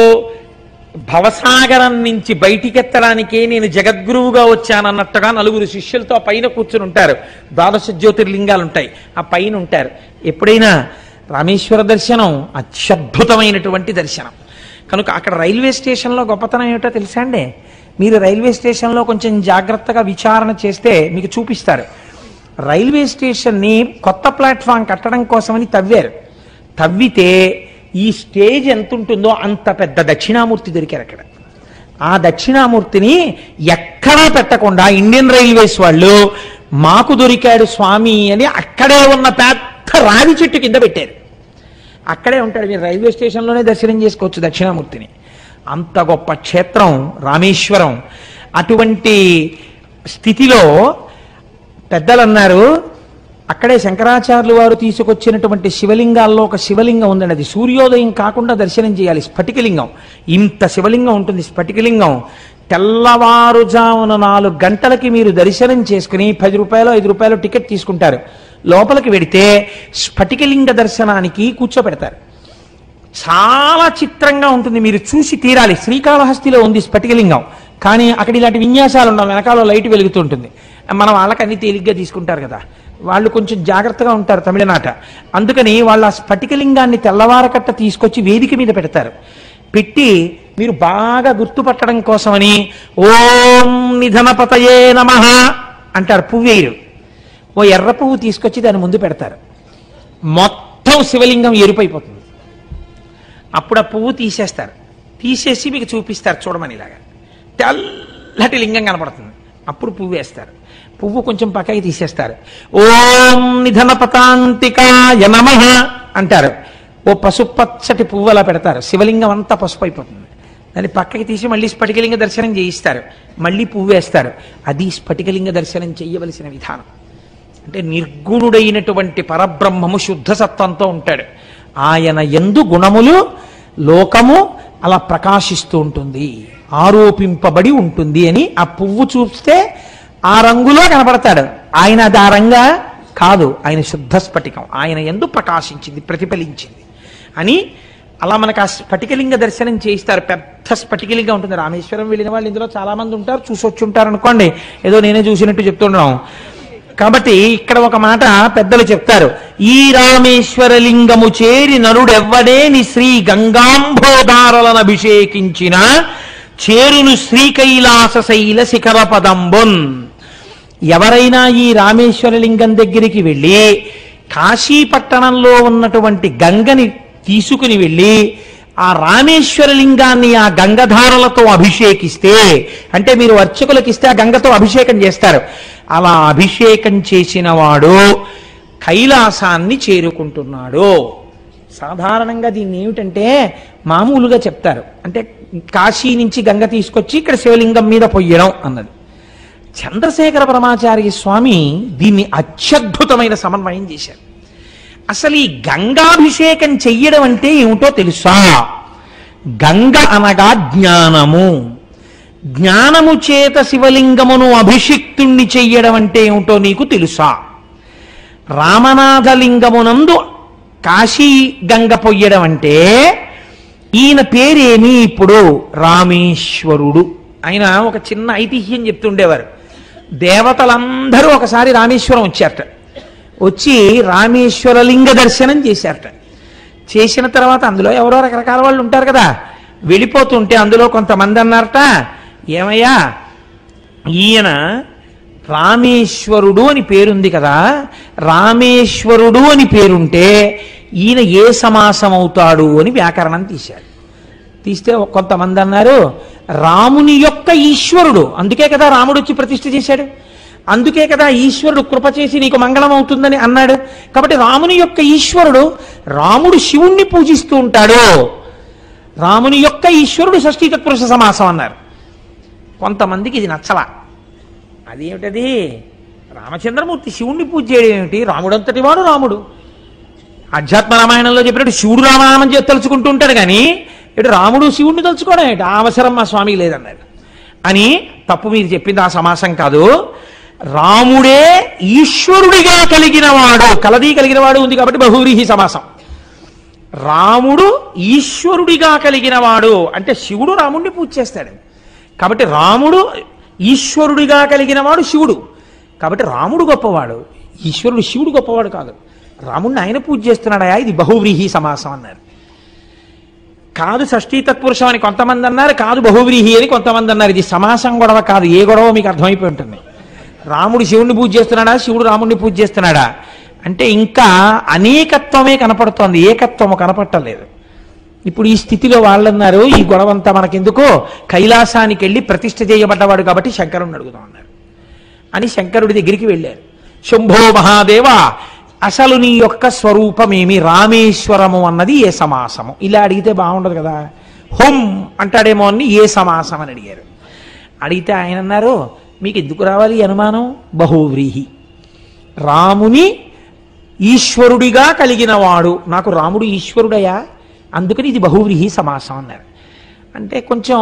భవసాగరం నుంచి బయటికెత్తడానికే నేను జగద్గురువుగా వచ్చానన్నట్టుగా నలుగురు శిష్యులతో పైన కూర్చుని ఉంటారు. ద్వాదశ జ్యోతిర్లింగాలు ఉంటాయి, ఆ పైన ఉంటారు. ఎప్పుడైనా రామేశ్వర దర్శనం అత్యద్భుతమైనటువంటి దర్శనం. కనుక అక్కడ రైల్వే స్టేషన్లో గొప్పతనం ఏమిటో తెలుసా అండి? మీరు రైల్వే స్టేషన్లో కొంచెం జాగ్రత్తగా విచారణ చేస్తే మీకు చూపిస్తారు. రైల్వే స్టేషన్ని కొత్త ప్లాట్ఫామ్ కట్టడం కోసమని తవ్వారు. తవ్వితే ఈ స్టేజ్ ఎంత ఉంటుందో అంత పెద్ద దక్షిణామూర్తి దొరికారు అక్కడ. ఆ దక్షిణామూర్తిని ఎక్కడా పెట్టకుండా ఇండియన్ రైల్వేస్ వాళ్ళు మాకు దొరికాడు స్వామి అని అక్కడే ఉన్న పెద్ద రావి చెట్టు కింద పెట్టారు. అక్కడే ఉంటాడు. మీరు రైల్వే స్టేషన్లోనే దర్శనం చేసుకోవచ్చు దక్షిణామూర్తిని. అంత గొప్ప క్షేత్రం రామేశ్వరం. అటువంటి స్థితిలో పెద్దలు అన్నారు, అక్కడే శంకరాచార్యులు వారు తీసుకొచ్చినటువంటి శివలింగాల్లో ఒక శివలింగం ఉందండి. అది సూర్యోదయం కాకుండా దర్శనం చేయాలి. స్ఫటికలింగం. ఇంత శివలింగం ఉంటుంది స్ఫటికలింగం. తెల్లవారుజామున నాలుగు గంటలకి మీరు దర్శనం చేసుకుని పది రూపాయలు ఐదు రూపాయలు టికెట్ తీసుకుంటారు. లోపలికి వెడితే స్ఫటికలింగ దర్శనానికి కూర్చోపెడతారు. చాలా చిత్రంగా ఉంటుంది, మీరు చూసి తీరాలి. శ్రీకాళహస్తిలో ఉంది స్ఫటికలింగం, కానీ అక్కడ ఇలాంటి విన్యాసాలు ఉండవు. వెనకాల లైట్ వెలుగుతూ ఉంటుంది. మన వాళ్ళకి అన్ని తేలిగ్గా తీసుకుంటారు కదా, వాళ్ళు కొంచెం జాగ్రత్తగా ఉంటారు తమిళనాట. అందుకని వాళ్ళు ఆ స్ఫటికలింగాన్ని తెల్లవారకట్ట తీసుకొచ్చి వేదిక మీద పెడతారు. పెట్టి మీరు బాగా గుర్తుపట్టడం కోసమని ఓం నిధనపతయే నమః అంటారు. పువ్వేరు ఓ ఎర్ర పువ్వు తీసుకొచ్చి దాని ముందు పెడతారు. మొత్తం శివలింగం ఎరుపైపోతుంది. అప్పుడు ఆ పువ్వు తీసేస్తారు. తీసేసి మీకు చూపిస్తారు చూడమని. ఇలాగా తెల్లటి లింగం కనపడుతుంది. అప్పుడు పువ్వు వేస్తారు. పువ్వు కొంచెం పక్కకి తీసేస్తారు. ఓం నిధన పతాంతికాయ నమః అంటారు. ఓ పసుపచ్చటి పువ్వు అలా పెడతారు. శివలింగం అంతా పసుపు అయిపోతుంది. దాన్ని పక్కకి తీసి మళ్ళీ స్ఫటికలింగ దర్శనం చేయిస్తారు. మళ్ళీ పువ్వు వేస్తారు. అది స్ఫటికలింగ దర్శనం చేయవలసిన విధానం. అంటే నిర్గుణుడైనటువంటి పరబ్రహ్మము శుద్ధ సత్వంతో ఉంటాడు. ఆయన యందు గుణములు లోకము అలా ప్రకాశిస్తూ ఉంటుంది, ఆరోపింపబడి ఉంటుంది అని ఆ పువ్వు చూస్తే ఆ రంగులో కనపడతాడు. ఆయన అది ఆ రంగా కాదు, ఆయన శుద్ధ స్ఫటికం, ఆయన యందు ప్రకాశించింది, ప్రతిఫలించింది అని అలా మనకు ఆ స్ఫటికలింగ దర్శనం చేయిస్తారు. పెద్ద స్ఫటికలింగం ఉంటుంది. రామేశ్వరం వెళ్ళిన వాళ్ళు ఇందులో చాలా మంది ఉంటారు, చూసొచ్చి ఉంటారు అనుకోండి, ఏదో నేనే చూసినట్టు చెప్తున్నాం. కాబట్టి ఇక్కడ ఒక మాట పెద్దలు చెప్తారు. ఈ రామేశ్వర లింగము చేరి నరుడెవ్వడేని శ్రీ గంగాంబోదారలను అభిషేకించిన చేరును శ్రీకైలాస శైల శిఖర పదంబున్. ఎవరైనా ఈ రామేశ్వర లింగం దగ్గరికి వెళ్ళి కాశీ పట్టణంలో ఉన్నటువంటి గంగని తీసుకుని వెళ్ళి ఆ రామేశ్వర లింగాన్ని ఆ గంగధారలతో అభిషేకిస్తే, అంటే మీరు అర్చకులకు ఇస్తే ఆ గంగతో అభిషేకం చేస్తారు, అలా అభిషేకం చేసిన వాడు కైలాసాన్ని చేరుకుంటున్నాడు. సాధారణంగా దీన్ని ఏమిటంటే మామూలుగా చెప్తారు, అంటే కాశీ నుంచి గంగ తీసుకొచ్చి ఇక్కడ శివలింగం మీద పొయ్యడం అన్నది. చంద్రశేఖర పరమాచార్య స్వామి దీన్ని అత్యద్భుతమైన సమన్వయం చేశారు. అసలు ఈ గంగాభిషేకం చెయ్యడం అంటే ఏమిటో తెలుసా? గంగ అనగా జ్ఞానము. జ్ఞానము చేత శివలింగమును అభిషిక్తుణ్ణి చెయ్యడం అంటే ఏమిటో నీకు తెలుసా? రామనాథలింగమునందు కాశీ గంగ పొయ్యడం అంటే ఈయన పేరేమి? ఇప్పుడు రామేశ్వరుడు. ఆయన ఒక చిన్న ఐతిహ్యం చెప్తుండేవారు. దేవతలందరూ ఒకసారి రామేశ్వరం వచ్చారట. వచ్చి రామేశ్వర లింగ దర్శనం చేశారట. చేసిన తర్వాత అందులో ఎవరో రకరకాల వాళ్ళు ఉంటారు కదా, వెళ్ళిపోతుంటే అందులో కొంతమంది అన్నారట, ఏమయ్యా ఈయన రామేశ్వరుడు అని పేరుంది కదా, రామేశ్వరుడు అని పేరుంటే ఈయన ఏ సమాసం అవుతాడు అని వ్యాకరణం తీశారు. తీస్తే కొంతమంది అన్నారు రాముని యొక్క ఈశ్వరుడు, అందుకే కదా రాముడు వచ్చి ప్రతిష్ఠ చేశాడు, అందుకే కదా ఈశ్వరుడు కృప చేసి నీకు మంగళం అవుతుందని అన్నాడు. కాబట్టి రాముని యొక్క ఈశ్వరుడు, రాముడు శివుణ్ణి పూజిస్తూ ఉంటాడు, రాముని యొక్క ఈశ్వరుడు షష్ఠీ తత్పురుష సమాసం అన్నారు. కొంతమందికి ఇది నచ్చలా. అదేమిటది, రామచంద్రమూర్తి శివుణ్ణి పూజ చేయడం ఏమిటి, రాముడంతటి వాడు రాముడు. అధ్యాత్మ రామాయణంలో చెప్పినట్టు శివుడు రామనామం చేసి తలుచుకుంటూ ఉంటాడు, కానీ ఇటు రాముడు శివుణ్ణి తలుచుకోవడం ఏంటి, ఆ అవసరం మా స్వామికి లేదన్నాడు అని. తప్పు మీరు చెప్పింది ఆ సమాసం కాదు. రాముడే ఈశ్వరుడిగా కలిగిన వాడు, కలదీ కలిగిన వాడు ఉంది కాబట్టి బహువ్రీహి సమాసం. రాముడు ఈశ్వరుడిగా కలిగిన వాడు అంటే శివుడు రాముడిని పూజ చేస్తాడు, కాబట్టి రాముడు ఈశ్వరుడిగా కలిగిన వాడు శివుడు. కాబట్టి రాముడు గొప్పవాడు, ఈశ్వరుడు శివుడు గొప్పవాడు కాదు. రాముడిని ఆయన పూజ చేస్తున్నాడా, ఇది బహువ్రీహి సమాసం అన్నారు. కాదు షష్ఠీ తత్పురుషం అని కొంతమంది అన్నారు, కాదు బహువ్రీహి అని కొంతమంది అన్నారు. ఇది సమాసం గొడవ కాదు, ఏ గొడవ మీకు అర్థమైపోయి ఉంటుంది. రాముడు శివుణ్ణి పూజ చేస్తున్నాడా, శివుడు రాముడిని పూజ చేస్తున్నాడా అంటే ఇంకా అనేకత్వమే కనపడుతోంది, ఏకత్వము కనపట్టలేదు. ఇప్పుడు ఈ స్థితిలో వాళ్ళన్నారు ఈ గొడవంతా మనకెందుకో, కైలాసానికి వెళ్ళి ప్రతిష్ఠ చేయబడ్డవాడు కాబట్టి శంకరుడిని అడుగుదాం అన్నారు అని శంకరుడి దగ్గరికి వెళ్ళారు. శంభో మహాదేవ, అసలు నీ యొక్క స్వరూపమేమి, రామేశ్వరము అన్నది ఏ సమాసము? ఇలా అడిగితే బాగుండదు కదా, హోం అంటాడేమో అని ఏ సమాసం అని అడిగారు. అడిగితే ఆయన అన్నారు, మీకు ఎందుకు రావాలి అనుమానం, బహువ్రీహి, రాముని ఈశ్వరుడిగా కలిగిన వాడు, నాకు రాముడు ఈశ్వరుడయా, అందుకని ఇది బహువ్రీహి సమాసం అన్నారు. అంటే కొంచెం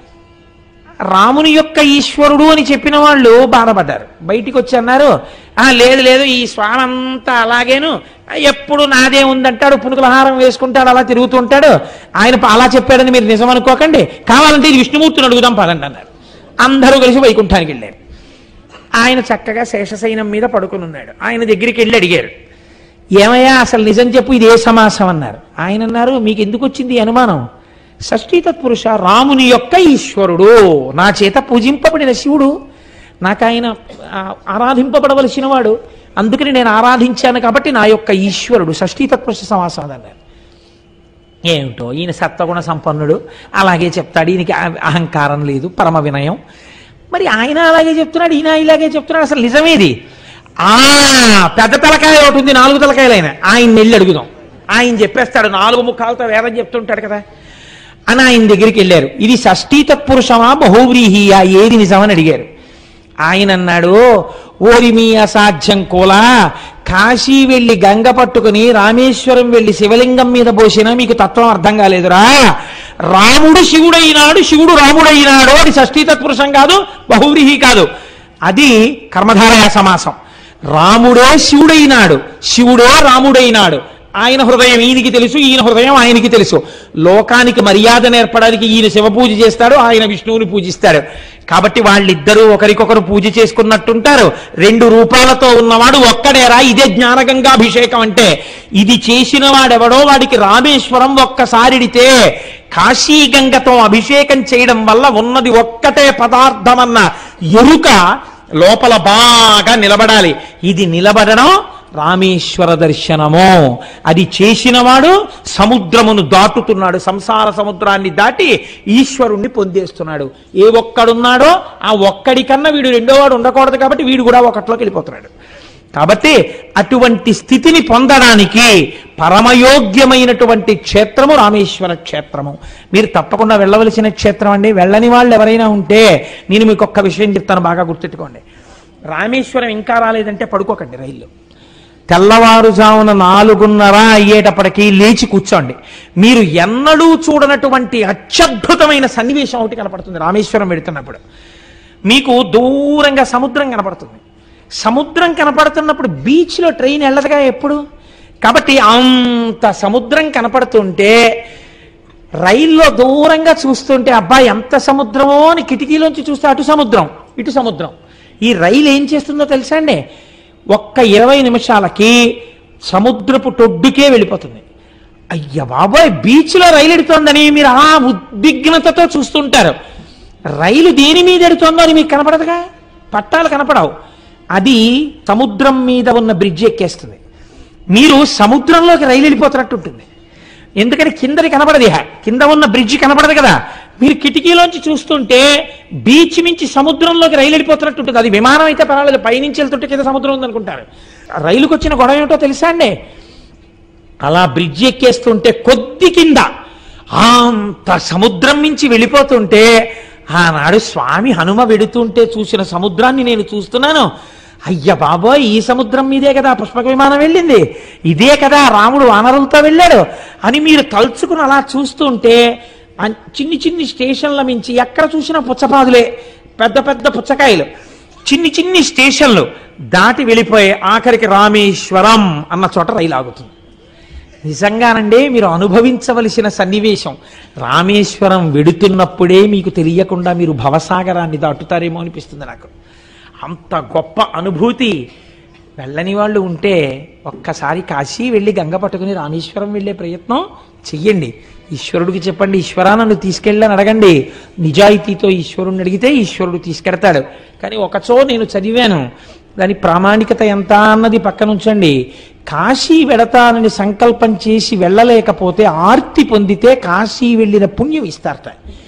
రాముని యొక్క ఈశ్వరుడు అని చెప్పిన వాళ్ళు బాధపడ్డారు. బయటికి వచ్చి అన్నారు, లేదు లేదు ఈ స్వామి అంతా అలాగేను, ఎప్పుడు నాదే ఉందంటాడు, పునుకులహారం వేసుకుంటాడు, అలా తిరుగుతుంటాడు, ఆయన అలా చెప్పాడని మీరు నిజం అనుకోకండి, కావాలంటే ఇది విష్ణుమూర్తిని అడుగుదాం పదండి అన్నారు. అందరూ కలిసి వైకుంఠానికి వెళ్ళారు. ఆయన చక్కగా శేషశయనం మీద పడుకుని ఉన్నాడు. ఆయన దగ్గరికి వెళ్ళి అడిగారు, ఏమయ్యా అసలు నిజం చెప్పు, ఇది ఏ సమాసం అన్నారు. ఆయన అన్నారు, మీకు ఎందుకు వచ్చింది అనుమానం, షష్ఠీ తత్పురుష, రాముని యొక్క ఈశ్వరుడు, నా చేత పూజింపబడిన శివుడు, నాకు ఆయన ఆరాధింపబడవలసిన వాడు, అందుకని నేను ఆరాధించాను కాబట్టి నా యొక్క ఈశ్వరుడు, షష్ఠీ తత్పురుష సమాసం అన్నారు. ఏమిటో ఈయన సత్వగుణ సంపన్నుడు, అలాగే చెప్తాడు, ఈయనకి అహంకారం లేదు, పరమ వినయం, మరి ఆయన అలాగే చెప్తున్నాడు, ఈయన ఇలాగే చెప్తున్నాడు, అసలు నిజమేది? ఆ పెద్ద తలకాయ ఒకటి ఉంది, నాలుగు తలకాయలైన ఆయన వెళ్ళి అడుగుదాం. ఆయన చెప్పేస్తాడు, నాలుగు ముఖాలతో వేదం చెప్తుంటాడు కదా అని ఆయన దగ్గరికి వెళ్ళారు. ఇది షష్ఠీ తత్పురుషమా బహువ్రీహియా, ఏది నిజమని అడిగారు. ఆయన అన్నాడు, ఓరి మీ అసాధ్యం కోలా, కాశీ వెళ్ళి గంగ పట్టుకుని రామేశ్వరం వెళ్ళి శివలింగం మీద పోసినా మీకు తత్వం అర్థం కాలేదురా. రాముడు శివుడైనాడు, శివుడు రాముడైనాడు, అది షష్ఠీ తత్పురుషం కాదు, బహువ్రీహి కాదు, అది కర్మధారయ సమాసం. రాముడే శివుడైనాడు, శివుడే రాముడైనాడు. ఆయన హృదయం ఈయనకి తెలుసు, ఈయన హృదయం ఆయనకి తెలుసు. లోకానికి మర్యాద నేర్పడానికి ఈయన శివ పూజ చేస్తాడు, ఆయన విష్ణువుని పూజిస్తాడు. కాబట్టి వాళ్ళిద్దరూ ఒకరికొకరు పూజ చేసుకున్నట్టుంటారు. రెండు రూపాలతో ఉన్నవాడు ఒక్కడేరా, ఇదే జ్ఞానగంగాభిషేకం అంటే. ఇది చేసిన వాడెవడో వాడికి రామేశ్వరం ఒక్కసారిడితే కాశీ గంగతో అభిషేకం చేయడం వల్ల ఉన్నది ఒక్కటే పదార్థమన్న ఎరుక లోపల బాగా నిలబడాలి. ఇది నిలబడడం రామేశ్వర దర్శనము. అది చేసినవాడు సముద్రమును దాటుతున్నాడు, సంసార సముద్రాన్ని దాటి ఈశ్వరుణ్ణి పొందేస్తున్నాడు. ఏ ఒక్కడున్నాడో ఆ ఒక్కడి కన్నా వీడు రెండోవాడు ఉండకూడదు, కాబట్టి వీడు కూడా ఒకటిలోకి వెళ్ళిపోతున్నాడు. కాబట్టి అటువంటి స్థితిని పొందడానికి పరమయోగ్యమైనటువంటి క్షేత్రము రామేశ్వర క్షేత్రము. మీరు తప్పకుండా వెళ్ళవలసిన క్షేత్రం అండి. వెళ్ళని వాళ్ళు ఎవరైనా ఉంటే నేను మీకు ఒక్క విషయం చెప్తాను, బాగా గుర్తెట్టుకోండి. రామేశ్వరం ఇంకా రాలేదంటే పడుకోకండి, రైల్లో తెల్లవారుజామున నాలుగున్నర అయ్యేటప్పటికీ లేచి కూర్చోండి. మీరు ఎన్నడూ చూడనటువంటి అత్యద్భుతమైన సన్నివేశం ఒకటి కనపడుతుంది రామేశ్వరం వెళుతున్నప్పుడు. మీకు దూరంగా సముద్రం కనపడుతుంది. సముద్రం కనపడుతున్నప్పుడు బీచ్లో ట్రైన్ వెళ్ళదుగా ఎప్పుడు, కాబట్టి అంత సముద్రం కనపడుతుంటే రైల్లో దూరంగా చూస్తుంటే అబ్బా ఎంత సముద్రమో అని కిటికీలోంచి చూస్తే అటు సముద్రం ఇటు సముద్రం. ఈ రైలు ఏం చేస్తుందో తెలుసా అండి, ఒక్క ఇరవై నిమిషాలకి సముద్రపు టొడ్డుకే వెళ్ళిపోతుంది. అయ్య బాబోయ్, బీచ్లో రైలు ఎడుతోందని మీరు ఆ ఉద్విగ్నతతో చూస్తుంటారు. రైలు దేని మీద ఎడుతోందో అని మీకు కనపడదుగా, పట్టాలు కనపడవు. అది సముద్రం మీద ఉన్న బ్రిడ్జ్ ఎక్కేస్తుంది. మీరు సముద్రంలోకి రైలు వెళ్ళిపోతున్నట్టు ఉంటుంది. ఎందుకని కిందది కనపడదు, కింద ఉన్న బ్రిడ్జ్ కనపడదు కదా. మీరు కిటికీలోంచి చూస్తుంటే బీచ్ నుంచి సముద్రంలోకి రైలు వెళ్ళిపోతున్నట్టు ఉంటుంది. అది విమానం అయితే పర్వాలేదు, పైనుంచి వెళ్తుంటే కింద సముద్రం ఉందనుకుంటారు. రైలుకి వచ్చిన గొడవ ఏమిటో తెలుసా అండి, అలా బ్రిడ్జ్ ఎక్కేస్తుంటే కొద్ది కింద అంత సముద్రం నుంచి వెళ్ళిపోతుంటే ఆనాడు స్వామి హనుమ వెడుతుంటే చూసిన సముద్రాన్ని నేను చూస్తున్నాను. అయ్య బాబోయ్, ఈ సముద్రం మీదే కదా పుష్పక విమానం వెళ్ళింది, ఇదే కదా రాముడు వానరులతో వెళ్ళాడు అని మీరు తలుచుకుని అలా చూస్తుంటే చిన్ని చిన్ని స్టేషన్ల మించి ఎక్కడ చూసినా పుచ్చపాదులే, పెద్ద పెద్ద పుచ్చకాయలు, చిన్ని చిన్ని స్టేషన్లు దాటి వెళ్ళిపోయి ఆఖరికి రామేశ్వరం అన్న చోట రైలు ఆగుతుంది. నిజంగానండి మీరు అనుభవించవలసిన సన్నివేశం. రామేశ్వరం వెడుతున్నప్పుడే మీకు తెలియకుండా మీరు భవసాగరాన్ని దాటుతారేమో అనిపిస్తుంది నాకు. అంత గొప్ప అనుభూతి. వెళ్ళని వాళ్ళు ఉంటే ఒక్కసారి కాశీ వెళ్ళి గంగ పట్టుకుని రామేశ్వరం వెళ్ళే ప్రయత్నం చెయ్యండి. ఈశ్వరుడికి చెప్పండి, ఈశ్వరా నన్ను తీసుకెళ్ళని అడగండి. నిజాయితీతో ఈశ్వరుణ్ణి అడిగితే ఈశ్వరుడు తీసుకెడతాడు. కానీ ఒకచో నేను చదివాను, దాని ప్రామాణికత ఎంత అన్నది పక్కనుంచండి. కాశీ వెడతానని సంకల్పం చేసి వెళ్ళలేకపోతే ఆర్తి పొందితే కాశీ వెళ్ళిన పుణ్యం ఇస్తారట.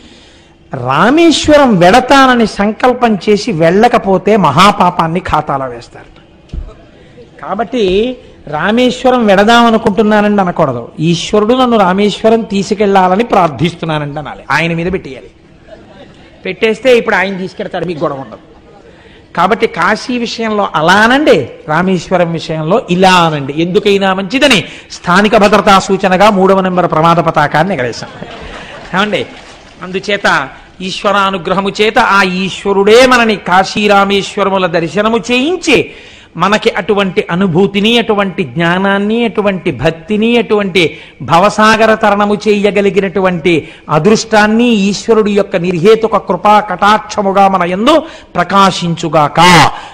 రామేశ్వరం వెడతానని సంకల్పం చేసి వెళ్ళకపోతే మహాపాపాన్ని ఖాతాలో వేస్తారు. కాబట్టి రామేశ్వరం వెడదామనుకుంటున్నానండి అనకూడదు. ఈశ్వరుడు నన్ను రామేశ్వరం తీసుకెళ్లాలని ప్రార్థిస్తున్నానండి అనాలి. ఆయన మీద పెట్టేయాలి. పెట్టేస్తే ఇప్పుడు ఆయన తీసుకెడతాడు, మీకు గొడవ ఉండదు. కాబట్టి కాశీ విషయంలో అలా అనండి, రామేశ్వరం విషయంలో ఇలా అనండి. ఎందుకైనా మంచిదని స్థానిక భద్రతా సూచనగా మూడవ నెంబర్ ప్రమాద పతాకాన్ని ఎగరేశాం. ఏమండి, అందుచేత ఈశ్వరానుగ్రహము చేత ఆ ఈశ్వరుడే మనని కాశీ రామేశ్వరముల దర్శనము చేయించి మనకి అటువంటి అనుభూతిని, అటువంటి జ్ఞానాన్ని, అటువంటి భక్తిని, అటువంటి భవసాగర తరణము చేయగలిగినటువంటి అదృష్టాన్ని ఈశ్వరుడి యొక్క నిర్హేతుక కృపా కటాక్షముగా మన యందు ప్రకాశించుగాక.